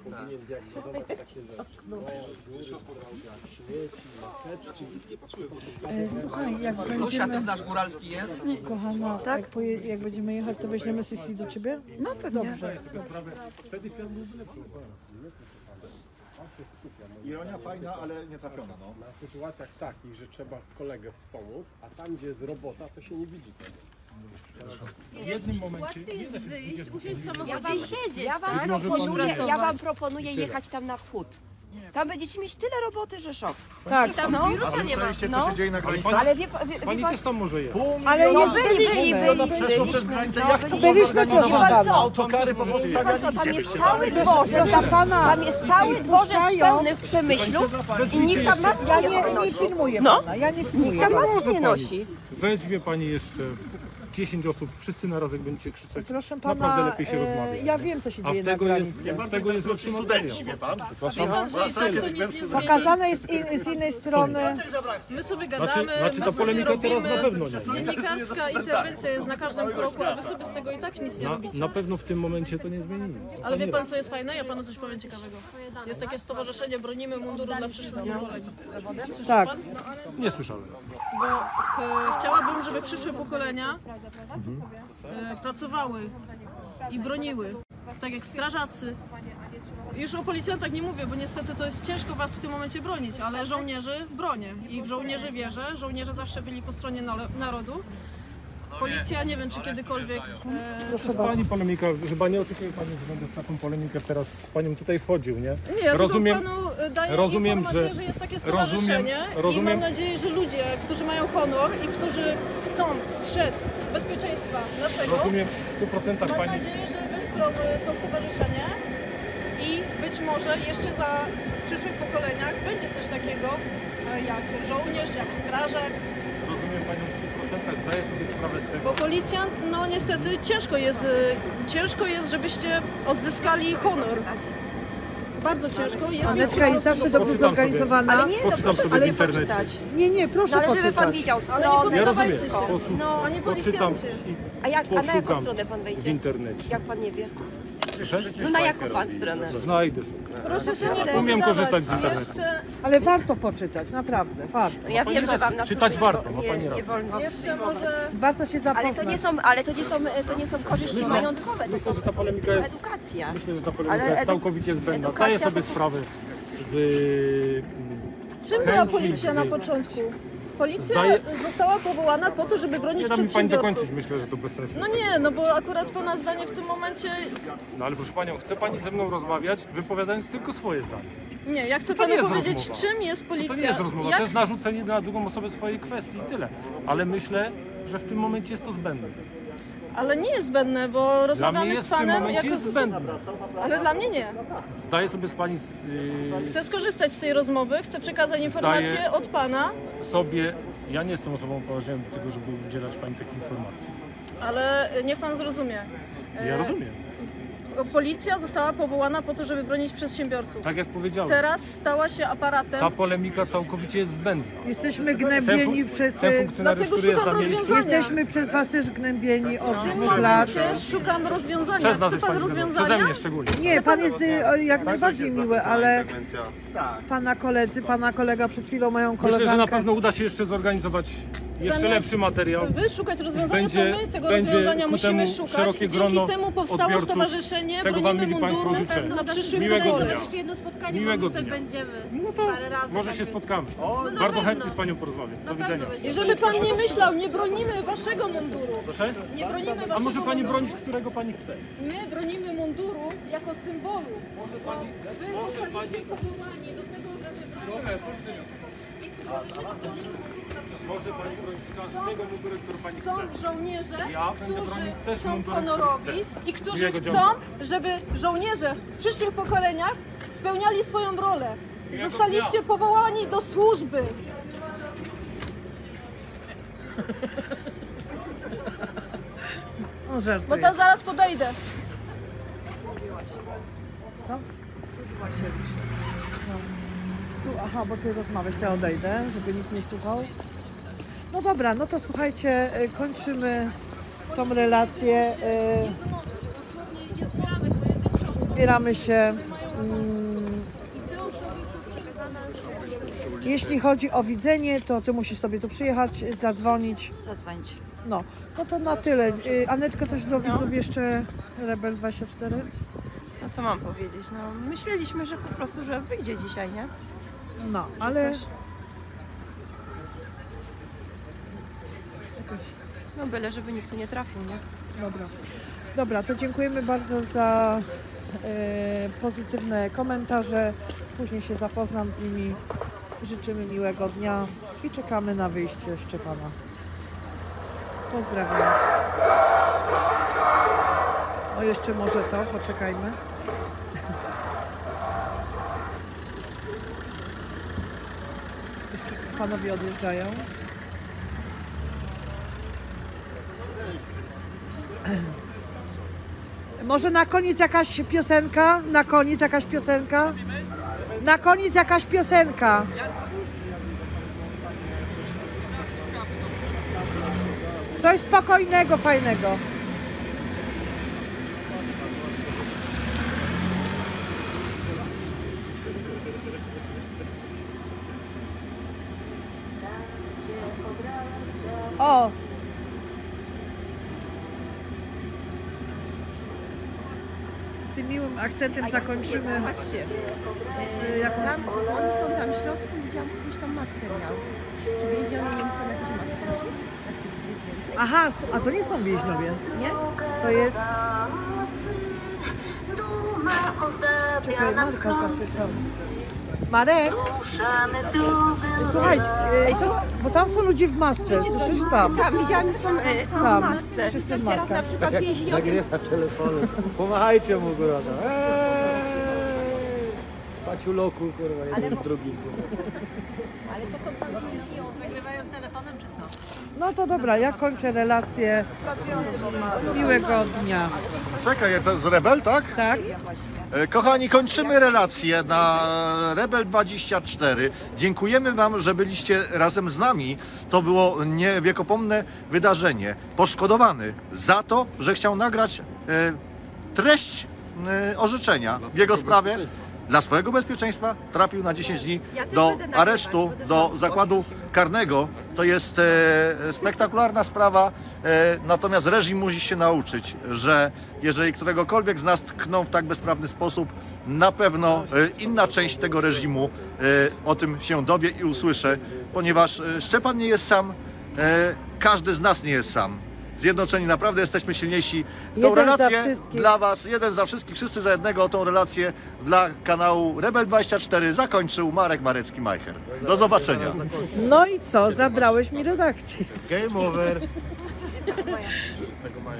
E, Słuchaj, jak Lusia, ty będziemy... znasz Góralski jest? Kochana, tak? jak, poje, jak będziemy jechać, to weźmiemy sesję do ciebie? No pewnie. Dobrze. Ironia fajna, ale nie trafiona, no. Na sytuacjach takich, że trzeba kolegę wspomóc, a tam gdzie jest robota, to się nie widzi tego. w jednym momencie łatwiej jest wyjść, usiąść w samochodzie i siedzieć, Ja wam, tak? proponuję, Pracować. ja wam proponuję jechać tam na wschód. Tam będziecie mieć tyle roboty, że szok. Tak. I tam No. wirusa A nie ma. słyszeliście, co No. się dzieje na granicy? Ale wie, wie, wie, Pani pan, też tam może jechać. Ale no jest byli, byli, byliśmy. byli, No przeszło przez byliśmy. granicę, No, jak to byliśmy. Byliśmy, proszę zorganizować? pana. Autokary po prostu Wie pan co, tam jest cały Proszę dworzec, pana, tam jest cały dworzec puszczają. pełny w Przemyślu i nikt tam maski Ja nie nie, nie nosi. filmuję No. pana, ja nie Nikt filmuję. tam Może maski nie pani. nosi. Weźmie pani jeszcze dziesięć osób, wszyscy naraz jak będziecie krzyczeć. Proszę Naprawdę pana, lepiej się e, rozmawia. ja wiem, co się A dzieje w na tego jest, granicy. z tego jest lepszy materiał. studenci, wie pan? Przepraszam. Wie pan, że i tak to nic nie zmieni. Pokazane jest in, z innej strony. My sobie Znaczy, gadamy, znaczy my ta sobie polemika teraz robimy. na pewno nie. Dziennikarska interwencja jest na każdym kroku, a wy sobie z tego i tak nic nie Na, robicie. na pewno w tym momencie to nie zmienimy. Ale wie pan, co jest fajne? Ja panu coś powiem ciekawego. Jest takie stowarzyszenie Bronimy Munduru dla przyszłych pokoleń. Słyszał Tak. pan? Nie słyszałem. Bo ch- chciałabym, żeby przyszłe pokolenia e, pracowały i broniły. Tak jak strażacy. Już o policjantach nie mówię, bo niestety to jest ciężko was w tym momencie bronić, ale żołnierzy bronię. I w żołnierzy wierzę. Żołnierze zawsze byli po stronie nale- narodu. Policja nie wiem, czy kiedykolwiek... E, To jest pani polemika, chyba nie oczekuje pani, że będę w taką polemikę teraz z panią tutaj wchodził, nie? Nie, ja rozumiem, tylko panu e, daję rozumiem, informację, że- że, jest takie rozumiem- stowarzyszenie rozumiem- i mam nadzieję, że ludzie, którzy mają honor i którzy chcą strzec bezpieczeństwa naszego, rozumiem w stu procentach mam pani. nadzieję, że wesprą e, to stowarzyszenie i być może jeszcze za w przyszłych pokoleniach będzie coś takiego e, jak żołnierz, jak strażak, Rozumiem panią w stu procentach, zdaję sobie sprawę z tego. bo policjant, no niestety ciężko jest, e, ciężko jest, żebyście odzyskali honor. Bardzo ciężko. Jest Anetka jest zawsze dobrze Poczytam sobie. zorganizowana. Ale nie, no Poczytam proszę sobie w sobie internecie. poczytać. Nie, nie, proszę No ale żeby pan poczytać. widział Ale nie stronę, Ja rozumiem, Wszystko. posłuch, No, a nie poczytam policjancie. i a, jak, a na jaką poszukam stronę pan w wejdzie? internecie. Jak pan nie wie? Proszę? No na jaką pan stronę? Znajdę sobie. Proszę się nie Umiem poddawać. korzystać z internetu. Jeszcze, Ale warto poczytać, naprawdę, warto. No ja wiem, że wam na Czytać służbie warto, ma nie, pani nie rację. wolno. jeszcze może... Warto się zapoznać. Ale to nie są, ale to nie są, to nie są korzyści Myślę- majątkowe, to myślę, są że ta polemika jest- edukacja. Myślę, że ta polemika Ale jest edu- całkowicie zbędna. edukacja Zdaję sobie to- sprawę z... y, Czym była chęci, policja na z- początku? Policja Zdaję- została powołana po to, żeby bronić Nie da mi pani przedsiębiorców. dokończyć, myślę, że to bez sensu. No nie, no bo akurat pana zdanie w tym momencie... No ale proszę panią, chce pani ze mną rozmawiać, wypowiadając tylko swoje zdanie. Nie, ja chcę To nie panu jest powiedzieć, rozmowa. czym jest No policja. to nie jest rozmowa, Jak... to jest narzucenie na drugą osobę swojej kwestii i tyle. Ale myślę, że w tym momencie jest to zbędne. Ale nie jest zbędne, bo rozmawiamy jest z w tym panem momencie jako... jest zbędne. Ale dla mnie nie. Zdaję sobie z pani yy, Chcę skorzystać z tej rozmowy, chcę przekazać informacje Zdaję- od pana, sobie, ja nie jestem osobą upoważnioną do tego, żeby udzielać pani takich informacji. ale niech pan zrozumie. Ja E, rozumiem. Policja została powołana po to, żeby bronić przedsiębiorców. Tak jak powiedziałem. Teraz stała się aparatem. Ta polemika całkowicie jest zbędna. Jesteśmy gnębieni Ten fu- przez... ten funkcjonariusz, Dlatego który jest szukam na miejscu, rozwiązania. Jesteśmy przez was też gnębieni od W tym dwóch lat. momencie szukam rozwiązania. Przez nas Chce jest pan pani zbędna. rozwiązania? Przeze mnie szczególnie. Nie, pan jest y, o, jak najbardziej miły, ale pana koledzy, pana kolega przed chwilą, moją koleżankę... Myślę, że na pewno uda się jeszcze zorganizować jeszcze Zamiast lepszy materiał. Wy szukać rozwiązania, Będzie- to my tego będzie rozwiązania ku musimy temu szukać szerokie i dzięki grono temu powstało odbiorców. stowarzyszenie Tego wam Bronimy mieli państwo Munduru życzę. na przyszłych Miłego wyborach. dnia. Jeszcze jedno spotkanie, Miłego może tutaj dnia. będziemy No to parę razy. może tak się by- spotkamy. No na Bardzo pewno. chętnie z panią porozmawiam. Do widzenia. I żeby pan nie myślał, nie bronimy waszego munduru. Proszę? Nie bronimy waszego A może pani munduru. bronić, którego pani chce? My bronimy munduru jako symbolu. Bo wy zostaliście powołani do tego, żeby bronić. Może pani bronić każdego munduru, który pani chce. Są żołnierze, Ja będę bronił którzy też są munduru, który honorowi chcę. i którzy Miłego chcą, dzionka. żeby żołnierze w przyszłych pokoleniach spełniali swoją rolę. Zostaliście powołani do służby. No, żartuję. Bo to zaraz podejdę. Co? No. Su- Aha, bo ty rozmawiasz, ja odejdę, żeby nikt nie słuchał. No dobra, no to słuchajcie, y, kończymy tą relację. y, Zbieramy się. mm, Jeśli chodzi o widzenie, to ty musisz sobie tu przyjechać, zadzwonić. Zadzwonić. No, no to na tyle. Y, Anetka, coś do widzów jeszcze Rebel dwadzieścia cztery? No co mam powiedzieć? No myśleliśmy, że po prostu, że wyjdzie dzisiaj, nie? No, Że ale... coś- No byle, żeby nikt tu nie trafił, nie? Dobra. Dobra, to dziękujemy bardzo za e, pozytywne komentarze. Później się zapoznam z nimi. Życzymy miłego dnia i czekamy na wyjście Szczepana. Pozdrawiam. O, jeszcze może to, poczekajmy. Jeszcze panowie odjeżdżają. Może na koniec jakaś piosenka? Na koniec jakaś piosenka? Na koniec jakaś piosenka. Coś spokojnego, fajnego. O! Tym miłym akcentem zakończymy. Zobaczcie, y, jakąś tam, muzykę. oni są tam w środku, widziałam, ktoś tam maskę miał. Czy więźniowie nie muszą jakieś maski nosić? Jak się jest więcej? Aha, s- a to nie są więźniowie. Nie? To jest... Czekaj, Marka zapytam. Marek? Słuchajcie, y, są, bo tam są ludzie w masce, słyszysz tam? Tam, widziałam, są e, tam, Tam, w masce. wszyscy w Teraz maskach. na przykład Jak więźniowie... nagrywa telefonu. Pomachajcie mu, kurwa. tam. Eee! Paciuloku, kurwa, jeden z drugim. Kurwa. Ale to są tam więźniowie. Nagrywają telefonem czy co? No to dobra, ja kończę relację. Miłego dnia. Czekaj, to z Rebel, tak? Tak. E, Kochani, kończymy relację na Rebel dwadzieścia cztery. Dziękujemy Wam, że byliście razem z nami. To było niewiekopomne wydarzenie. Poszkodowany za to, że chciał nagrać e, treść e, orzeczenia w jego sprawie. Dla swojego bezpieczeństwa trafił na dziesięć dni Ja też do będę nagrywać, aresztu, będę do tam. zakładu karnego. To jest e, spektakularna sprawa, e, natomiast reżim musi się nauczyć, że jeżeli któregokolwiek z nas tkną w tak bezprawny sposób, na pewno e, inna część tego reżimu e, o tym się dowie i usłyszy, ponieważ e, Szczepan nie jest sam, e, każdy z nas nie jest sam. Zjednoczeni naprawdę jesteśmy silniejsi. Tą Jeden za relację wszystkich. dla Was, jeden za wszystkich, wszyscy za jednego, tą relację dla kanału Rebel dwadzieścia cztery zakończył Marek Marecki-Majcher. Do zobaczenia. No i co? Zabrałeś mi redakcję. Game over. szesnastego maja.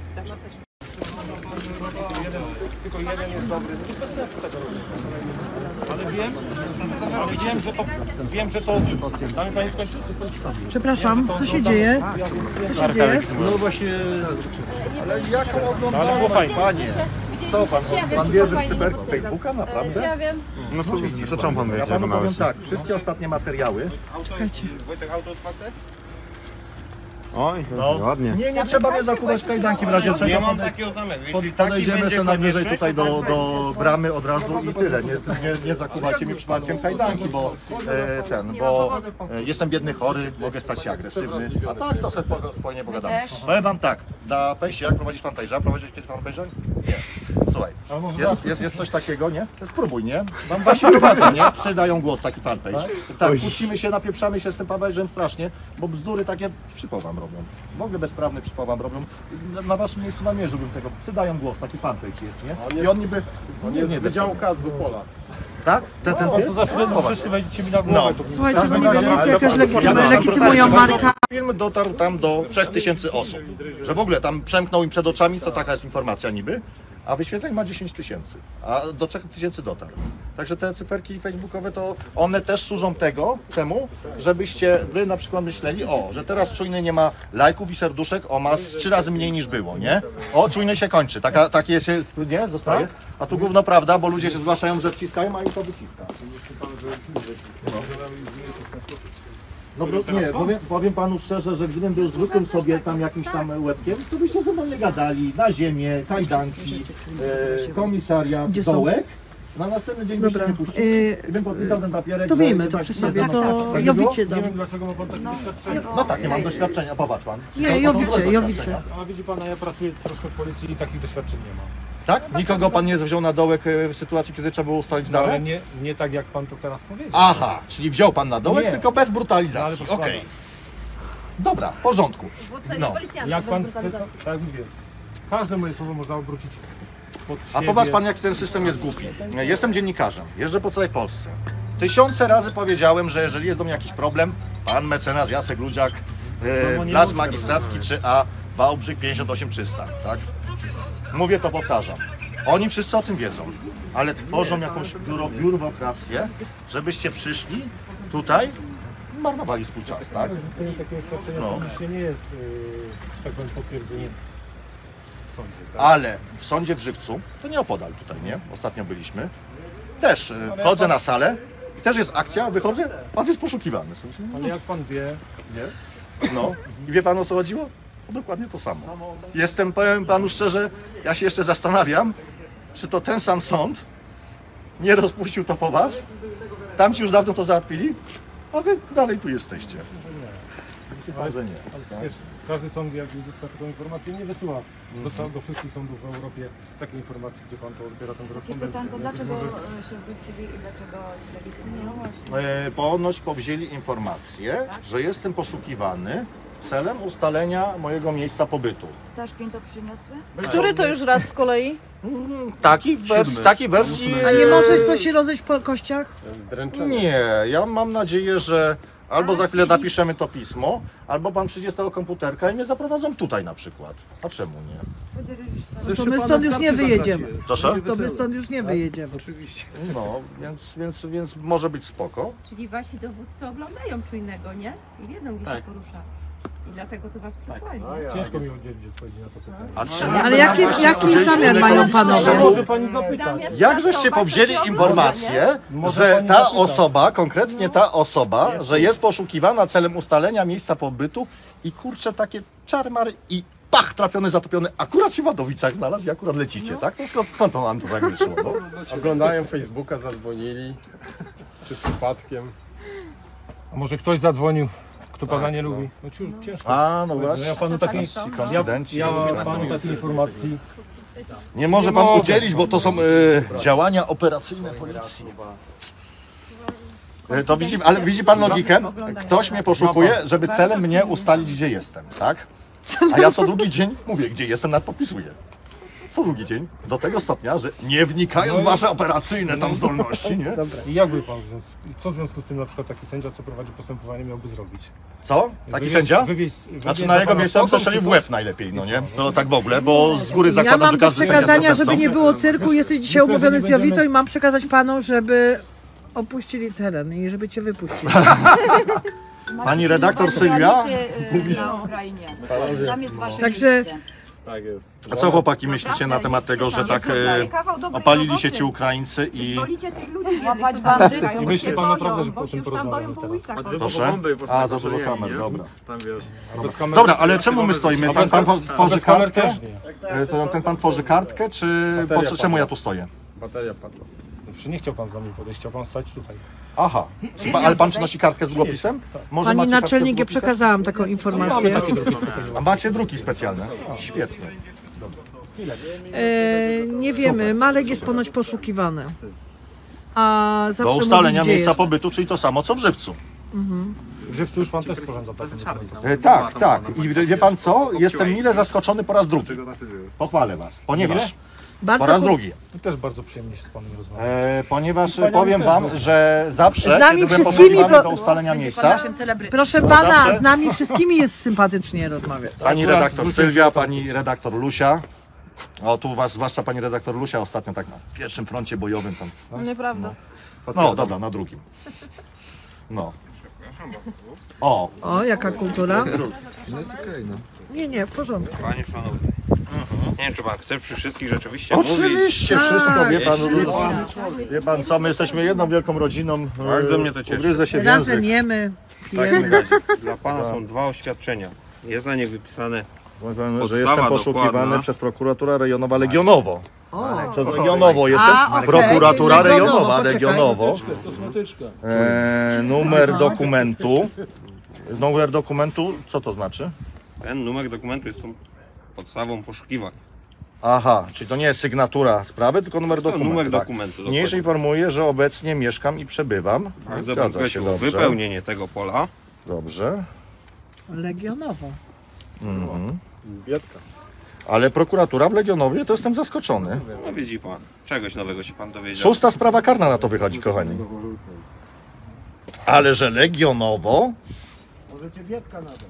Tylko jeden jest dobry. Bez sensu tego robić. Ale wiem, ale wiem, że to, wiem, że to, damy Pani skończyć? Przepraszam, co się dzieje? Co się dzieje? No właśnie, Ale jaką ale było oglądalność, fajnie. panie? Co pan, pan wierzy w cyberki Facebooka, naprawdę? Ja wiem. No to widzisz, to czemu pan Ja panu powiem tak, wszystkie ostatnie materiały. Czekajcie. Wojtek, auto otwarte? Oj, No, ładnie. nie, nie trzeba mnie zakuwać w kajdanki, w razie czego Ja mam podej- takiego zamysłu. pod- Jeśli taki podejdziemy będzie sobie najwyżej konieczny, tutaj to do, tak do bramy od razu i tyle. Nie, nie, nie zakuwajcie mi przypadkiem kajdanki, bo e, ten, bo e, jestem biedny, chory, mogę stać się agresywny, a tak to sobie pogo- spokojnie pogadamy. Powiem wam tak, na fejsie, jak prowadzisz fanpage'a? Prowadzisz kiedyś fanpage'a? Nie. Słuchaj, jest, jest, jest coś takiego, nie? To spróbuj, nie? Wam właśnie prowadzę, nie? Psy dają głos, taki fanpage. Tak, kłócimy się, napieprzamy się z tym fanpage'em strasznie, bo bzdury takie przypał wam robią. W ogóle bezprawny przypał wam robią. Na- Na waszym miejscu namierzyłbym tego. Psy dają głos, taki fanpage jest, nie? On I jest- on niby... On jest z Wydziału Kat z Opola. Tak? Ten, ten No, pies? to za chwilę Popatrz. wszyscy wejdziecie mi na No. głowę. to- Słuchajcie, bo nie wiem, jest Ale jakaś to- legi- ja mam legitymują tam Marka. Film dotarł tam do trzech tysięcy osób. Że w ogóle tam przemknął im przed oczami, co taka jest informacja niby, a wyświetleń ma dziesięć tysięcy, a do trzech tysięcy dotarł. Także te cyferki facebookowe to one też służą tego, czemu? Żebyście wy na przykład myśleli, o, że teraz czujny nie ma lajków i serduszek, o, ma z trzy razy mniej niż było, nie? O, czujny się kończy, taka, takie się, nie, zostaje? A tu gówno prawda, bo ludzie się zgłaszają, że wciskają, a im to wyciska. No bo nie, powiem, powiem panu szczerze, że gdybym był zwykłym sobie tam jakimś tam łebkiem, to byście ze mną nie gadali, na ziemię, kajdanki, e, komisariat, Gdzie są? dołek. Na następny dzień byście Dobra, mnie puścili yy, i bym podpisał ten papierek. to że- miejmy że to tak- przy nie, sobie, tak, to tak, tak by Jowicie było? Nie dam. wiem dlaczego ma Pan takie doświadczenie. No tak, nie mam doświadczenia, popatrz pan. Nie, To- to są Jowicie, złe Jowicie. doświadczenia. Ale widzi Pan, ja pracuję troszkę w policji i takich doświadczeń nie mam. Tak? Nikogo pan nie wziął na dołek e, w sytuacji, kiedy trzeba było ustalić No, ale dalej? nie, nie tak jak Pan to teraz powiedział. Aha, czyli wziął pan na dołek, Nie. tylko bez No, ale brutalizacji. proszę Okej. pana. Dobra, w porządku. No. Jak Pan chce, to, tak jak mówię, każde moje słowo można obrócić pod A siebie. popatrz pan, jak ten system jest głupi. Jestem dziennikarzem, jeżdżę po całej Polsce. Tysiące razy powiedziałem, że jeżeli jest do mnie jakiś problem, pan mecenas Jacek Ludziak, e, Plac Magistracki trzy A, Wałbrzych pięćdziesiąt osiem trzysta, tak? Mówię to, powtarzam. Oni wszyscy o tym wiedzą, ale tworzą jakąś biuro, biurokrację, żebyście przyszli tutaj i marnowali swój czas, tak? Takie oświadczenie No. publicznie nie jest, yy, tak powiem, potwierdzenie w sądzie. Tak? Ale w sądzie w Żywcu, to nie opodal tutaj, nie? Ostatnio byliśmy. Też e, wchodzę na salę i też jest akcja, wychodzę, pan jest poszukiwany. Ale jak Pan wie, Nie? No. I wie pan, o co chodziło? No, dokładnie to samo. Jestem, powiem panu szczerze, ja się jeszcze zastanawiam, czy to ten sam sąd nie rozpuścił to po was? Tamci już dawno to załatwili, a wy dalej tu jesteście. Może nie. ale przecież każdy sąd, jak uzyska taką informację, nie wysyła do, całego- do wszystkich sądów w Europie takiej informacji, gdzie Pan to odbiera tę I korespondencję. pytanko, nie? dlaczego Może- e, się wrócili i dlaczego zlegitymują? E, ponoć powzięli informację, że jestem poszukiwany celem ustalenia mojego miejsca pobytu. Ptaszki im to przyniosły? Który to już raz z kolei? Taki wers, takiej wersji... A nie możesz to się rozejść po kościach? Nie, ja mam nadzieję, że albo za chwilę napiszemy to pismo, albo pan przyjdzie z tego komputerka i mnie zaprowadzą tutaj na przykład. A czemu nie? No to my stąd już nie wyjedziemy. Proszę? To my stąd już nie wyjedziemy. Oczywiście. No, więc, więc, więc może być spoko. Czyli wasi dowódcy oglądają czujnego, nie? I wiedzą, gdzie Tak. się porusza. I dlatego tu was przysłali. Ciężko mi udzielić odpowiedzi na to pytanie. A czy Ale jaki, jaki zamiar mają panowie? Może Pani zapytać. Jak żeście powzięli informację, że ta osoba, konkretnie ta osoba, że jest poszukiwana celem ustalenia miejsca pobytu i kurczę takie czarmary i pach, trafiony, zatopiony, akurat się w Wadowicach znalazł i akurat lecicie, tak? To skąd, skąd to nam tu tak wyszło? No? Oglądają Facebooka, zadzwonili. Czy przypadkiem. A może ktoś zadzwonił, kto Pana Tak, nie no. lubi? No ciu, ciężko. A, no powiedzieć. właśnie. Ja Panu takiej, ja, Konfidenci. ja Panu takiej informacji Nie może pan udzielić, bo to są e, działania operacyjne policji. E, To widzi, ale widzi pan logikę? Ktoś mnie poszukuje, żeby celem mnie ustalić, gdzie jestem, tak? A ja co drugi dzień mówię, gdzie jestem, nadpodpisuję. Co drugi dzień, do tego stopnia, że nie wnikając No w i- wasze operacyjne tam zdolności, nie? I jakby pan, w związku- co w związku z tym na przykład taki sędzia, co prowadzi postępowanie, miałby zrobić? Co? Taki Wywieźć- sędzia? wywieźć- Znaczy wywieźć na za jego pana miejsce bym sądem, strzelił czy w coś? łeb najlepiej, no nie? No tak w ogóle, bo z góry Ja zakładam, mam że do każdy sędzia jest przekazania, przestępcą. żeby nie było cyrku. Jesteś dzisiaj Myślę, że umówiony nie z Jowitą będziemy- i mam przekazać panu, żeby opuścili teren i żeby cię wypuścili. Pani redaktor Sylwia? Mówi, na Ukrainie. Tam jest wasze Także- miejsce. Tak jest. A co chłopaki myślicie na temat tego, że tak e, opalili się ci Ukraińcy i... Łapać bandytów. I myśli pan naprawdę, że po tym porozmawiamy teraz? Proszę? A, za dużo kamer, dobra. Bez kamer- Dobra, ale czemu my stoimy? A Ten bez- pan a po- tworzy bez kamer kartkę? też nie. E, to Ten pan tworzy kartkę, czy po co, czemu ja tu stoję? Bateria padła. Czy nie chciał pan z nami podejść, chciał pan stać tutaj. Aha, ale pan przynosi kartkę z długopisem? Może Pani macie kartkę z naczelnik, ja długopisem? przekazałam taką Mamy informację. takie drugi. A macie druki specjalne? Świetnie. E, nie wiemy, Malek jest ponoć poszukiwany. A zawsze Do ustalenia mówi, gdzie miejsca jest. pobytu, czyli to samo co w Żywcu. Mhm. W Żywcu już pan też sporządza taką dokumentację. E, tak, tak. I wie pan co? Jestem mile zaskoczony po raz drugi. Pochwalę was, ponieważ... Bardzo Po raz po- drugi. I też bardzo przyjemnie się z panem rozmawia. E, ponieważ Paniami powiem też wam, było. że zawsze, Z nami kiedy byłem wszystkimi poszukiwany pro- do ustalenia Będzie pan miejsca, naszym celebrytą. Proszę No pana, zawsze- z nami wszystkimi jest sympatycznie rozmawiać. pani Akurat redaktor wrócił Sylwia, do- pani redaktor Lusia, o tu was, zwłaszcza pani redaktor Lusia ostatnio tak na pierwszym froncie bojowym tam. Nieprawda. No dobra, na drugim. No. O, O, jaka kultura. No jest okej, no. Nie, nie, w porządku. Panie szanowny. Nie wiem, czy pan chce przy wszystkich rzeczywiście mówić. oczywiście wszystko, wie pan, Jeśli- wie pan co, my jesteśmy jedną wielką rodziną. Bardzo mnie to cieszy. Ugryzę się w Razem język. jemy, W pijemy. takim razie dla pana są dwa oświadczenia. Jest na nie wypisane Powiem, że podstawa jestem poszukiwany dokładna. przez prokuratura rejonowa Legionowo. O, Przez Legionowo jestem. A, okej. Prokuratura Legionowo, rejonowa, poczekaj. Legionowo. Kosmetyczka. E, numer dokumentu. Numer dokumentu, co to znaczy? Ten numer dokumentu jest tą podstawą poszukiwań. Aha, czyli to nie jest sygnatura sprawy, tylko numer Jest to dokumentu. numer tak. dokumentu, Niniejszy dokładnie. informuję, że obecnie mieszkam i przebywam. Bardzo bym Zgadza się, prosił o dobrze. wypełnienie tego pola. Dobrze. Legionowo. Mhm. Biedka. Ale prokuratura w Legionowie to jestem zaskoczony. No widzi pan, czegoś nowego się pan dowiedział. Szósta sprawa karna na to wychodzi, kochani. Ale że Legionowo, Możecie Biedka nadać.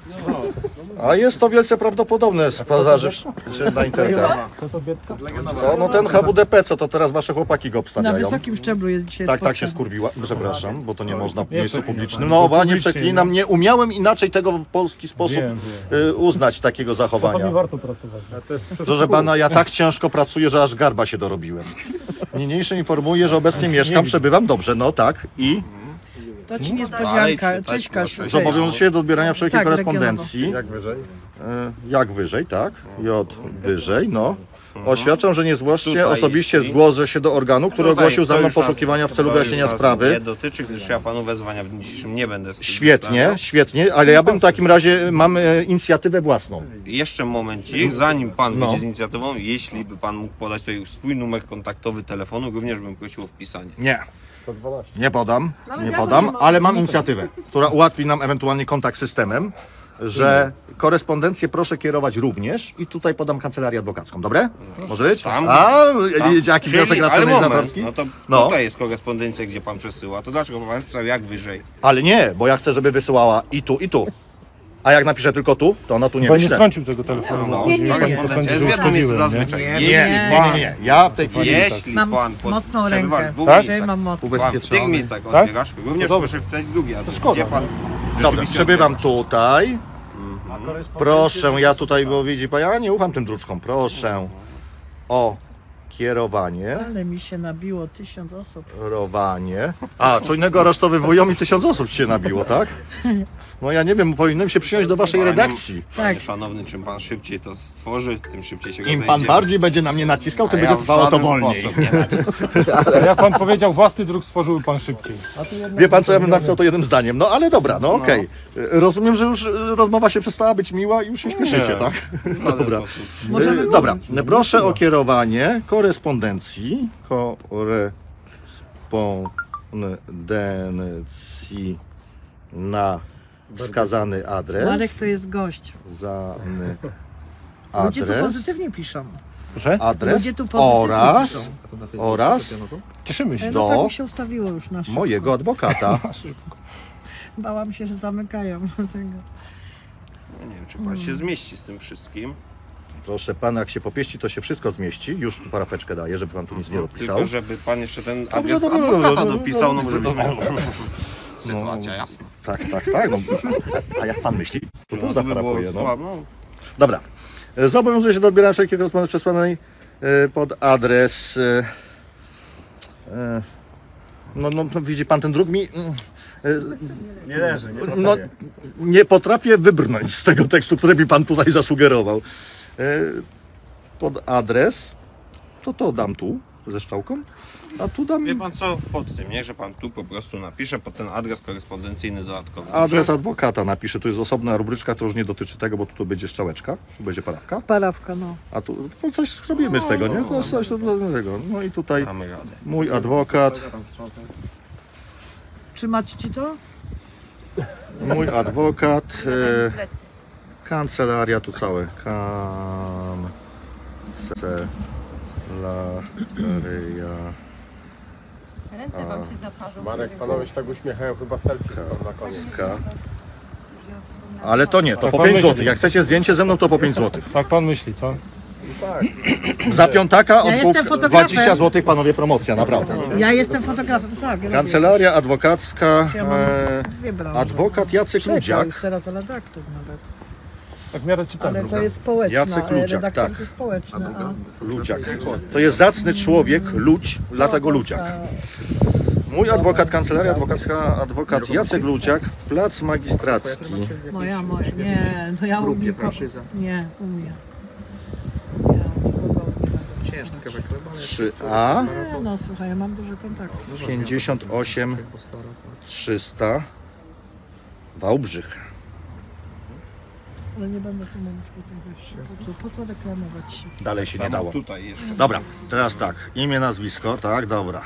a jest to wielce prawdopodobne, zważywszy na intencjach. Co to biedka? Co? No ten H W D P, co to teraz wasze chłopaki go Na obstawiają. wysokim szczeblu jest dzisiaj Tak, tak się spotkanie. skurwiła. Przepraszam, bo to nie można w Nie miejscu przeklinam, publicznym. panie, No, bo nie publicznie, przeklinam, nie umiałem inaczej tego w polski sposób Wiem, y, uznać takiego Czasami zachowania. warto pracować. To jest przez Proszę pół. pana, ja tak ciężko pracuję, że aż garba się dorobiłem. Niniejszy informuję, że obecnie mieszkam, przebywam dobrze, no tak i To ci niespodzianka. Dalej, Cześć Kasiu. Cześć. zobowiązuję do odbierania wszelkiej Tak, korespondencji. Jak wyżej? E, Jak wyżej, tak? J wyżej, no. Oświadczam, że niezwłocznie Tutaj, osobiście jeśli- zgłoszę się do organu, który Tutaj ogłosił za to mną już nas- poszukiwania w celu to wyjaśnienia już nas sprawy. Nie dotyczy, gdyż ja panu wezwania w dniu dzisiejszym nie będę Świetnie, wystawiał. świetnie, ale ja bym w takim razie mam e, inicjatywę własną. Jeszcze momencik, zanim pan No. wyjdzie z inicjatywą, jeśli by pan mógł podać tutaj już swój numer kontaktowy telefonu, również bym prosił o wpisanie. Nie, sto dwanaście. nie podam, Nawet nie ja podam, nie mam. ale mam inicjatywę, która ułatwi nam ewentualnie kontakt z systemem, że korespondencję proszę kierować również i tutaj podam kancelarię adwokacką, dobre? Może być? Tam- A, Tam. jaki Czyli- wniosek ale moment, racjonalizatorski? No to No. tutaj jest korespondencja, gdzie pan przesyła, to dlaczego pan pisał jak wyżej? Ale nie, bo ja chcę, żeby wysyłała i tu, i tu. A jak napiszę tylko tu, to ona tu nie Pan nie wyśle. strącił tego telefonu, No, bo nie, nie, pan nie. posądzi, Jest że w jednym miejscu uszkodziłem, zazwyczaj. nie? Jeśli Nie, nie, pan, nie, nie. Ja w tej chwili... jeśli Mam pan pod, mocną przebywa rękę. w dwóch Tak? Dzisiaj miejscach, mam mocną. pan w tych miejscach Tak? odbiegasz, również dobrze. proszę wpisać drugi adres. szkoda, Gdzie pan Dobra, rzeczywiście przebywam tutaj. A korespondencja Proszę, ja tutaj, bo widzi pan, ja nie ufam tym druczkom. Proszę o kierowanie. Ale mi się nabiło tysiąc osób. Kierowanie. A, co innego aresztowywują i tysiąc osób się nabiło, tak? No ja nie wiem, powinienem się przyjąć do waszej redakcji. Panie Tak. szanowny, czym pan szybciej to stworzy, tym szybciej się go Im pan zajdziemy. bardziej będzie na mnie naciskał, A tym ja będzie w trwało to żaden wolniej. sposób nie naciskam. Ale jak pan powiedział, własny druk stworzył pan szybciej. A tu jednak Wie pan co, ja bym napisał to jednym zdaniem. No ale dobra, no okej. Rozumiem, że już e, rozmowa się przestała być miła i już się śpieszycie, Nie. tak? W żaden Dobra. sposób. Możemy E, Dobra, proszę o kierowanie korespondencji korespondencji na wskazany adres. Marek to jest gość. Wskazany Ludzie tu adres. pozytywnie piszą. Proszę? Adres Ludzie tu pozytywnie oraz, piszą. oraz Cieszymy się. No tak do mi się ustawiło już na szybko. mojego adwokata. Bałam się, że zamykają tego. No nie wiem, czy pan się zmieści z tym wszystkim. Proszę pana, jak się popieści, to się wszystko zmieści. Już tu parapeczkę daję, żeby pan tu nic nie dopisał. Tylko żeby pan jeszcze ten Dobrze, adres dobrze, adwokata dobrze, dopisał, no może być dobrze. sytuacja jasna. Tak, tak, tak. No. A jak pan myśli? To tu No, zaparapuję. by było No. słabo. Dobra. Zobowiązuję się do odbierania wszelkiej korespondencji przesłanej e, pod adres. E, e, no, no, no, widzi pan ten druk mi. e, Nie leży, nie pasuje. no, nie potrafię wybrnąć z tego tekstu, który mi pan tutaj zasugerował. E, pod adres. To to dam tu ze strzałką. A tu dam. Wie pan co, pod tym, nie? Że pan tu po prostu napisze pod ten adres korespondencyjny dodatkowy. Adres adwokata napiszę. Tu jest osobna rubryczka, to już nie dotyczy tego, bo tu, tu będzie strzałeczka, tu będzie parafka. Parawka, no. A tu no coś zrobimy z tego, nie? To coś do tego. No i tutaj Mamy radę. mój adwokat. Trzymać ci to? Mój adwokat. E, kancelaria tu całe. Kancelaria. Ręce wam się zaparzą. Marek, panowie się tak uśmiechają, chyba selfie chcą na koniec. Ka- Ale to nie, to Tak po pan pięć myśli. złotych. Jak chcecie zdjęcie ze mną, to po pięć złotych. Tak pan myśli, co? Tak. Za piątaka od Ja dwóch, jestem fotografem. dwadzieścia złotych panowie promocja, naprawdę. Ja jestem fotografem, tak. robię. Kancelaria adwokacka. Ja mam E, dwie branże. adwokat Jacek Trzecia Ludziak. już teraz redaktor nawet. Tak w miarę czytam. Ale to jest społeczna. Jacek Ludziak, redaktor tak. to społeczna. A Ludziak. To jest zacny człowiek, ludź, dlatego Ludziak. Mój adwokat, kancelaria adwokacka, adwokat Jacek Ludziak, plac magistracki. moja, moja. Nie, to ja umiem. Nie, umiem. trzy A, Nie, no słuchaj, ja mam dużo kontaktów. pięćdziesiąt osiem trzysta, Wałbrzych. Ale nie będę tu mówić po tym wyjściu. Po co, po co reklamować się? Dalej się nie dało. Tutaj jeszcze. Dobra, teraz tak, imię, nazwisko, tak, dobra.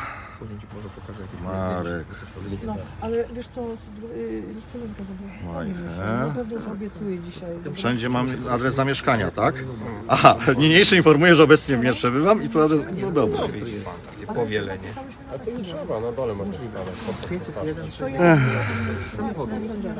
Marek. No, ale wiesz co, yy, wiesz co, Lenka, to Majche. naprawdę już obiecuję dzisiaj. Wszędzie mam adres zamieszkania, tak? Aha, niniejszy informuję, że obecnie w nie przebywam i tu adres, no dobra. Takie powielenie. A to nie trzeba, na dole macie wpisane. Po co pięćset jeden. Samochodu.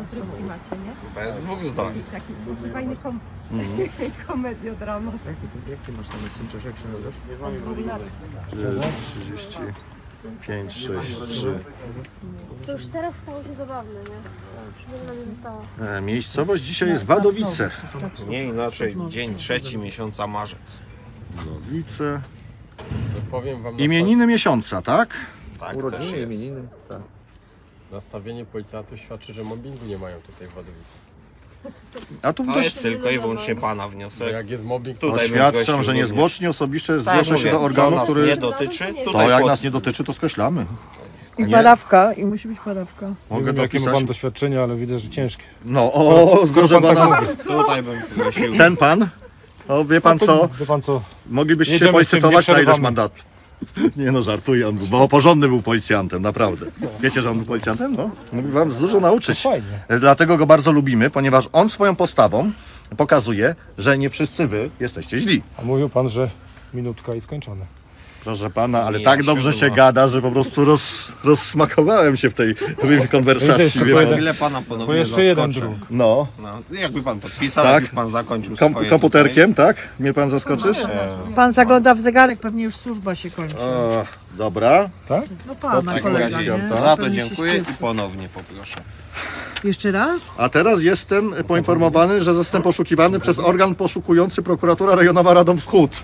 Bez dwóch zdań. Taki fajny kom... komediodramat. Jak ty masz na Messengerze, jak się nazywasz? trzydzieści pięć, sześćdziesiąt trzy. To już teraz stało się zabawne, nie? Już nie zostało. E, Miejscowość dzisiaj jest Wadowice. Nie inaczej, dzień trzeci miesiąca marzec. Wadowice. Powiem wam, Imieniny miesiąca, tak? Tak, Urodziny, też jest. imieniny. Tak. nastawienie policjantów świadczy, że mobbingu nie mają tutaj w Wadowicy. A tu To też jest tylko i wyłącznie pana wniosek. Że jak jest mobbing, Tutaj bym oświadczam, prosił że również. niezwłocznie osobiście Tak, zgłoszę się mówię, do organu, to nas który... nie dotyczy. To Tutaj jak pod- nas nie dotyczy, to skreślamy. I Nie. parawka, i musi być parawka. Mogę Nie wiem, jakie ma dopisać? pan doświadczenia, ale widzę, że ciężkie. No, o, proszę pan tak pana, mówi. Tutaj bym prosił. ten pan, o, wie pan No to- co, Wie pan co? moglibyście się Jedziemy z tym, policytować nie na ileś przerywamy. mandatów. Nie no, żartuję, on był, bo porządny był policjantem, naprawdę. Wiecie, że on był policjantem? No, mógł wam dużo nauczyć. Fajnie. Dlatego go bardzo lubimy, ponieważ on swoją postawą pokazuje, że nie wszyscy wy jesteście źli. A mówił pan, że minutka i skończone. Proszę pana, ale Nie, tak jak dobrze się się bywa. gada, że po prostu roz, rozsmakowałem się w tej, w tej konwersacji. Jeszcze wie po pan. jeden- Chwilę pana Bo ponownie jeszcze jeden zaskoczę. druk. No, No, jakby pan podpisał, Tak. jak już pan zakończył Kom, swoje komputerkiem, tak? Mnie pan zaskoczysz? Tutaj. Pan zagląda w zegarek, pewnie już służba się kończy. O, dobra. Tak? No pana tak, kolega, tak, nie? tak. Za to Pewnie się dziękuję śpieszy. i ponownie poproszę. Jeszcze raz? A teraz jestem poinformowany, że zostałem poszukiwany przez organ poszukujący prokuratura rejonowa Radom Wschód.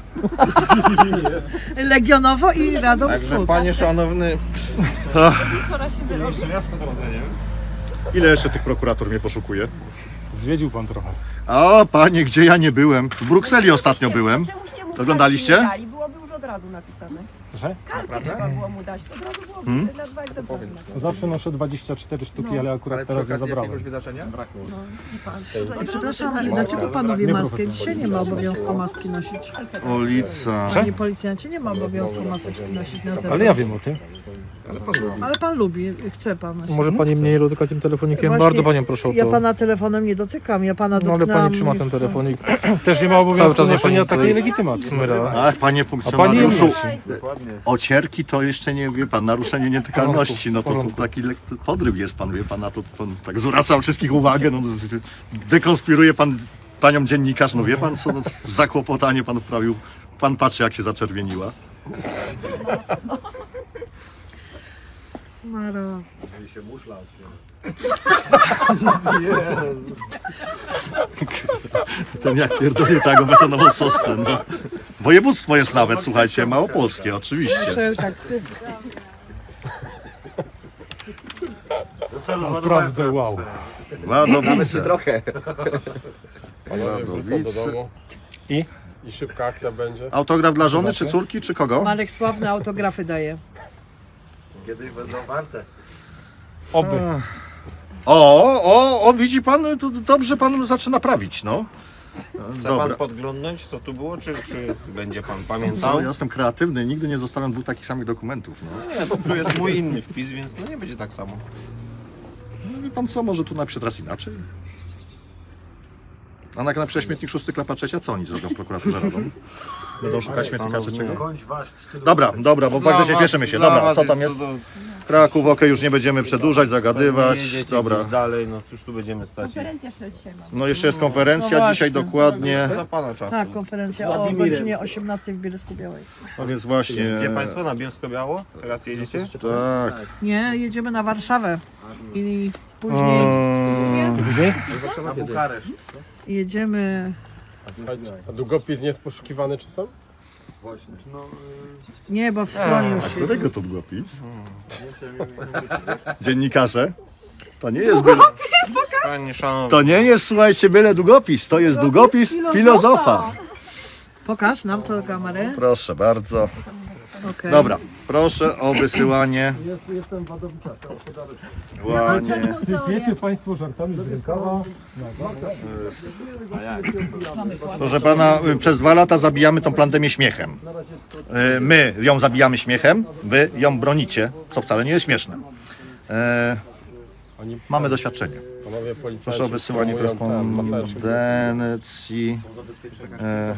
Legionowo i Radom Także Tak, Wschód. panie szanowny, Ile jeszcze tych prokuratur mnie poszukuje? Zwiedził pan trochę. A panie, gdzie ja nie byłem? W Brukseli ostatnio byłem. Czemuście mu Oglądaliście? kartki nie dali? Byłoby już od razu napisane. Proszę? Kartę trzeba było mu dać, to od razu byłoby Hmm? na dwa egzemplarze. Zawsze noszę dwadzieścia cztery sztuki, No. ale akurat Ale przy teraz nie okazji zabrałem. jakiegoś wydarzenia? A przepraszam, dlaczego panowie maskę? Dzisiaj nie ma obowiązku maski nosić. Ulica. Panie policjancie, nie ma obowiązku maseczki nosić na zewnątrz. Ale ja wiem o tym. Ale pan lubi. Ale pan lubi, chce pan. Może pani mniej dotykać tym telefonikiem? Właśnie, Bardzo panią proszę o to. Ja pana telefonem nie dotykam, ja pana No dotknęłam. ale pani trzyma i ten co? telefonik. Też nie ma obowiązku Cały czas noszenia pani takiej tutaj legitymacji. smyra. Ach, panie A funkcjonariuszu, pani ocierki to jeszcze nie, wie pan, naruszenie nietykalności, no to, to taki lek- podryw jest pan, wie pan, na to, to tak zwracam wszystkich uwagę, no dekonspiruje pan panią dziennikarz, no wie pan co, no, zakłopotanie pan wprawił, pan patrzy jak się zaczerwieniła. Maro. się muszla Ten jak pierdolnie tego betonową sosnę, no. Województwo jest nawet, słuchajcie, małopolskie, oczywiście. Naprawdę wow. Wadowice. trochę. Panowie wrócą do domu. I? I szybka akcja będzie. Autograf dla żony, czy córki, czy kogo? Marek sławne autografy daje. Kiedyś będą warte. Oby. O, o, o, widzi pan, to dobrze pan zaczyna prawić, no. Chce pan podglądnąć, co tu było, czy, czy będzie pan pamiętał? Ja jestem kreatywny, nigdy nie zostawiam dwóch takich samych dokumentów. No. Nie, bo tu jest mój inny wpis, więc no nie będzie tak samo. No, wie pan co, może tu napisze teraz inaczej? A jak napisze śmietnik szósty klapa trzecia, co oni zrobią w prokuraturze robią? Będą szukać śmietnika trzeciego? Dobra, dobra, bo bardzo się śpieszymy się. Dobra, co tam jest? Kraków, okej, już nie będziemy przedłużać, zagadywać. Dobra. Dalej, no cóż tu będziemy stać? Konferencja jeszcze dzisiaj ma. No jeszcze jest konferencja, No dzisiaj właśnie. dokładnie. Dla pana czasu. Tak, konferencja o godzinie osiemnastej w Bielsku Białej. No więc właśnie. Gdzie państwo? Na Bielsko-Biało? Teraz jedziecie? Tak. Nie, jedziemy na Warszawę i później Na Bukareszt. jedziemy. A słuchajcie, a długopis nie jest poszukiwany czasem? Właśnie. No, Nie, bo w stronie już A się. którego to długopis? Dziennikarze? To nie jest byle... Panie szanowny. To nie jest, słuchajcie, byle długopis, to jest długopis filozofa. Pokaż nam to kamerę. Proszę bardzo. Okay. Dobra, proszę o wysyłanie. Jestem Wadowica. Ładnie. Sypiecie państwo żartami z rękawa. Proszę pana, przez dwa lata zabijamy tą pandemię śmiechem. My ją zabijamy śmiechem, wy ją bronicie, co wcale nie jest śmieszne. Mamy doświadczenie. Panowie policjanci Proszę o wysyłanie promują tam maseczki. korespondencji. E,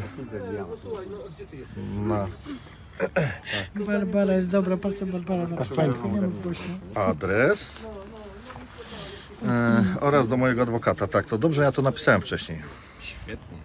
na Barbara jest dobra, bardzo Barbara napisała. Nie mów głośno. adres e, oraz do mojego adwokata. Tak, to dobrze, ja to napisałem wcześniej. Świetnie.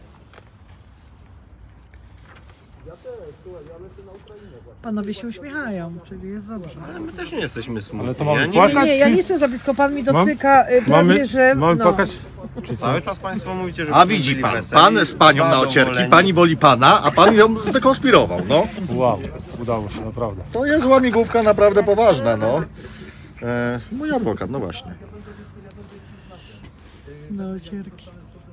Panowie się uśmiechają, czyli jest dobrze. Ale my też nie jesteśmy smutni. Ale to mamy ja nie płakać? wiem, Nie, ja nie chcę za blisko, pan mi dotyka y, prawie, Mamy, że... mamy no. płakać? Czy co? Cały czas państwo mówicie, że A widzi pan, pan z panią na ocierki, zadowoleni. pani woli pana, a pan ją zdekonspirował, no. Wow, udało się, naprawdę. To jest łamigłówka naprawdę poważna, no. E, mój adwokat, no właśnie. Na ocierki.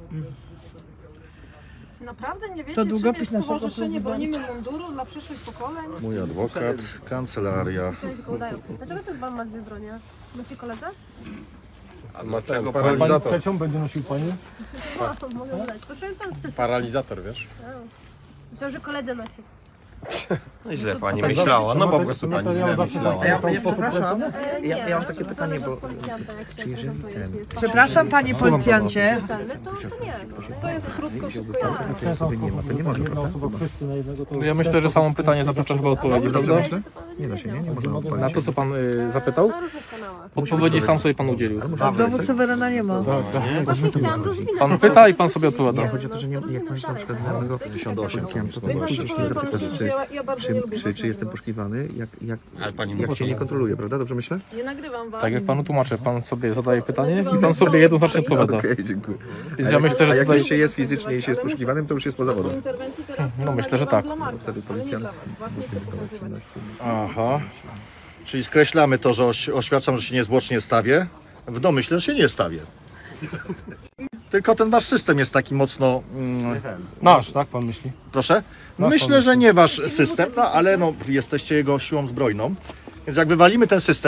Naprawdę nie wiecie, To czym długopis jest naszego Stowarzyszenie prezydenta. Bronimy Munduru dla przyszłych pokoleń? Mój adwokat, kancelaria. Dlaczego ten pan ma dwie bronie? Nosi koledze? A ma ten Pani paralizator. trzecią będzie nosił pani? Mogę dać. Proszę pan. Paralizator, wiesz? Myślałam, że koledze nosi. No źle pani myślała, no po prostu pani źle myślała. A ja, ja przepraszam, E, ja, nie, ja mam takie pytanie, bo policjanta, jak się czy jeżeli prezentuje, ten... jeśli jest Przepraszam panie policjancie. to, to nie. To jest krótko szykujące. Ja sobie nie ma, to nie może, prawda? No Ja myślę, że samą pytanie zaprzecza chyba odpowiedzi, prawda? Myślę? Nie da się, nie? Nie można odpowiedzieć. Na to, co pan y, zapytał? Na różnych kanałach. Odpowiedzi sam sobie pan udzielił. Dowód suwerena nie ma. Właśnie chciałam rozwinąć. Pan pyta i pan sobie odpowiada. Chodzi o to, że nie, jak masz na przykład znajomego policjanta, to pójdziesz nie zapytać, czy, czy, czy, czy jestem poszukiwany, jak, jak, Ale pani jak cię nie kontroluje, prawda? Dobrze myślę? Nie nagrywam was. Tak jak panu tłumaczę, pan sobie zadaje pytanie i pan sobie jednoznacznie odpowiada. Okej, dziękuję. Więc ja myślę, A że jak tutaj... już się jest fizycznie i się jest poszukiwanym, to już jest poza wodą. Interwencji teraz No, myślę, że nagrywam tak. dla Marka, Wtedy ale nie policjant- dla was. Was nie chcę pokazywać. Aha. Czyli skreślamy to, że oś, oświadczam, że się niezwłocznie stawię. W domyśle, że się nie stawię. Tylko ten wasz system jest taki mocno... Mm, Nasz, tak pan myśli? proszę? Nasz Myślę, że nie wasz system, no ale no, jesteście jego siłą zbrojną. Więc jak wywalimy ten system,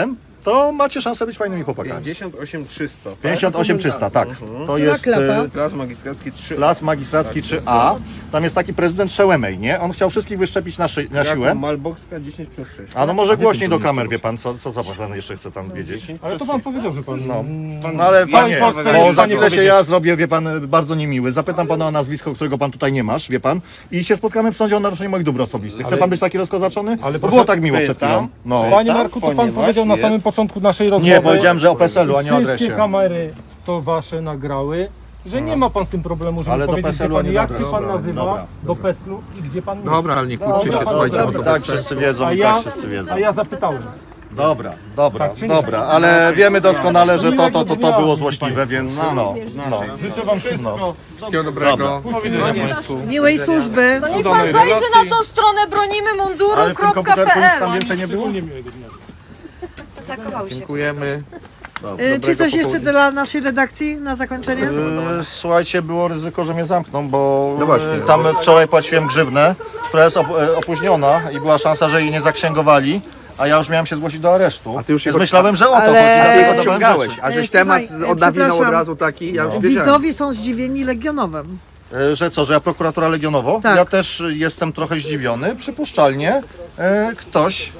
to macie szansę być fajnymi chłopakami. pięćdziesiąt osiem trzysta. pięćdziesiąt osiem trzysta, tak. Mhm. To jest e, Klas magisterski trzy A. Klas magisterski trzy A. Tam jest taki prezydent Szełemej, nie? On chciał wszystkich wyszczepić na, szy- na siłę. Malbokska dziesięć przez sześć. A no może głośniej do kamer, wie pan, co, co, co pan jeszcze chce tam wiedzieć? Ale to pan powiedział, że pan... No, no ale panie, Polsce bo jest za panie chwilę się powiedzieć. ja zrobię, wie pan, bardzo niemiły. Zapytam pana o nazwisko, którego pan tutaj nie masz, wie pan, i się spotkamy w sądzie o naruszenie moich dóbr osobistych. Chce Ale- pan być taki rozkozaczony? Ale Bo proszę- było tak miło przed Tam? chwilą. No. Panie Marku, to pan ponieważ powiedział na jest- samym początku naszej rozmowy... Nie, powiedziałem, że o P E S E L-u, a nie o adresie. Wszystkie kamery to wasze nagrały, że nie ma pan z tym problemu, żeby Ale do powiedzieć, P E S E L-u, wie a pan, nie jak do się pan adresu. nazywa, Dobra, do P E S L-u i gdzie pan Dobra, mieszka. ale nie kłóćcie się, Dobra, słuchajcie, dobra, bo to tak bez wszyscy sensu. wiedzą A i ja, tak wszyscy wiedzą. a ja zapytałem. Dobra, dobra, Tak czy nie? dobra, ale wiemy doskonale, że to, Miłego to, to, to dnia. było złośliwe, więc no, no, no. Życzę wam wszystko. Wszystkiego dobrego. Dobra. Do widzenia państwu. Miłej służby. To niech pan zajrzy na tą stronę bronimy Ale w tym munduru.pl. komputerku nic tam więcej nie było? Zakochał się. Dziękujemy. Y, Czy coś jeszcze dla naszej redakcji na zakończenie? Yy, Słuchajcie, było ryzyko, że mnie zamkną, bo No właśnie. yy, tam wczoraj płaciłem grzywnę, która jest op- e, opóźniona i była szansa, że jej nie zaksięgowali, a ja już miałem się zgłosić do aresztu. A ty już Więc jego- myślałem, że o to Ale- chodzi. A ty dlatego go dodałem ciągałeś, rzeczy. a żeś E, temat słuchaj, od nawinął od przepraszam. razu taki, ja już wiedziałem. Widzowie są zdziwieni Legionowem. E, Że co, że ja prokuratura Legionowo? Tak. Ja też jestem trochę zdziwiony. Przypuszczalnie e, ktoś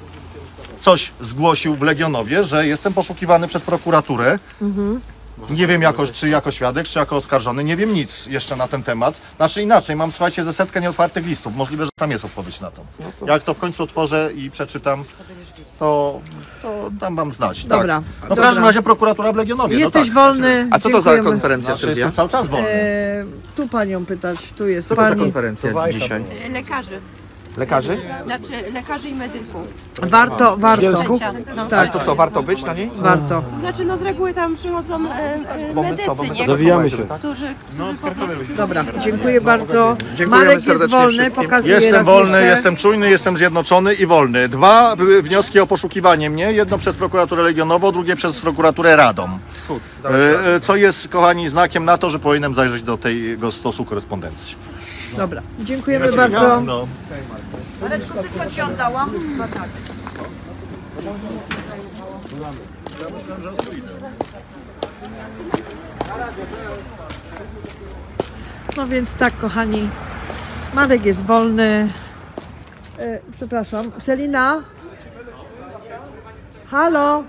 coś zgłosił w Legionowie, że jestem poszukiwany przez prokuraturę. Mhm. Nie wiem jakoś, czy jako świadek, czy jako oskarżony, nie wiem nic jeszcze na ten temat. Znaczy inaczej, mam słuchajcie ze setkę nieotwartych listów. Możliwe, że tam jest odpowiedź na to. Jak to w końcu otworzę i przeczytam, to, to dam wam znać. Dobra, Tak. No w dobra. każdym razie prokuratura w Legionowie. Jesteś no tak. wolny. A co to za dziękujemy. konferencja, Znaczy, Sylwia? jestem cały czas wolny. E, tu panią pytać, tu jest Co to za pani. konferencja dzisiaj? Lekarzy, Lekarzy? znaczy lekarzy i medyków. Warto, warto. No, A Tak, to co, warto być na niej? warto. To znaczy, no z reguły tam przychodzą e, e, Bo my medycy, co, bo my nie? to zawijamy się. Którzy, którzy po prostu... Dobra, dziękuję bardzo. Dziękujemy Marek jest serdecznie wolny, wszystkim. pokazuje Jestem raz wolny, jeszcze. jestem czujny, jestem zjednoczony i wolny. Dwa były wnioski o poszukiwanie mnie. Jedno przez prokuraturę Legionową, drugie przez prokuraturę Radom. Wschód. E, e, Co jest, kochani, znakiem na to, że powinienem zajrzeć do tego stosu korespondencji. Dobra, dziękujemy bardzo. No. Mareczku, tylko ci oddałam. Tak. No więc tak, kochani, Marek jest wolny. E, przepraszam, Celina? Halo?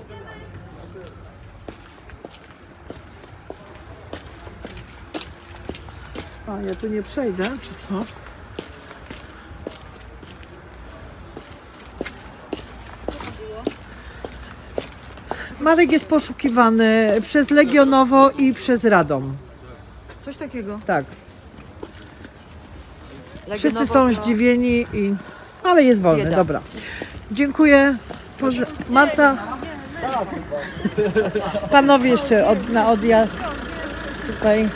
A, ja tu nie przejdę, czy co? Marek jest poszukiwany przez Legionowo i przez Radom. Coś takiego. Tak. Wszyscy Legionowo są to- zdziwieni, i... ale jest wolny, Bieda. dobra. Dziękuję. Pozdra- Marta. Panowie jeszcze od, na odjazd tutaj.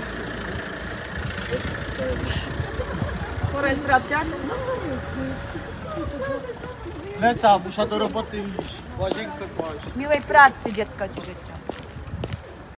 Po rejestracjach? Leca, muszę do roboty iść. Łazienkę kłaść. Miłej pracy dziecko ci życzę.